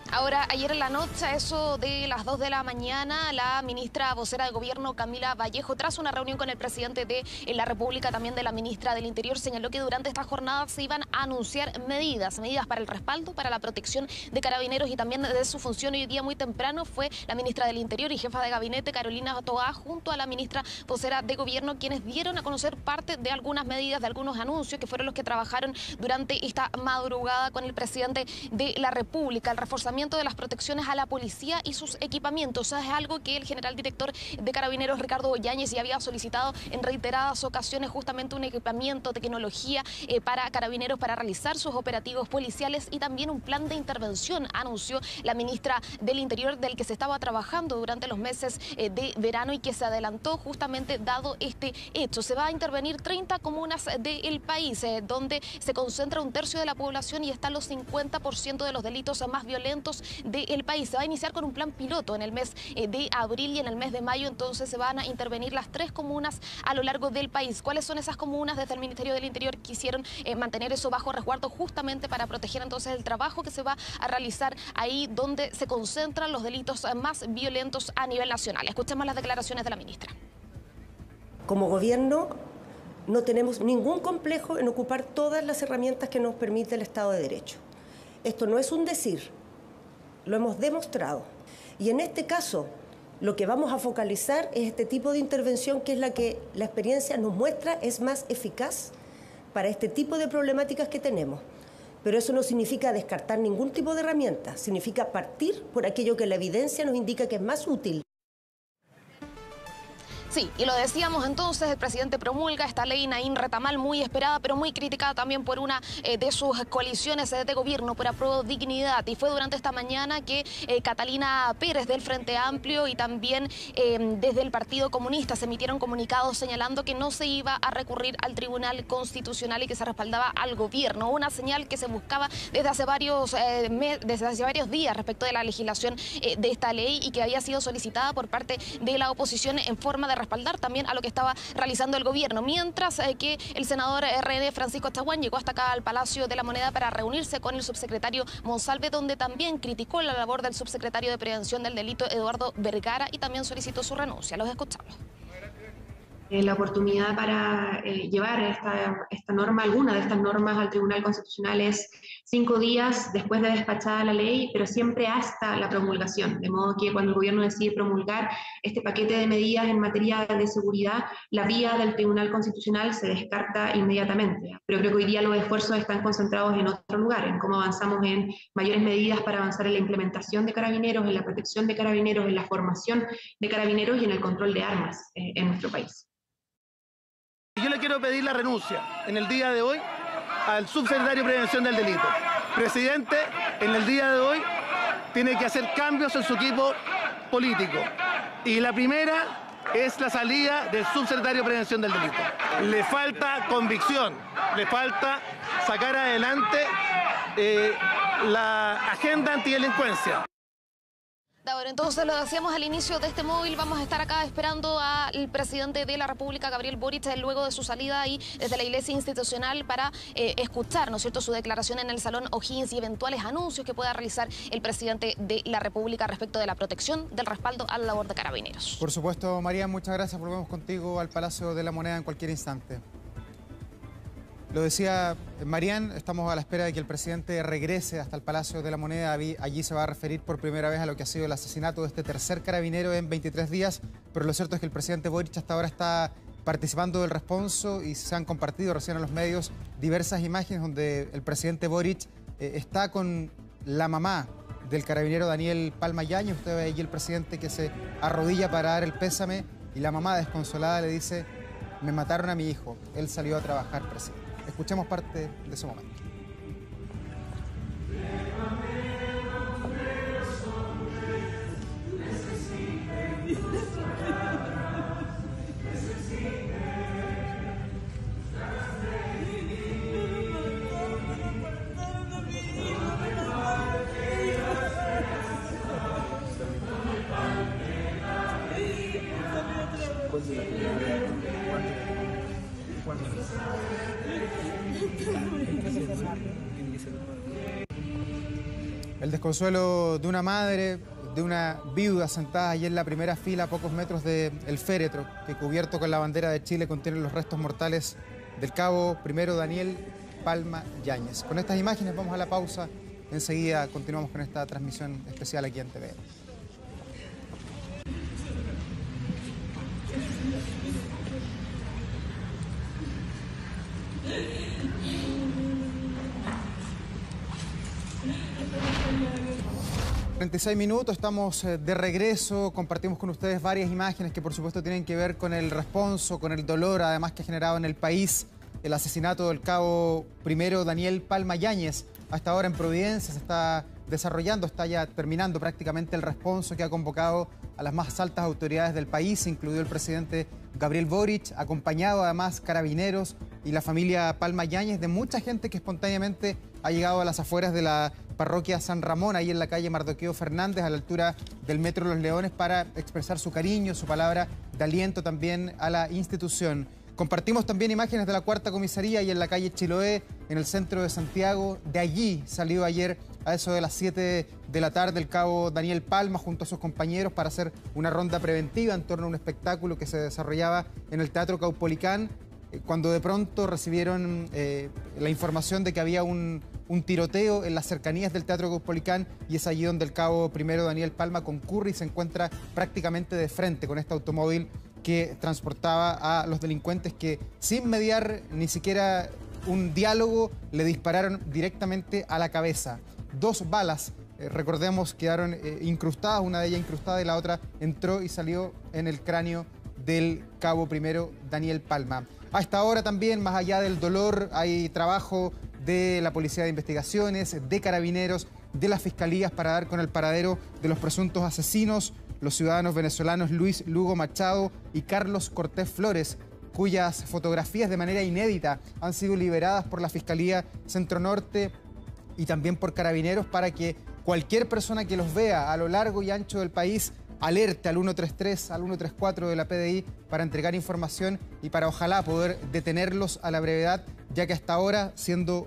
Ahora, ayer en la noche, a eso de las 2 de la mañana, la ministra vocera de Gobierno, Camila Vallejo, tras una reunión con el presidente de la República, también de la ministra del Interior, señaló que durante esta jornada se iban a anunciar medidas para el respaldo, para la protección de Carabineros y también de su función. Hoy día muy temprano fue la ministra del Interior y jefa de gabinete, Carolina Toá, junto a la ministra vocera de Gobierno, quienes dieron a conocer parte de algunas medidas, de algunos anuncios que fueron los que trabajaron durante esta madrugada con el presidente de la República. El reforzamiento de las protecciones a la policía y sus equipamientos es algo que el general director de Carabineros, Ricardo Yáñez, ya había solicitado en reiteradas ocasiones, justamente un equipamiento, tecnología para Carabineros para realizar sus operativos policiales y también un plan de intervención, anunció la ministra del Interior, del que se estaba trabajando durante los meses de verano y que se adelantó justamente dado este hecho. Se va a intervenir 30 comunas del país, donde se concentra un tercio de la población y están los 50% de los delitos más violentos del país. Se va a iniciar con un plan piloto en el mes de abril y en el mes de mayo, entonces se van a intervenir las 3 comunas a lo largo del país. ¿Cuáles son esas comunas? Desde el Ministerio del Interior quisieron mantener eso bajo resguardo justamente para proteger entonces el trabajo que se va a realizar ahí donde se concentran los delitos más violentos a nivel nacional. Escuchemos las declaraciones de la ministra. Como gobierno no tenemos ningún complejo en ocupar todas las herramientas que nos permite el Estado de Derecho. Esto no es un decir, lo hemos demostrado. Y en este caso, lo que vamos a focalizar es este tipo de intervención, que es la que la experiencia nos muestra es más eficaz para este tipo de problemáticas que tenemos. Pero eso no significa descartar ningún tipo de herramienta, significa partir por aquello que la evidencia nos indica que es más útil. Sí, y lo decíamos entonces, el presidente promulga esta ley Naín Retamal, muy esperada, pero muy criticada también por una de sus coaliciones de gobierno, por Apruebo Dignidad. Y fue durante esta mañana que Catalina Pérez del Frente Amplio y también desde el Partido Comunista se emitieron comunicados señalando que no se iba a recurrir al Tribunal Constitucional y que se respaldaba al gobierno. Una señal que se buscaba desde hace varios días respecto de la legislación de esta ley y que había sido solicitada por parte de la oposición en forma de respaldar también a lo que estaba realizando el gobierno, mientras que el senador RN Francisco Chaguán llegó hasta acá al Palacio de la Moneda para reunirse con el subsecretario Monsalve, donde también criticó la labor del subsecretario de Prevención del Delito, Eduardo Vergara, y también solicitó su renuncia. Los escuchamos. La oportunidad para llevar esta norma, alguna de estas normas al Tribunal Constitucional es 5 días después de despachada la ley, pero siempre hasta la promulgación, de modo que cuando el gobierno decide promulgar este paquete de medidas en materia de seguridad, la vía del Tribunal Constitucional se descarta inmediatamente. Pero creo que hoy día los esfuerzos están concentrados en otro lugar, en cómo avanzamos en mayores medidas para avanzar en la implementación de Carabineros, en la protección de Carabineros, en la formación de Carabineros y en el control de armas en nuestro país. Yo le quiero pedir la renuncia en el día de hoy al subsecretario de Prevención del Delito. Presidente, en el día de hoy tiene que hacer cambios en su equipo político. Y la primera es la salida del subsecretario de Prevención del Delito. Le falta convicción, le falta sacar adelante la agenda antidelincuencia. Ahora, entonces lo decíamos al inicio de este móvil, vamos a estar acá esperando al presidente de la República, Gabriel Boric, luego de su salida ahí desde la Iglesia Institucional para escuchar, ¿no es cierto?, su declaración en el Salón O'Higgins y eventuales anuncios que pueda realizar el presidente de la República respecto de la protección, del respaldo a la labor de Carabineros. Por supuesto, María, muchas gracias. Volvemos contigo al Palacio de la Moneda en cualquier instante. Lo decía Marián, estamos a la espera de que el presidente regrese hasta el Palacio de la Moneda. Allí se va a referir por primera vez a lo que ha sido el asesinato de este tercer carabinero en 23 días, pero lo cierto es que el presidente Boric hasta ahora está participando del responso y se han compartido recién en los medios diversas imágenes donde el presidente Boric está con la mamá del carabinero Daniel Palma Yáñez. Usted ve allí el presidente que se arrodilla para dar el pésame y la mamá desconsolada le dice: me mataron a mi hijo, él salió a trabajar, presidente. Escuchemos parte de ese momento. El desconsuelo de una madre, de una viuda sentada allí en la primera fila a pocos metros del féretro, que cubierto con la bandera de Chile contiene los restos mortales del cabo primero Daniel Palma Yáñez. Con estas imágenes vamos a la pausa. Enseguida continuamos con esta transmisión especial aquí en TVN. ...36 estamos de regreso, compartimos con ustedes varias imágenes que por supuesto tienen que ver con el responso, con el dolor además que ha generado en el país el asesinato del cabo primero Daniel Palma Yáñez. Hasta ahora en Providencia se está desarrollando, está ya terminando prácticamente el responso que ha convocado a las más altas autoridades del país, incluido el presidente Gabriel Boric, acompañado además Carabineros y la familia Palma Yáñez, de mucha gente que espontáneamente ha llegado a las afueras de la parroquia San Ramón, ahí en la calle Mardoqueo Fernández, a la altura del Metro Los Leones, para expresar su cariño, su palabra de aliento también a la institución. Compartimos también imágenes de la Cuarta Comisaría y en la calle Chiloé, en el centro de Santiago. De allí salió ayer a eso de las 7 de la tarde el cabo Daniel Palma junto a sus compañeros para hacer una ronda preventiva en torno a un espectáculo que se desarrollaba en el Teatro Caupolicán, cuando de pronto recibieron la información de que había un tiroteo en las cercanías del Teatro Caupolicán, y es allí donde el cabo primero Daniel Palma concurre y se encuentra prácticamente de frente con este automóvil que transportaba a los delincuentes que, sin mediar ni siquiera un diálogo, le dispararon directamente a la cabeza. 2 balas, recordemos, quedaron incrustadas, una de ellas incrustada y la otra entró y salió en el cráneo del cabo primero Daniel Palma. A esta hora también, más allá del dolor, hay trabajo de la Policía de Investigaciones, de Carabineros, de las Fiscalías para dar con el paradero de los presuntos asesinos, los ciudadanos venezolanos Luis Lugo Machado y Carlos Cortés Flores, cuyas fotografías de manera inédita han sido liberadas por la Fiscalía Centro Norte y también por Carabineros, para que cualquier persona que los vea a lo largo y ancho del país alerte al 133, al 134 de la PDI para entregar información y para ojalá poder detenerlos a la brevedad, ya que hasta ahora, siendo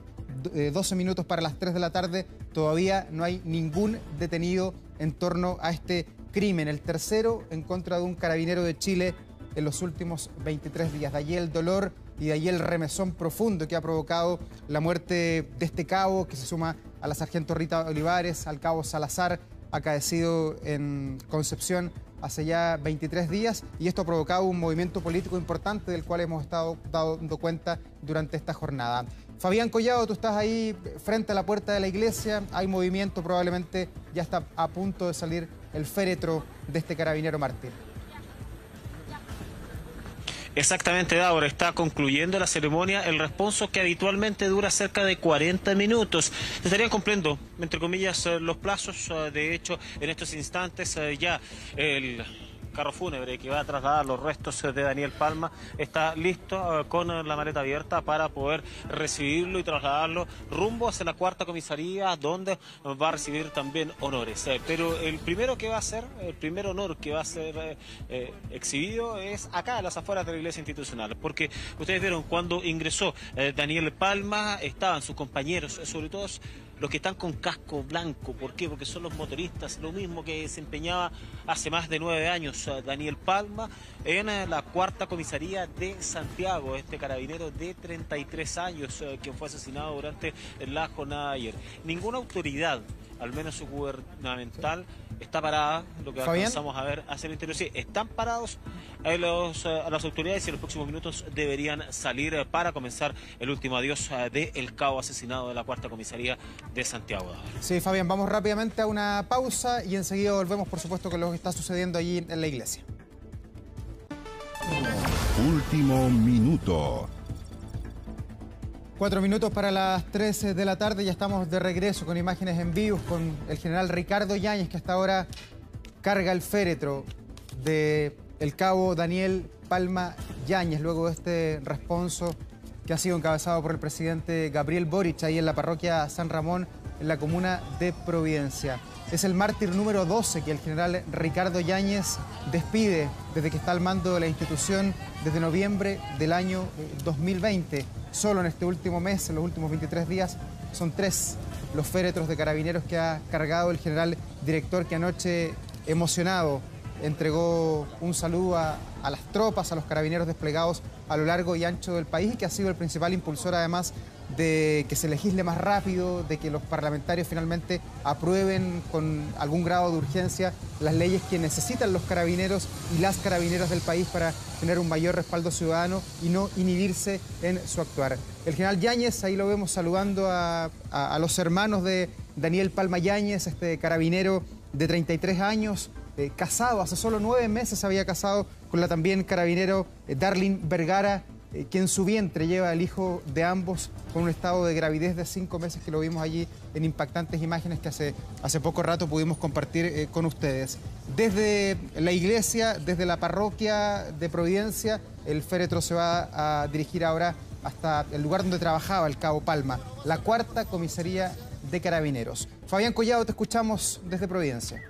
12 minutos para las 3 de la tarde, todavía no hay ningún detenido en torno a este crimen, el tercero en contra de un carabinero de Chile en los últimos 23 días. De allí el dolor y de allí el remesón profundo que ha provocado la muerte de este cabo, que se suma a la sargento Rita Olivares, al cabo Salazar, acaecido en Concepción hace ya 23 días, y esto ha provocado un movimiento político importante del cual hemos estado dando cuenta durante esta jornada. Fabián Collado, tú estás ahí frente a la puerta de la iglesia, hay movimiento, probablemente ya está a punto de salir el féretro de este carabinero mártir. Exactamente, Davor, está concluyendo la ceremonia, el responso que habitualmente dura cerca de 40 minutos. Se estarían cumpliendo, entre comillas, los plazos. De hecho, en estos instantes ya el carro fúnebre que va a trasladar los restos de Daniel Palma está listo con la maleta abierta para poder recibirlo y trasladarlo rumbo hacia la Cuarta Comisaría, donde va a recibir también honores. Pero el primero que va a ser, el primer honor que va a ser exhibido es acá en las afueras de la iglesia institucional, porque ustedes vieron cuando ingresó Daniel Palma, estaban sus compañeros, sobre todo los que están con casco blanco. ¿Por qué? Porque son los motoristas, lo mismo que desempeñaba hace más de 9 años Daniel Palma en la Cuarta Comisaría de Santiago, este carabinero de 33 años quien fue asesinado durante la jornada de ayer. Ninguna autoridad, al menos gubernamental, está parada, lo que alcanzamos a ver hacia el interior. Sí, están parados las autoridades, y en los próximos minutos deberían salir para comenzar el último adiós del cabo asesinado de la Cuarta Comisaría de Santiago. Sí, Fabián, vamos rápidamente a una pausa y enseguida volvemos, por supuesto, con lo que está sucediendo allí en la iglesia. Último minuto. 4 minutos para las 13 de la tarde, ya estamos de regreso con imágenes en vivo con el general Ricardo Yáñez, que hasta ahora carga el féretro del cabo Daniel Palma Yáñez, luego de este responso que ha sido encabezado por el presidente Gabriel Boric ahí en la parroquia San Ramón, en la comuna de Providencia. Es el mártir número 12 que el general Ricardo Yáñez despide desde que está al mando de la institución desde noviembre del año 2020. Solo en este último mes, en los últimos 23 días, Son 3 los féretros de carabineros que ha cargado el general director, que anoche, emocionado, entregó un saludo a las tropas, a los carabineros desplegados a lo largo y ancho del país, y que ha sido el principal impulsor, además, de que se legisle más rápido, de que los parlamentarios finalmente aprueben con algún grado de urgencia las leyes que necesitan los carabineros y las carabineras del país para tener un mayor respaldo ciudadano y no inhibirse en su actuar. El general Yáñez, ahí lo vemos saludando a los hermanos de Daniel Palma Yáñez, este carabinero de 33 años, casado, hace solo 9 meses se había casado con la también carabinero Darlene Vergara, que en su vientre lleva el hijo de ambos con un estado de gravidez de 5 meses, que lo vimos allí en impactantes imágenes que hace poco rato pudimos compartir con ustedes. Desde la iglesia, desde la parroquia de Providencia, el féretro se va a dirigir ahora hasta el lugar donde trabajaba el cabo Palma, la 4ª comisaría de carabineros. Fabián Collado, te escuchamos desde Providencia.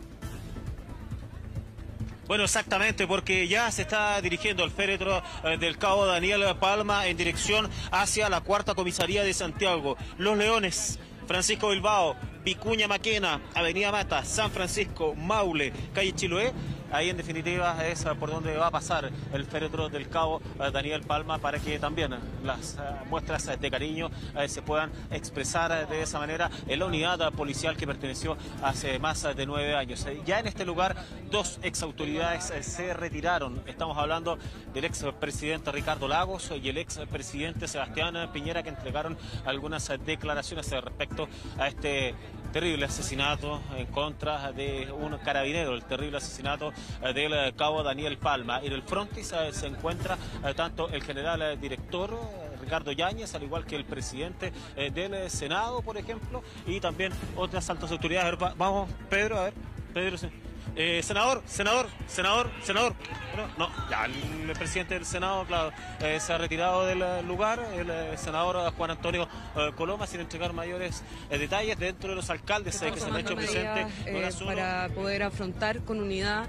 Bueno, exactamente, porque ya se está dirigiendo el féretro del cabo Daniel Palma en dirección hacia la 4ª comisaría de Santiago. Los Leones, Francisco Bilbao, Vicuña Maquena, Avenida Mata, San Francisco, Maule, calle Chiloé. Ahí en definitiva es por donde va a pasar el féretro del cabo Daniel Palma, para que también las muestras de cariño se puedan expresar de esa manera en la unidad policial que perteneció hace más de 9 años. Ya en este lugar 2 exautoridades se retiraron. Estamos hablando del expresidente Ricardo Lagos y el expresidente Sebastián Piñera, que entregaron algunas declaraciones respecto a este terrible asesinato en contra de un carabinero, el terrible asesinato del cabo Daniel Palma. En el frontis se encuentra tanto el general director Ricardo Yáñez, al igual que el presidente del Senado, por ejemplo, y también otras altas autoridades. A ver, vamos, Pedro, a ver, Pedro, sí. Senador. Bueno, no, ya el presidente del Senado, claro, se ha retirado del lugar. El senador Juan Antonio Coloma, sin entregar mayores detalles. Dentro de los alcaldes que se han hecho presentes para poder afrontar con unidad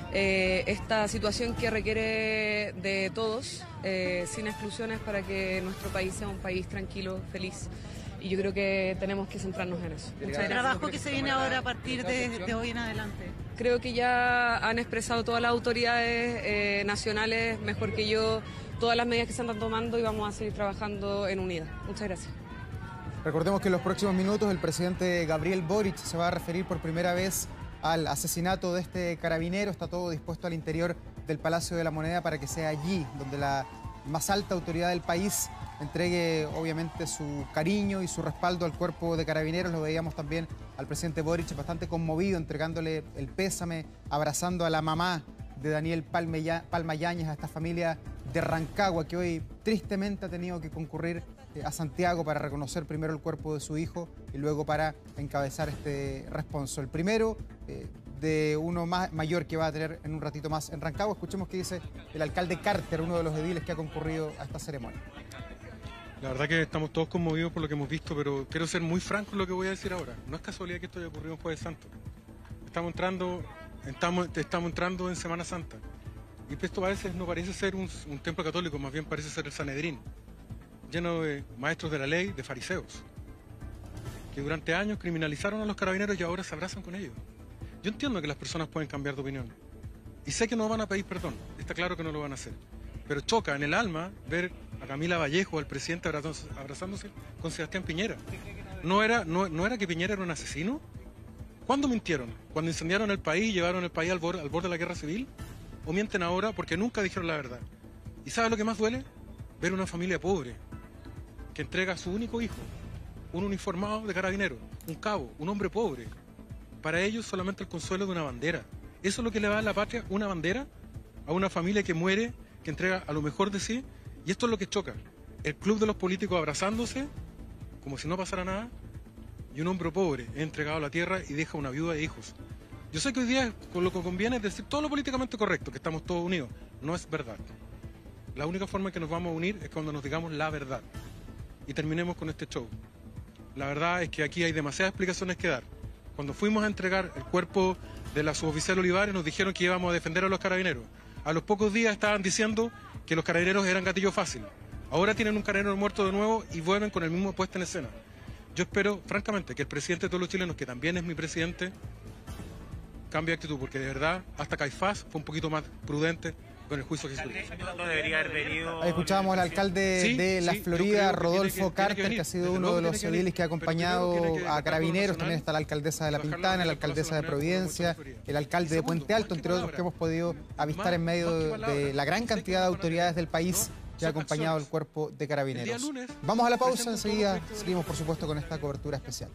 esta situación que requiere de todos, sin exclusiones, para que nuestro país sea un país tranquilo, feliz. Y yo creo que tenemos que centrarnos en eso. El trabajo que se viene ahora a partir de hoy en adelante. Creo que ya han expresado todas las autoridades nacionales, mejor que yo, todas las medidas que se están tomando, y vamos a seguir trabajando en unidad. Muchas gracias. Recordemos que en los próximos minutos el presidente Gabriel Boric se va a referir por primera vez al asesinato de este carabinero. Está todo dispuesto al interior del Palacio de la Moneda para que sea allí donde la más alta autoridad del país entregue obviamente su cariño y su respaldo al cuerpo de carabineros. Lo veíamos también al presidente Boric bastante conmovido, entregándole el pésame, abrazando a la mamá de Daniel Palma Yáñez, a esta familia de Rancagua, que hoy tristemente ha tenido que concurrir a Santiago para reconocer primero el cuerpo de su hijo y luego para encabezar este responso. El primero de uno mayor que va a tener en un ratito más en Rancagua. Escuchemos qué dice el alcalde Carter, uno de los ediles que ha concurrido a esta ceremonia. La verdad que estamos todos conmovidos por lo que hemos visto, pero quiero ser muy franco en lo que voy a decir ahora. No es casualidad que esto haya ocurrido en Jueves Santo. Estamos entrando en Semana Santa. Y esto a veces no parece ser un templo católico, más bien parece ser el Sanedrín, lleno de maestros de la ley, de fariseos, que durante años criminalizaron a los carabineros y ahora se abrazan con ellos. Yo entiendo que las personas pueden cambiar de opinión. Y sé que no van a pedir perdón. Está claro que no lo van a hacer. Pero choca en el alma ver a Camila Vallejo, al presidente, abrazándose con Sebastián Piñera. ¿No era que Piñera era un asesino? ¿Cuándo mintieron? ¿Cuando incendiaron el país y llevaron el país al borde de la guerra civil? ¿O mienten ahora porque nunca dijeron la verdad? ¿Y sabe lo que más duele? Ver una familia pobre que entrega a su único hijo, un uniformado de carabinero, un cabo, un hombre pobre. Para ellos solamente el consuelo de una bandera. ¿Eso es lo que le da a la patria, una bandera? A una familia que muere, que entrega a lo mejor de sí. Y esto es lo que choca. El club de los políticos abrazándose, como si no pasara nada, y un hombre pobre es entregado a la tierra y deja una viuda e hijos. Yo sé que hoy día con lo que conviene es decir todo lo políticamente correcto, que estamos todos unidos. No es verdad. La única forma en que nos vamos a unir es cuando nos digamos la verdad. Y terminemos con este show. La verdad es que aquí hay demasiadas explicaciones que dar. Cuando fuimos a entregar el cuerpo de la suboficial Olivares, nos dijeron que íbamos a defender a los carabineros. A los pocos días estaban diciendo que los carabineros eran gatillo fácil. Ahora tienen un carabinero muerto de nuevo y vuelven con el mismo puesto en escena. Yo espero, francamente, que el presidente de todos los chilenos, que también es mi presidente, cambie de actitud, porque de verdad, hasta Caifás fue un poquito más prudente con el juicio que se hizo. No debería haber venido. Ahí escuchábamos al alcalde de La Florida, Rodolfo Carter, que ha sido uno de los civiles que ha acompañado a Carabineros. También está la alcaldesa de La Pintana, la alcaldesa de Providencia, el alcalde de Puente Alto, entre otros que hemos podido avistar en medio de la gran cantidad de autoridades del país que ha acompañado al cuerpo de Carabineros. Vamos a la pausa, enseguida seguimos por supuesto con esta cobertura especial.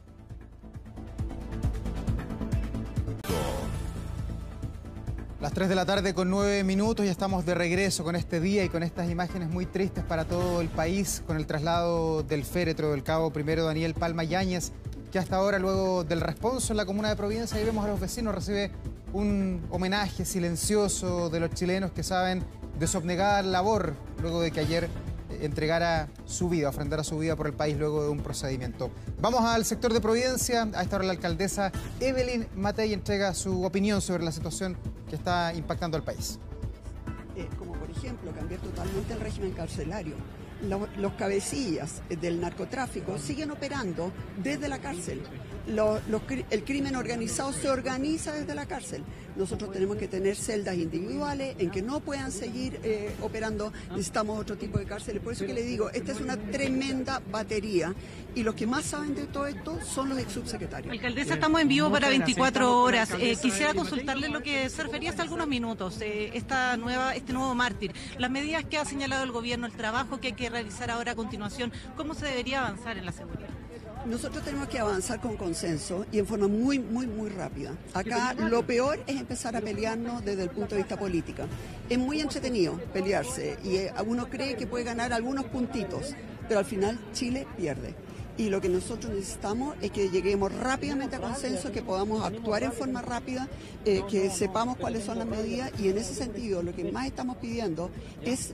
Las 3 de la tarde con 9 minutos y estamos de regreso con este día y con estas imágenes muy tristes para todo el país, con el traslado del féretro del cabo primero Daniel Palma Yáñez, que hasta ahora, luego del responso en la comuna de Providencia, ahí vemos a los vecinos, recibe un homenaje silencioso de los chilenos que saben de su abnegada labor luego de que ayer entregara su vida, ofrendara su vida por el país luego de un procedimiento. Vamos al sector de Providencia. A esta hora la alcaldesa Evelyn Matei entrega su opinión sobre la situación que está impactando al país. Como por ejemplo cambiar totalmente el régimen carcelario. Los cabecillas del narcotráfico siguen operando desde la cárcel. El crimen organizado se organiza desde la cárcel. Nosotros tenemos que tener celdas individuales en que no puedan seguir operando. Necesitamos otro tipo de cárceles. Por eso que le digo, esta es una tremenda batería. Y los que más saben de todo esto son los ex subsecretarios. Alcaldesa, estamos en vivo para 24 horas. Quisiera consultarle lo que se refería hace algunos minutos, este nuevo mártir. Las medidas que ha señalado el gobierno, el trabajo que hay que realizar ahora a continuación, ¿cómo se debería avanzar en la seguridad? Nosotros tenemos que avanzar con consenso y en forma muy rápida. Acá lo peor es empezar a pelearnos desde el punto de vista político. Es muy entretenido pelearse y uno cree que puede ganar algunos puntitos, pero al final Chile pierde. Y lo que nosotros necesitamos es que lleguemos rápidamente a consenso, que podamos actuar en forma rápida, que sepamos cuáles son las medidas, y en ese sentido lo que más estamos pidiendo es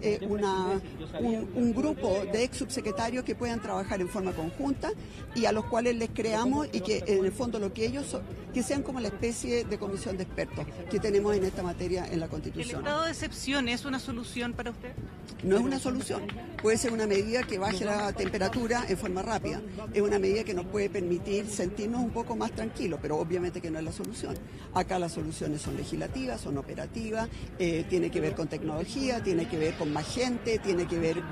un grupo de ex subsecretarios que puedan trabajar en forma conjunta y a los cuales les creamos, y que en el fondo lo que ellos son, que sean como la especie de comisión de expertos que tenemos en esta materia en la Constitución. ¿El estado de excepción es una solución para usted? No es una solución, puede ser una medida que baje la temperatura en forma rápida. Es una medida que nos puede permitir sentirnos un poco más tranquilos, pero obviamente que no es la solución. Acá las soluciones son legislativas, son operativas, tiene que ver con tecnología, tiene que ver con más gente, tiene que ver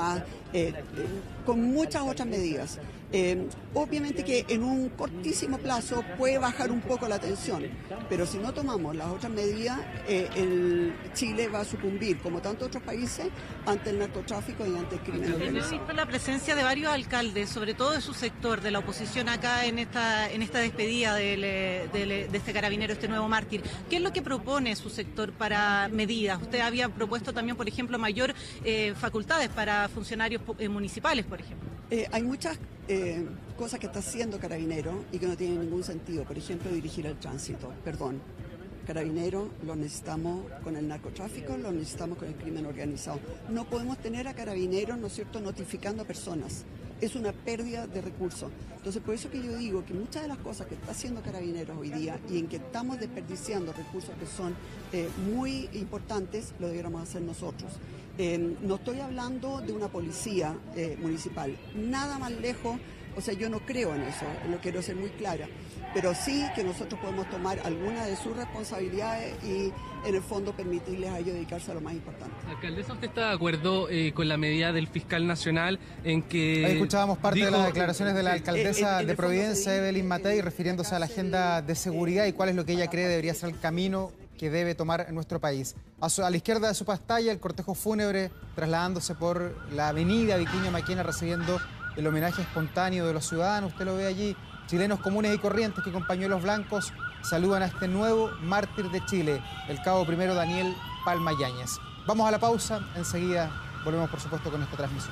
con muchas otras medidas. Obviamente que en un cortísimo plazo puede bajar un poco la tensión, pero si no tomamos las otras medidas, Chile va a sucumbir, como tantos otros países, ante el narcotráfico y ante el crimen organizado. Hemos visto la presencia de varios alcaldes, sobre todo de su sector, de la oposición acá en esta despedida de este carabinero, este nuevo mártir. ¿Qué es lo que propone su sector para medidas? Usted había propuesto también, por ejemplo, mayor facultades para funcionarios municipales, por ejemplo. Hay muchas cosas que está haciendo Carabinero y que no tienen ningún sentido. Por ejemplo, dirigir el tránsito. Perdón. Carabineros lo necesitamos con el narcotráfico, lo necesitamos con el crimen organizado. No podemos tener a Carabineros, ¿no es cierto?, notificando a personas. Es una pérdida de recursos. Entonces, por eso que yo digo que muchas de las cosas que está haciendo Carabineros hoy día y en que estamos desperdiciando recursos que son muy importantes, lo debiéramos hacer nosotros. No estoy hablando de una policía municipal, nada más lejos. O sea, yo no creo en eso, lo quiero ser muy clara, pero sí que nosotros podemos tomar alguna de sus responsabilidades y en el fondo permitirles a ellos dedicarse a lo más importante. Alcaldesa, ¿usted está de acuerdo con la medida del fiscal nacional en que... Ahí escuchábamos parte de las declaraciones de la alcaldesa de Providencia, Evelyn Matei, refiriéndose a la agenda de seguridad y cuál es lo que ella cree debería ser el camino que debe tomar nuestro país. A la izquierda de su pantalla, el cortejo fúnebre trasladándose por la avenida Viquiño Maquena, recibiendo el homenaje espontáneo de los ciudadanos. Usted lo ve allí, chilenos comunes y corrientes que con pañuelos blancos saludan a este nuevo mártir de Chile, el cabo primero Daniel Palma Yáñez. Vamos a la pausa, enseguida volvemos por supuesto con esta transmisión.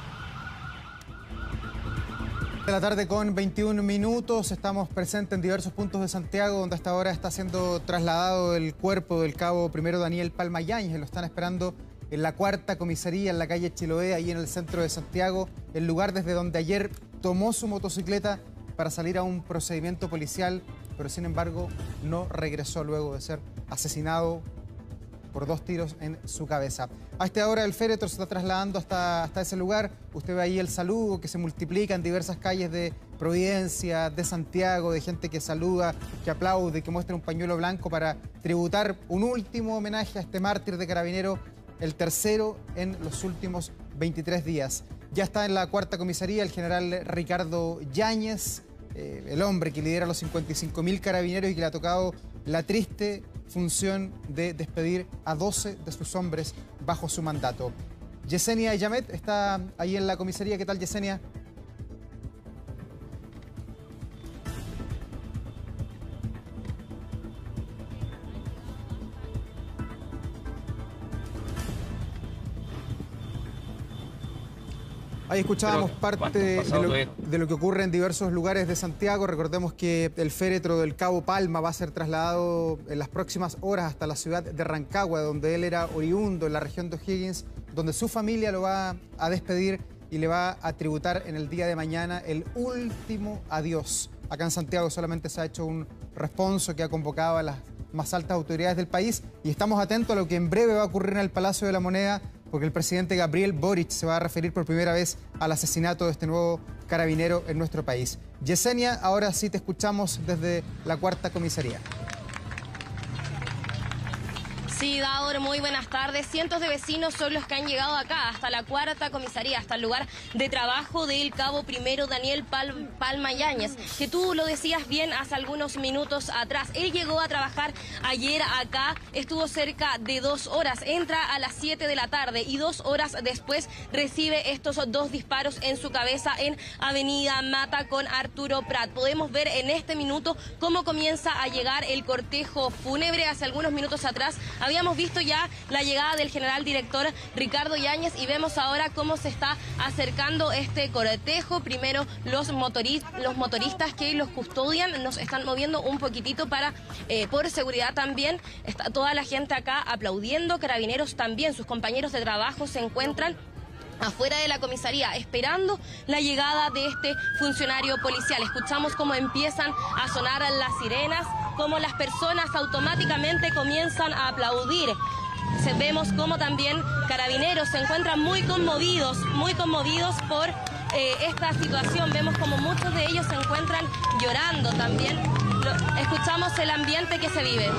De la tarde con 21 minutos, estamos presentes en diversos puntos de Santiago, donde hasta ahora está siendo trasladado el cuerpo del cabo primero Daniel Palma Yáñez. Lo están esperando en la cuarta comisaría, en la calle Chiloé, ahí en el centro de Santiago, el lugar desde donde ayer tomó su motocicleta para salir a un procedimiento policial, pero sin embargo no regresó luego de ser asesinado por 2 tiros en su cabeza. A esta hora el féretro se está trasladando hasta ese lugar. Usted ve ahí el saludo que se multiplica en diversas calles de Providencia, de Santiago, de gente que saluda, que aplaude, que muestra un pañuelo blanco para tributar un último homenaje a este mártir de Carabinero, el tercero en los últimos 23 días. Ya está en la 4ª comisaría el general Ricardo Yáñez, el hombre que lidera los 55.000 carabineros y que le ha tocado la triste función de despedir a 12 de sus hombres bajo su mandato. Yesenia Yamet está ahí en la comisaría. ¿Qué tal, Yesenia? Ahí escuchábamos parte de lo que ocurre en diversos lugares de Santiago. Recordemos que el féretro del Cabo Palma va a ser trasladado en las próximas horas hasta la ciudad de Rancagua, donde él era oriundo, en la región de O'Higgins, donde su familia lo va a despedir y le va a tributar en el día de mañana el último adiós. Acá en Santiago solamente se ha hecho un responso que ha convocado a las más altas autoridades del país y estamos atentos a lo que en breve va a ocurrir en el Palacio de la Moneda, porque el presidente Gabriel Boric se va a referir por primera vez al asesinato de este nuevo carabinero en nuestro país. Yesenia, ahora sí te escuchamos desde la 4ª comisaría. Sí, Daur, muy buenas tardes. Cientos de vecinos son los que han llegado acá, hasta la 4ª comisaría, hasta el lugar de trabajo del cabo primero Daniel Palma Yáñez, que tú lo decías bien hace algunos minutos atrás. Él llegó a trabajar ayer acá, estuvo cerca de 2 horas, entra a las 7 de la tarde y 2 horas después recibe estos 2 disparos en su cabeza en Avenida Mata con Arturo Prat. Podemos ver en este minuto cómo comienza a llegar el cortejo fúnebre. Hace algunos minutos atrás habíamos visto ya la llegada del general director Ricardo Yáñez y vemos ahora cómo se está acercando este cortejo. Primero los motoristas que los custodian nos están moviendo un poquitito para por seguridad también. Está toda la gente acá aplaudiendo, carabineros también, sus compañeros de trabajo se encuentran afuera de la comisaría esperando la llegada de este funcionario policial. Escuchamos cómo empiezan a sonar las sirenas, cómo las personas automáticamente comienzan a aplaudir. Vemos cómo también carabineros se encuentran muy conmovidos por esta situación. Vemos como muchos de ellos se encuentran llorando también. Escuchamos el ambiente que se vive.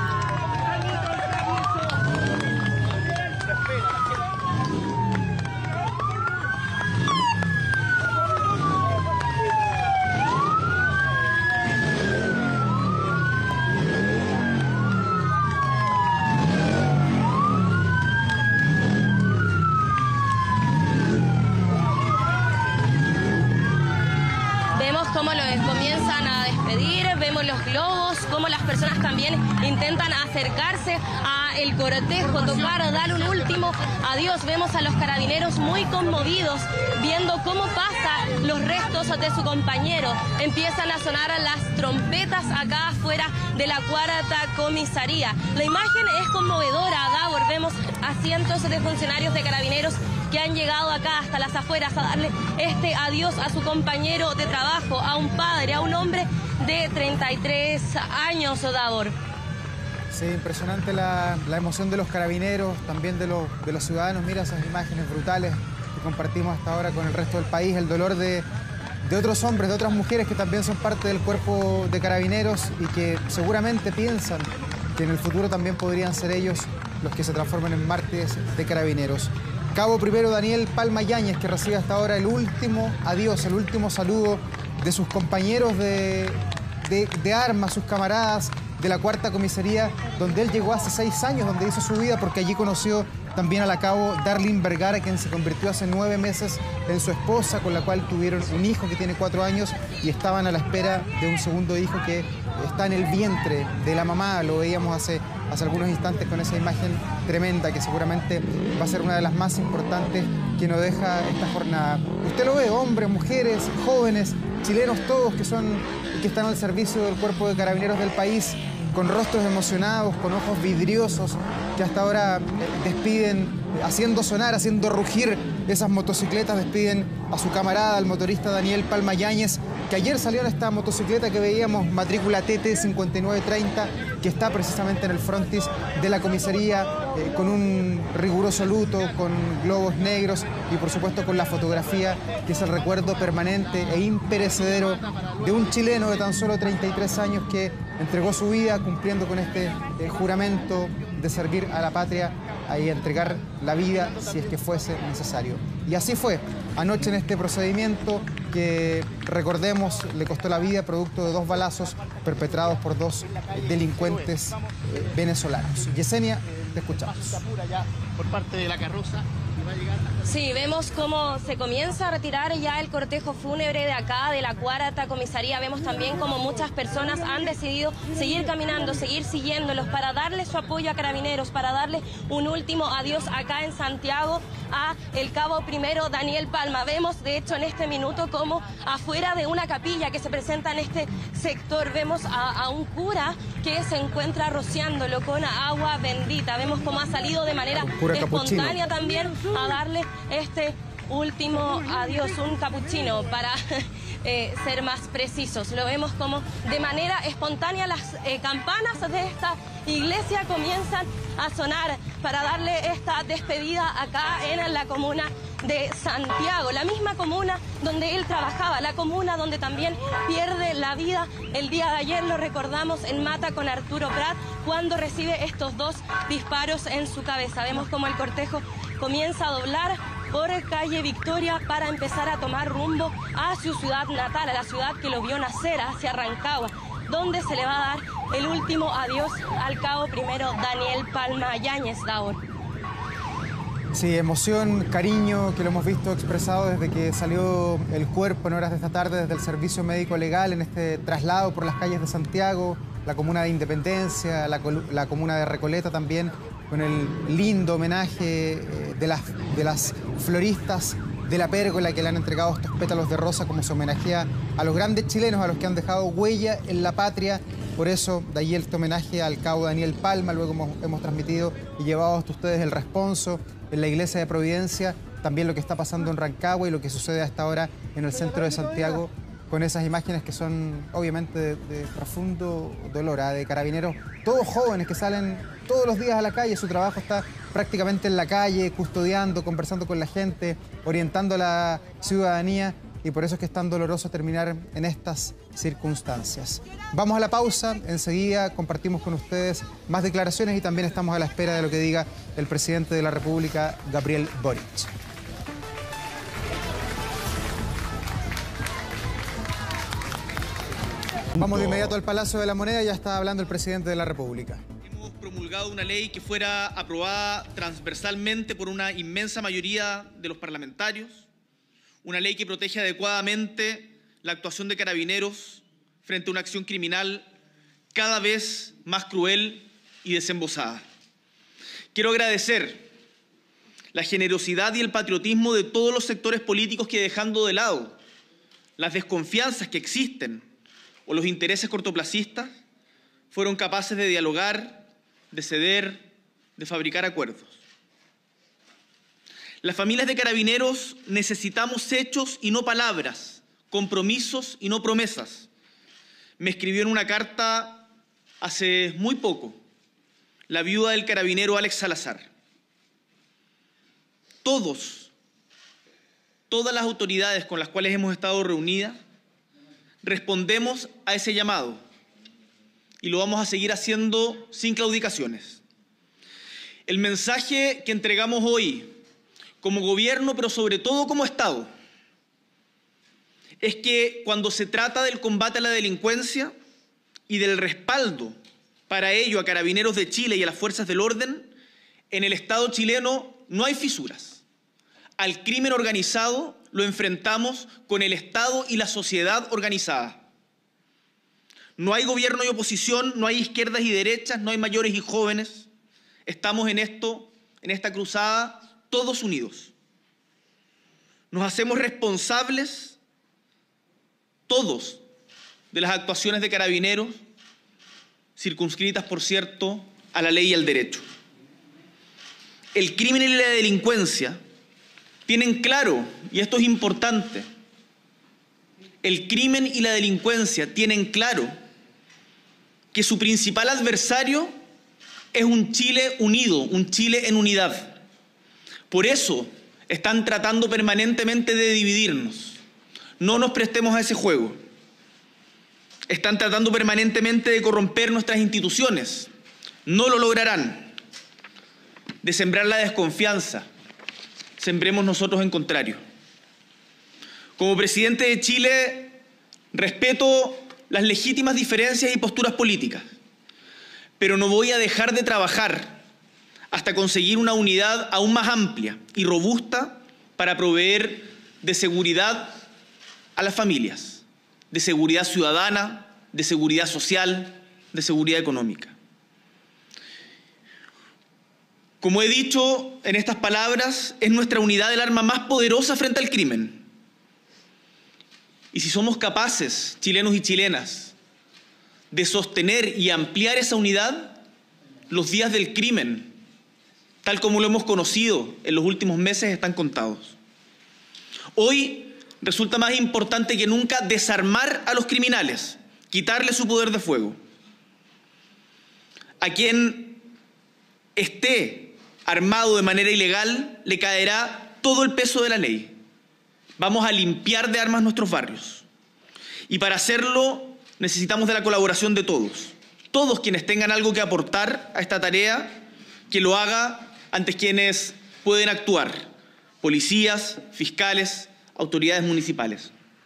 Cómo los comienzan a despedir, vemos los globos, cómo las personas también intentan acercarse a el cortejo, tocar, dar un último adiós. Vemos a los carabineros muy conmovidos, viendo cómo pasan los restos de su compañero. Empiezan a sonar las trompetas acá afuera de la 4ª comisaría. La imagen es conmovedora, Davor. Vemos a cientos de funcionarios de carabineros que han llegado acá hasta las afueras a darle este adiós a su compañero de trabajo, a un padre, a un hombre de 33 años, Davor. Sí, impresionante la emoción de los carabineros, también de los ciudadanos. Mira esas imágenes brutales que compartimos hasta ahora con el resto del país, el dolor de otros hombres, de otras mujeres que también son parte del cuerpo de carabineros y que seguramente piensan que en el futuro también podrían ser ellos los que se transformen en mártires de carabineros. Cabo primero Daniel Palma Yáñez, que recibe hasta ahora el último adiós, el último saludo de sus compañeros de armas, sus camaradas de la 4ª comisaría, donde él llegó hace 6 años, donde hizo su vida, porque allí conoció también a la cabo Darlene Vergara, quien se convirtió hace 9 meses en su esposa, con la cual tuvieron un hijo que tiene 4 años y estaban a la espera de un segundo hijo que está en el vientre de la mamá. Lo veíamos hace algunos instantes con esa imagen tremenda que seguramente va a ser una de las más importantes que nos deja esta jornada. Usted lo ve, hombres, mujeres, jóvenes, chilenos todos que están al servicio del cuerpo de carabineros del país, con rostros emocionados, con ojos vidriosos, que hasta ahora despiden, haciendo sonar, haciendo rugir esas motocicletas, despiden a su camarada, al motorista Daniel Palma Yáñez, que ayer salió en esta motocicleta que veíamos, matrícula TT 5930, que está precisamente en el frontis de la comisaría, con un riguroso luto, con globos negros y por supuesto con la fotografía, que es el recuerdo permanente e imperecedero de un chileno de tan solo 33 años que entregó su vida cumpliendo con este juramento de servir a la patria y entregar la vida si es que fuese necesario. Y así fue anoche en este procedimiento que, recordemos, le costó la vida producto de 2 balazos perpetrados por 2 delincuentes venezolanos. Yesenia, te escuchamos. Por parte de la carroza. Sí, vemos cómo se comienza a retirar ya el cortejo fúnebre de acá, de la cuarta comisaría. Vemos también cómo muchas personas han decidido seguir caminando, seguir siguiéndolos para darle su apoyo a Carabineros, para darle un último adiós acá en Santiago a el cabo primero Daniel Palma. Vemos, de hecho, en este minuto como afuera de una capilla que se presenta en este sector, vemos a un cura que se encuentra rociándolo con agua bendita. Vemos cómo ha salido de manera espontánea también a darle este último adiós, un capuchino para ser más precisos. Lo vemos como de manera espontánea las campanas de esta iglesia comienzan a sonar para darle esta despedida acá en la comuna de Santiago, la misma comuna donde él trabajaba, la comuna donde también pierde la vida el día de ayer, lo recordamos en Mata con Arturo Prat, cuando recibe estos 2 disparos en su cabeza. Vemos como el cortejo comienza a doblar por calle Victoria para empezar a tomar rumbo a su ciudad natal, a la ciudad que lo vio nacer, hacia Rancagua, donde se le va a dar el último adiós al cabo primero Daniel Palma Yáñez. Davor. Sí, emoción, cariño, que lo hemos visto expresado desde que salió el cuerpo en horas de esta tarde desde el Servicio Médico Legal en este traslado por las calles de Santiago, la comuna de Independencia, la comuna de Recoleta también, con el lindo homenaje de las floristas de la pérgola que le han entregado estos pétalos de rosa como se homenajea a los grandes chilenos, a los que han dejado huella en la patria. Por eso, de ahí este homenaje al cabo Daniel Palma. Luego hemos transmitido y llevado hasta ustedes el responso en la iglesia de Providencia, también lo que está pasando en Rancagua y lo que sucede hasta ahora en el centro de Santiago, con esas imágenes que son obviamente de profundo dolor, de carabineros, todos jóvenes que salen todos los días a la calle. Su trabajo está prácticamente en la calle, custodiando, conversando con la gente, orientando a la ciudadanía, y por eso es que es tan doloroso terminar en estas circunstancias. Vamos a la pausa, enseguida compartimos con ustedes más declaraciones y también estamos a la espera de lo que diga el presidente de la República, Gabriel Boric. Vamos de inmediato al Palacio de la Moneda, ya está hablando el presidente de la República. Hemos promulgado una ley que fuera aprobada transversalmente por una inmensa mayoría de los parlamentarios, una ley que protege adecuadamente la actuación de Carabineros frente a una acción criminal cada vez más cruel y desembosada. Quiero agradecer la generosidad y el patriotismo de todos los sectores políticos que, dejando de lado las desconfianzas que existen o los intereses cortoplacistas, fueron capaces de dialogar, de ceder, de fabricar acuerdos. Las familias de Carabineros necesitamos hechos y no palabras, compromisos y no promesas. Me escribió en una carta hace muy poco la viuda del carabinero Alex Salazar. Todas las autoridades con las cuales hemos estado reunidas respondemos a ese llamado y lo vamos a seguir haciendo sin claudicaciones. El mensaje que entregamos hoy como gobierno, pero sobre todo como Estado, es que cuando se trata del combate a la delincuencia y del respaldo para ello a Carabineros de Chile y a las fuerzas del orden, en el Estado chileno no hay fisuras. Al crimen organizado lo enfrentamos con el Estado y la sociedad organizada. No hay gobierno y oposición, no hay izquierdas y derechas, no hay mayores y jóvenes. Estamos en esta cruzada todos unidos. Nos hacemos responsables todos de las actuaciones de Carabineros circunscritas, por cierto, a la ley y al derecho. El crimen y la delincuencia tienen claro, y esto es importante, el crimen y la delincuencia tienen claro que su principal adversario es un Chile unido, un Chile en unidad. Por eso están tratando permanentemente de dividirnos. No nos prestemos a ese juego. Están tratando permanentemente de corromper nuestras instituciones. No lo lograrán. De sembrar la desconfianza, sembremos nosotros en contrario. Como presidente de Chile, respeto las legítimas diferencias y posturas políticas, pero no voy a dejar de trabajar hasta conseguir una unidad aún más amplia y robusta para proveer de seguridad a las familias, de seguridad ciudadana, de seguridad social, de seguridad económica. Como he dicho en estas palabras, es nuestra unidad el arma más poderosa frente al crimen. Y si somos capaces, chilenos y chilenas, de sostener y ampliar esa unidad, los días del crimen, tal como lo hemos conocido en los últimos meses, están contados. Hoy resulta más importante que nunca desarmar a los criminales, quitarle su poder de fuego. A quien esté armado de manera ilegal, le caerá todo el peso de la ley. Vamos a limpiar de armas nuestros barrios. Y para hacerlo necesitamos de la colaboración de todos. Todos quienes tengan algo que aportar a esta tarea, que lo haga ante quienes pueden actuar. Policías, fiscales, autoridades municipales.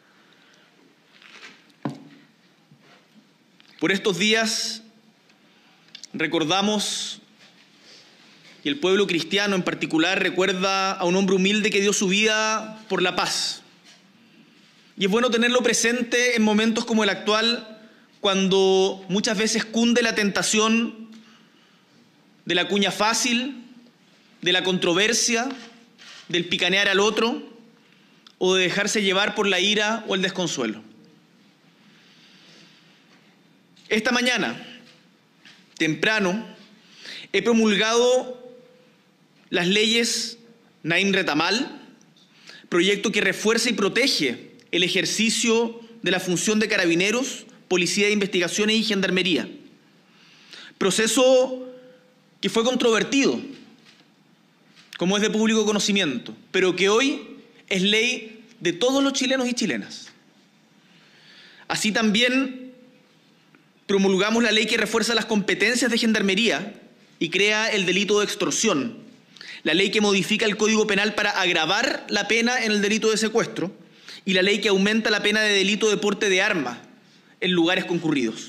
Por estos días recordamos, y el pueblo cristiano en particular recuerda a un hombre humilde que dio su vida por la paz. Y es bueno tenerlo presente en momentos como el actual, cuando muchas veces cunde la tentación de la cuña fácil, de la controversia, del picanear al otro o de dejarse llevar por la ira o el desconsuelo. Esta mañana, temprano, he promulgado las leyes Naim Retamal, proyecto que refuerza y protege el ejercicio de la función de carabineros, policía de investigaciones y gendarmería. Proceso que fue controvertido, como es de público conocimiento, pero que hoy es ley de todos los chilenos y chilenas. Así también promulgamos la ley que refuerza las competencias de gendarmería y crea el delito de extorsión, la ley que modifica el Código Penal para agravar la pena en el delito de secuestro y la ley que aumenta la pena de delito de porte de arma en lugares concurridos.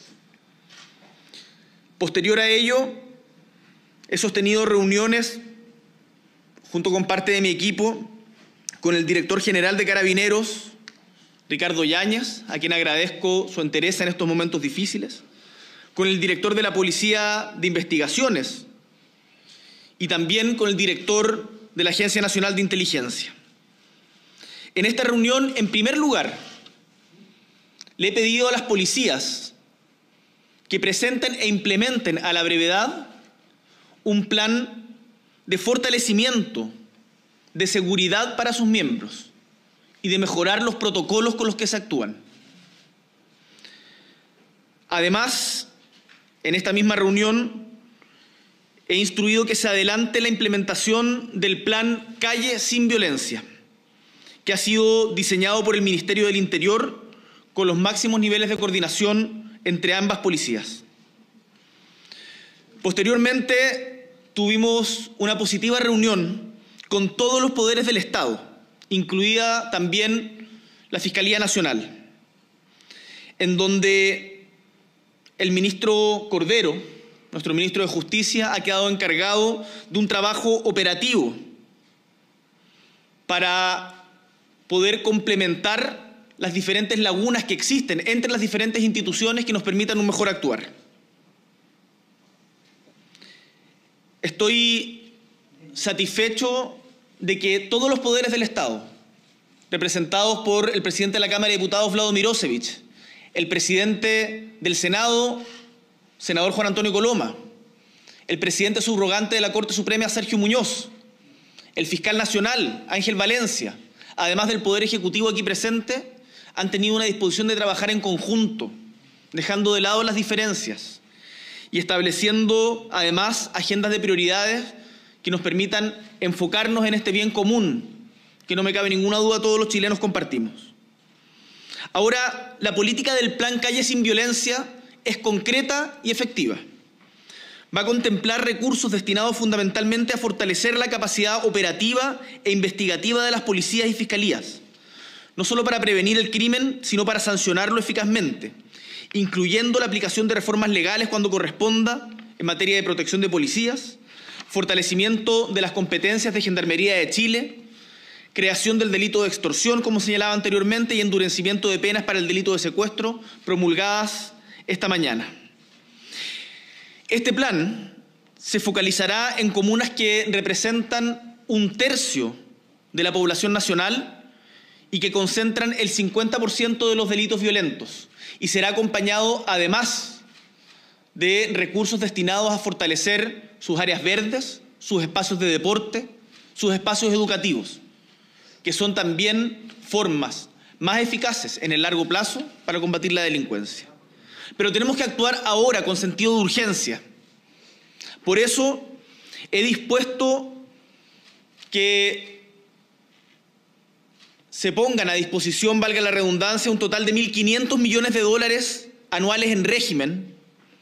Posterior a ello, he sostenido reuniones junto con parte de mi equipo con el director general de Carabineros, Ricardo Yáñez, a quien agradezco su entereza en estos momentos difíciles, con el director de la Policía de Investigaciones y también con el director de la Agencia Nacional de Inteligencia. En esta reunión, en primer lugar, le he pedido a las policías que presenten e implementen a la brevedad un plan de fortalecimiento, de seguridad para sus miembros y de mejorar los protocolos con los que se actúan. Además, en esta misma reunión he instruido que se adelante la implementación del plan Calle sin Violencia, que ha sido diseñado por el Ministerio del Interior con los máximos niveles de coordinación entre ambas policías. Posteriormente, tuvimos una positiva reunión con todos los poderes del Estado, incluida también la Fiscalía Nacional, en donde el ministro Cordero, nuestro ministro de Justicia, ha quedado encargado de un trabajo operativo para poder complementar las diferentes lagunas que existen entre las diferentes instituciones que nos permitan un mejor actuar. Estoy satisfecho de que todos los poderes del Estado, representados por el presidente de la Cámara de Diputados, Vlado Mirosevic, el presidente del Senado, senador Juan Antonio Coloma, el presidente subrogante de la Corte Suprema, Sergio Muñoz, el fiscal nacional, Ángel Valencia, además del Poder Ejecutivo aquí presente, han tenido una disposición de trabajar en conjunto, dejando de lado las diferencias y estableciendo, además, agendas de prioridades que nos permitan enfocarnos en este bien común, que no me cabe ninguna duda todos los chilenos compartimos. Ahora, la política del Plan Calle sin Violencia es concreta y efectiva. Va a contemplar recursos destinados fundamentalmente a fortalecer la capacidad operativa e investigativa de las policías y fiscalías, no solo para prevenir el crimen, sino para sancionarlo eficazmente, incluyendo la aplicación de reformas legales cuando corresponda en materia de protección de policías, fortalecimiento de las competencias de Gendarmería de Chile, creación del delito de extorsión, como señalaba anteriormente, y endurecimiento de penas para el delito de secuestro, promulgadas esta mañana. Este plan se focalizará en comunas que representan 1/3 de la población nacional y que concentran el 50% de los delitos violentos, y será acompañado, además, de recursos destinados a fortalecer sus áreas verdes, sus espacios de deporte, sus espacios educativos, que son también formas más eficaces en el largo plazo para combatir la delincuencia. Pero tenemos que actuar ahora con sentido de urgencia. Por eso he dispuesto que se pongan a disposición, valga la redundancia, un total de 1.500 millones de dólares anuales en régimen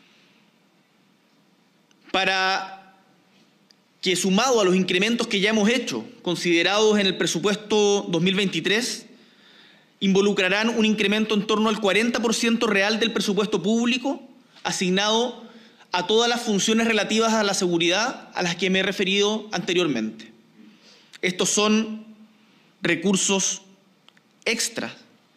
para que, sumado a los incrementos que ya hemos hecho, considerados en el presupuesto 2023, involucrarán un incremento en torno al 40% real del presupuesto público asignado a todas las funciones relativas a la seguridad a las que me he referido anteriormente. Estos son recursos extras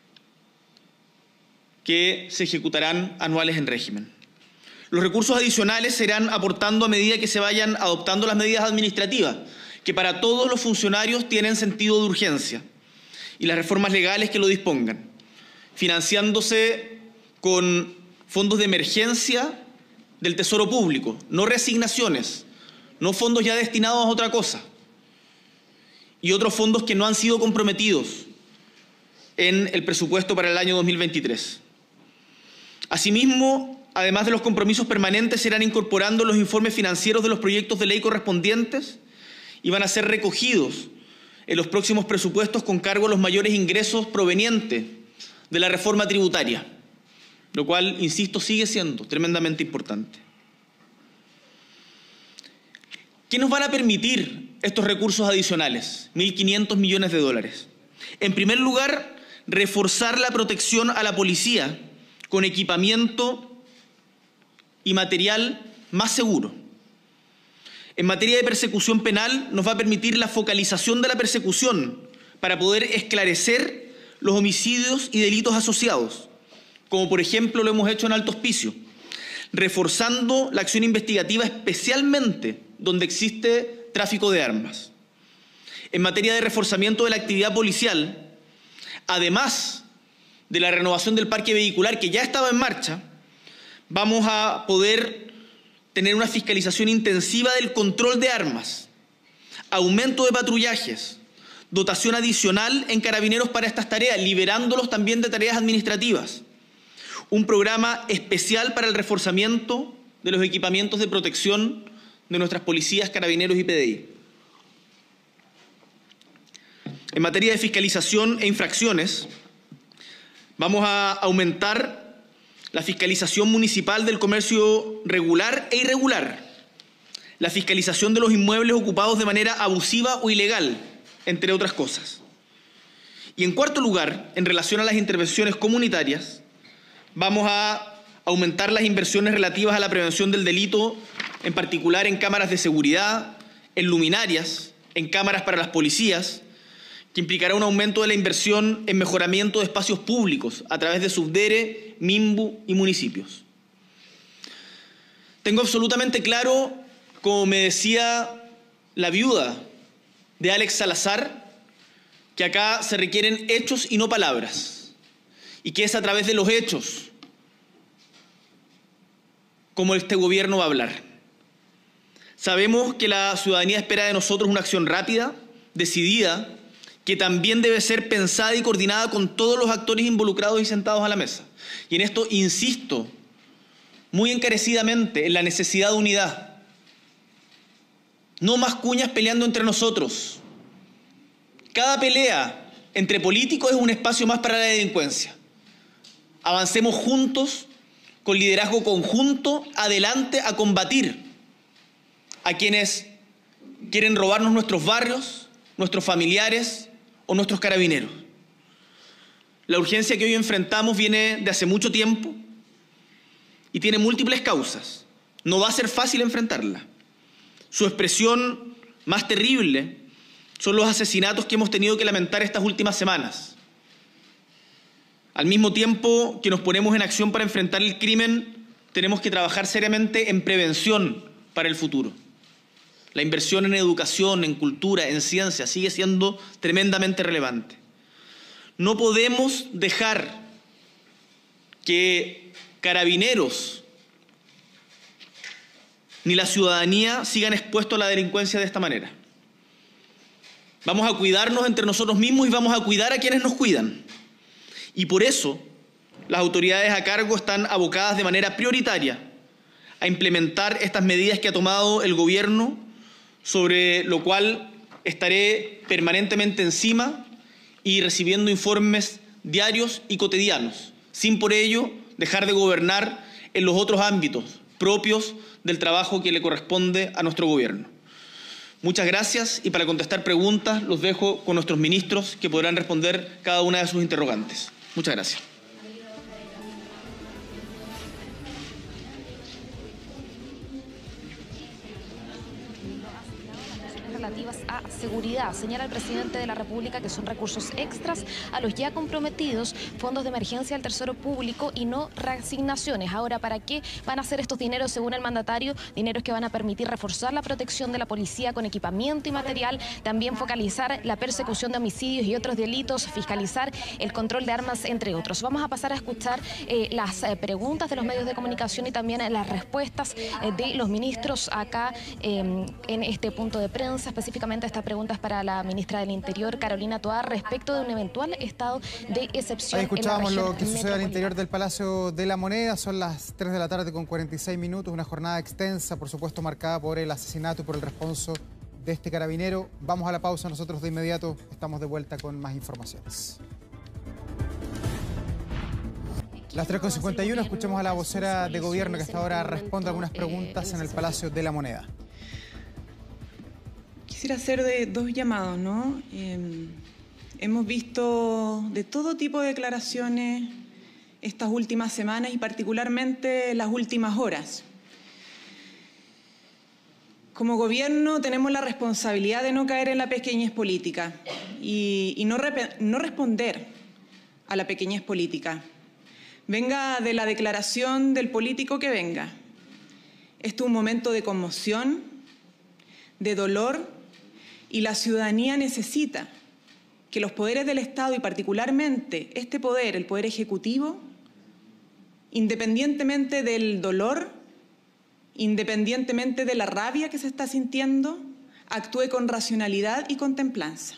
que se ejecutarán anuales en régimen. Los recursos adicionales se irán aportando a medida que se vayan adoptando las medidas administrativas, que para todos los funcionarios tienen sentido de urgencia, y las reformas legales que lo dispongan, financiándose con fondos de emergencia del Tesoro Público, no reasignaciones, no fondos ya destinados a otra cosa, y otros fondos que no han sido comprometidos en el presupuesto para el año 2023. Asimismo, además de los compromisos permanentes, se irán incorporando los informes financieros de los proyectos de ley correspondientes y van a ser recogidos en los próximos presupuestos con cargo a los mayores ingresos provenientes de la reforma tributaria, lo cual, insisto, sigue siendo tremendamente importante. ¿Qué nos van a permitir estos recursos adicionales? 1.500 millones de dólares. En primer lugar, reforzar la protección a la policía con equipamiento y material más seguro. En materia de persecución penal, nos va a permitir la focalización de la persecución para poder esclarecer los homicidios y delitos asociados, como por ejemplo lo hemos hecho en Alto Hospicio, reforzando la acción investigativa especialmente donde existe tráfico de armas. En materia de reforzamiento de la actividad policial, además de la renovación del parque vehicular que ya estaba en marcha, vamos a poder tener una fiscalización intensiva del control de armas, aumento de patrullajes, dotación adicional en carabineros para estas tareas, liberándolos también de tareas administrativas, un programa especial para el reforzamiento de los equipamientos de protección de nuestras policías, carabineros y PDI. En materia de fiscalización e infracciones, vamos a aumentar la fiscalización municipal del comercio regular e irregular, la fiscalización de los inmuebles ocupados de manera abusiva o ilegal, entre otras cosas. Y en cuarto lugar, en relación a las intervenciones comunitarias, vamos a aumentar las inversiones relativas a la prevención del delito, en particular en cámaras de seguridad, en luminarias, en cámaras para las policías, que implicará un aumento de la inversión en mejoramiento de espacios públicos a través de Subdere, Minbu y municipios. Tengo absolutamente claro, como me decía la viuda de Alex Salazar, que acá se requieren hechos y no palabras, y que es a través de los hechos como este gobierno va a hablar. Sabemos que la ciudadanía espera de nosotros una acción rápida, decidida, que también debe ser pensada y coordinada con todos los actores involucrados y sentados a la mesa. Y en esto insisto muy encarecidamente en la necesidad de unidad. No más cuñas peleando entre nosotros. Cada pelea entre políticos es un espacio más para la delincuencia. Avancemos juntos, con liderazgo conjunto, adelante a combatir a quienes quieren robarnos nuestros barrios, nuestros familiares o nuestros carabineros. La urgencia que hoy enfrentamos viene de hace mucho tiempo y tiene múltiples causas. No va a ser fácil enfrentarla. Su expresión más terrible son los asesinatos que hemos tenido que lamentar estas últimas semanas. Al mismo tiempo que nos ponemos en acción para enfrentar el crimen, tenemos que trabajar seriamente en prevención para el futuro. La inversión en educación, en cultura, en ciencia sigue siendo tremendamente relevante. No podemos dejar que Carabineros ni la ciudadanía sigan expuestos a la delincuencia de esta manera. Vamos a cuidarnos entre nosotros mismos y vamos a cuidar a quienes nos cuidan. Y por eso las autoridades a cargo están abocadas de manera prioritaria a implementar estas medidas que ha tomado el gobierno, sobre lo cual estaré permanentemente encima y recibiendo informes diarios y cotidianos, sin por ello dejar de gobernar en los otros ámbitos propios del trabajo que le corresponde a nuestro gobierno. Muchas gracias y para contestar preguntas los dejo con nuestros ministros que podrán responder cada una de sus interrogantes. Muchas gracias. Relativas a seguridad. Señala el presidente de la República que son recursos extras a los ya comprometidos fondos de emergencia del Tesoro Público y no reasignaciones. Ahora, ¿para qué van a ser estos dineros según el mandatario? Dineros que van a permitir reforzar la protección de la policía con equipamiento y material, también focalizar la persecución de homicidios y otros delitos, fiscalizar el control de armas, entre otros. Vamos a pasar a escuchar las preguntas de los medios de comunicación y también las respuestas de los ministros acá en este punto de prensa. Específicamente esta pregunta es para la ministra del Interior, Carolina Toá, respecto de un eventual estado de excepción. Ahí escuchábamos en la lo que sucede al interior del Palacio de la Moneda. Son las 3 de la tarde con 46 minutos, una jornada extensa, por supuesto marcada por el asesinato y por el responso de este carabinero. Vamos a la pausa, nosotros de inmediato estamos de vuelta con más informaciones. Las 3:51, escuchemos a la vocera de gobierno que hasta ahora responde algunas preguntas en el Palacio de la Moneda. Quisiera hacer dos llamados, ¿no? Hemos visto de todo tipo de declaraciones estas últimas semanas y particularmente las últimas horas. Como gobierno tenemos la responsabilidad de no caer en la pequeñez política y no responder a la pequeñez política. Venga de la declaración del político que venga. Esto es un momento de conmoción, de dolor, y la ciudadanía necesita que los poderes del Estado y particularmente este poder, el Poder Ejecutivo, independientemente del dolor, independientemente de la rabia que se está sintiendo, actúe con racionalidad y con templanza.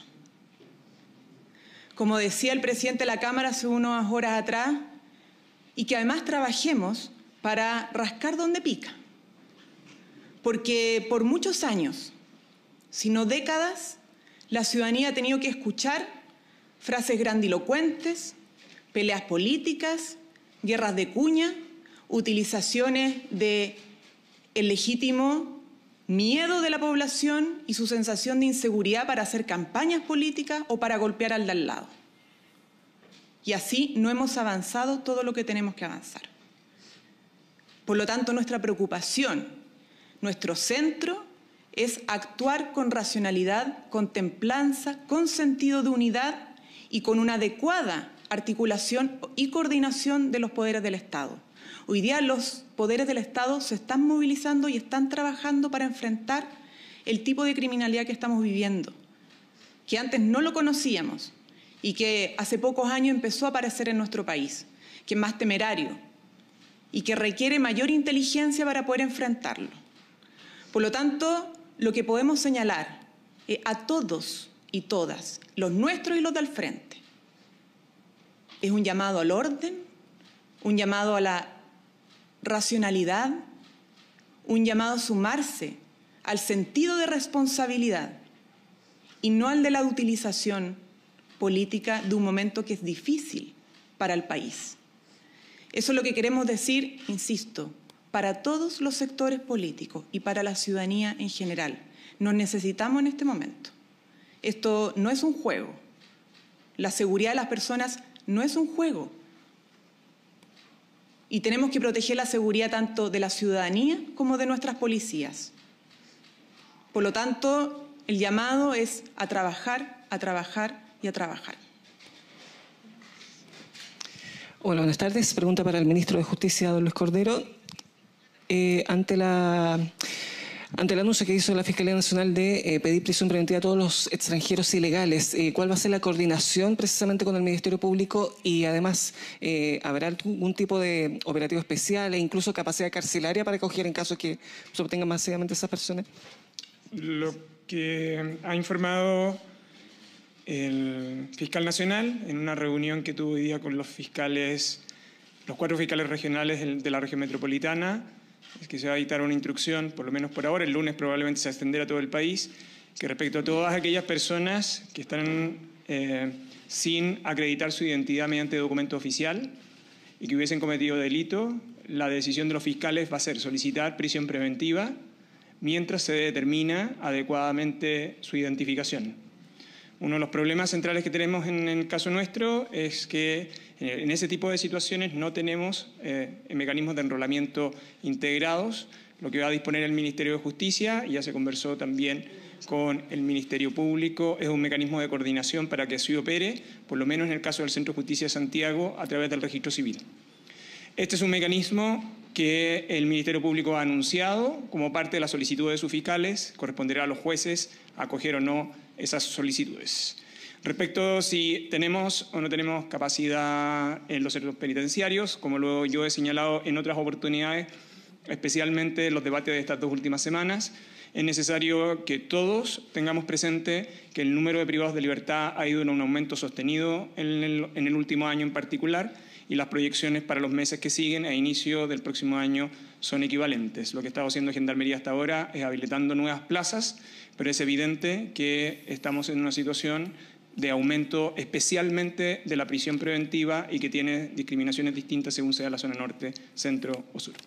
Como decía el presidente de la Cámara hace unas horas atrás, y que además trabajemos para rascar donde pica. Porque por muchos años, sino décadas, la ciudadanía ha tenido que escuchar frases grandilocuentes, peleas políticas, guerras de cuña, utilizaciones del legítimo miedo de la población y su sensación de inseguridad para hacer campañas políticas o para golpear al de al lado. Y así no hemos avanzado todo lo que tenemos que avanzar. Por lo tanto, nuestra preocupación, nuestro centro, es actuar con racionalidad, con templanza, con sentido de unidad y con una adecuada articulación y coordinación de los poderes del Estado. Hoy día los poderes del Estado se están movilizando y están trabajando para enfrentar el tipo de criminalidad que estamos viviendo, que antes no lo conocíamos y que hace pocos años empezó a aparecer en nuestro país, que es más temerario y que requiere mayor inteligencia para poder enfrentarlo. Por lo tanto, lo que podemos señalar a todos y todas, los nuestros y los del frente, es un llamado al orden, un llamado a la racionalidad, un llamado a sumarse al sentido de responsabilidad y no al de la utilización política de un momento que es difícil para el país. Eso es lo que queremos decir, insisto, para todos los sectores políticos y para la ciudadanía en general. Nos necesitamos en este momento. Esto no es un juego. La seguridad de las personas no es un juego. Y tenemos que proteger la seguridad tanto de la ciudadanía como de nuestras policías. Por lo tanto, el llamado es a trabajar y a trabajar. Hola, buenas tardes. Pregunta para el ministro de Justicia, don Luis Cordero. Ante el anuncio que hizo la Fiscalía Nacional de pedir prisión preventiva a todos los extranjeros ilegales, ¿cuál va a ser la coordinación precisamente con el Ministerio Público? Y además, ¿habrá algún tipo de operativo especial e incluso capacidad carcelaria para acoger en caso que se obtengan masivamente esas personas? Lo que ha informado el fiscal nacional en una reunión que tuvo hoy día con los 4 fiscales regionales de la región metropolitana, es que se va a dictar una instrucción, por lo menos por ahora, el lunes probablemente se extenderá a todo el país, que respecto a todas aquellas personas que están sin acreditar su identidad mediante documento oficial y que hubiesen cometido delito, la decisión de los fiscales va a ser solicitar prisión preventiva mientras se determina adecuadamente su identificación. Uno de los problemas centrales que tenemos en el caso nuestro es que en ese tipo de situaciones no tenemos mecanismos de enrolamiento integrados. Lo que va a disponer el Ministerio de Justicia, y ya se conversó también con el Ministerio Público, es un mecanismo de coordinación para que así opere, por lo menos en el caso del Centro de Justicia de Santiago, a través del registro civil. Este es un mecanismo que el Ministerio Público ha anunciado como parte de la solicitud de sus fiscales. Corresponderá a los jueces acoger o no esas solicitudes. Respecto a si tenemos o no tenemos capacidad en los centros penitenciarios, como luego yo he señalado en otras oportunidades, especialmente en los debates de estas 2 últimas semanas, es necesario que todos tengamos presente que el número de privados de libertad ha ido en un aumento sostenido en el último año en particular, y las proyecciones para los meses que siguen a inicio del próximo año son equivalentes. Lo que está haciendo Gendarmería hasta ahora es habilitando nuevas plazas, pero es evidente que estamos en una situación de aumento especialmente de la prisión preventiva y que tiene discriminaciones distintas según sea la zona norte, centro o sur.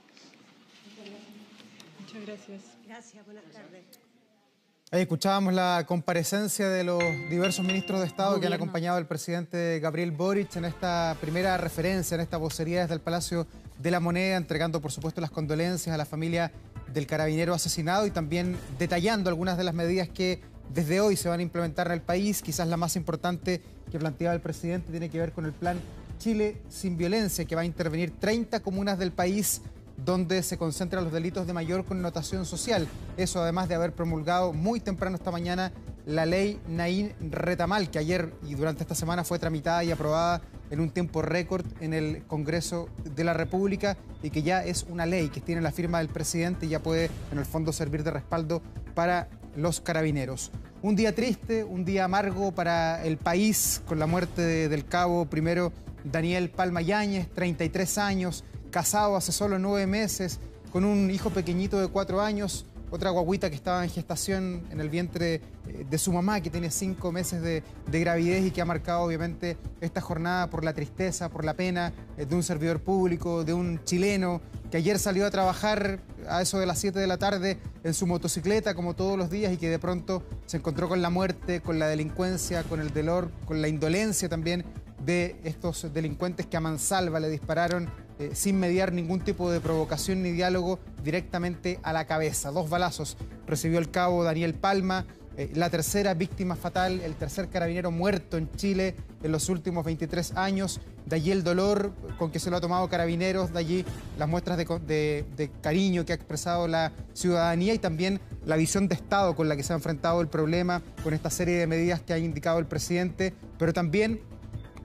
Muchas gracias. Gracias, buenas tardes. Ahí escuchábamos la comparecencia de los diversos ministros de Estado que han acompañado al presidente Gabriel Boric en esta primera referencia, en esta vocería desde el Palacio de la Moneda, entregando por supuesto las condolencias a la familia del carabinero asesinado y también detallando algunas de las medidas que desde hoy se van a implementar en el país. Quizás la más importante que planteaba el presidente tiene que ver con el plan Chile sin violencia, que va a intervenir 30 comunas del país donde se concentran los delitos de mayor connotación social. Eso además de haber promulgado muy temprano esta mañana la ley Nain Retamal, que ayer y durante esta semana fue tramitada y aprobada en un tiempo récord en el Congreso de la República y que ya es una ley que tiene la firma del presidente y ya puede en el fondo servir de respaldo para los carabineros. Un día triste, un día amargo para el país con la muerte del cabo primero Daniel Palma Yáñez, 33 años, casado hace solo 9 meses, con un hijo pequeñito de 4 años, otra guagüita que estaba en gestación en el vientre de su mamá, que tiene 5 meses de gravidez y que ha marcado obviamente esta jornada por la tristeza, por la pena de un servidor público, de un chileno que ayer salió a trabajar a eso de las 7 de la tarde en su motocicleta como todos los días y que de pronto se encontró con la muerte, con la delincuencia, con el dolor, con la indolencia también de estos delincuentes que a mansalva le dispararon sin mediar ningún tipo de provocación ni diálogo directamente a la cabeza. 2 balazos recibió el cabo Daniel Palma, la tercera víctima fatal, el tercer carabinero muerto en Chile en los últimos 23 años. De allí el dolor con que se lo ha tomado Carabineros, de allí las muestras de cariño que ha expresado la ciudadanía y también la visión de Estado con la que se ha enfrentado el problema, con esta serie de medidas que ha indicado el presidente, pero también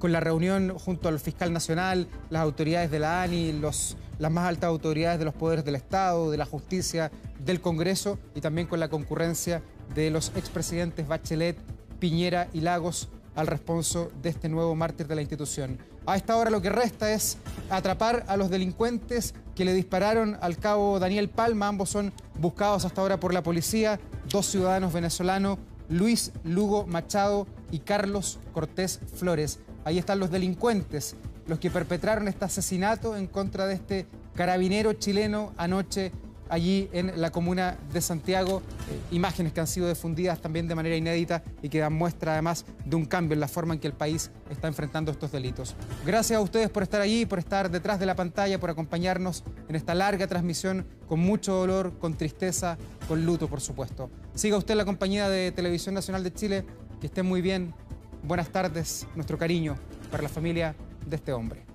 con la reunión junto al fiscal nacional, las autoridades de la ANI, las más altas autoridades de los poderes del Estado, de la justicia, del Congreso y también con la concurrencia de los expresidentes Bachelet, Piñera y Lagos al responso de este nuevo mártir de la institución. A esta hora lo que resta es atrapar a los delincuentes que le dispararon al cabo Daniel Palma. Ambos son buscados hasta ahora por la policía, 2 ciudadanos venezolanos, Luis Lugo Machado y Carlos Cortés Flores. Ahí están los delincuentes, los que perpetraron este asesinato en contra de este carabinero chileno anoche allí en la comuna de Santiago. Imágenes que han sido difundidas también de manera inédita y que dan muestra además de un cambio en la forma en que el país está enfrentando estos delitos. Gracias a ustedes por estar allí, por estar detrás de la pantalla, por acompañarnos en esta larga transmisión con mucho dolor, con tristeza, con luto, por supuesto. Siga usted en la compañía de Televisión Nacional de Chile. Que esté muy bien. Buenas tardes. Nuestro cariño para la familia de este hombre.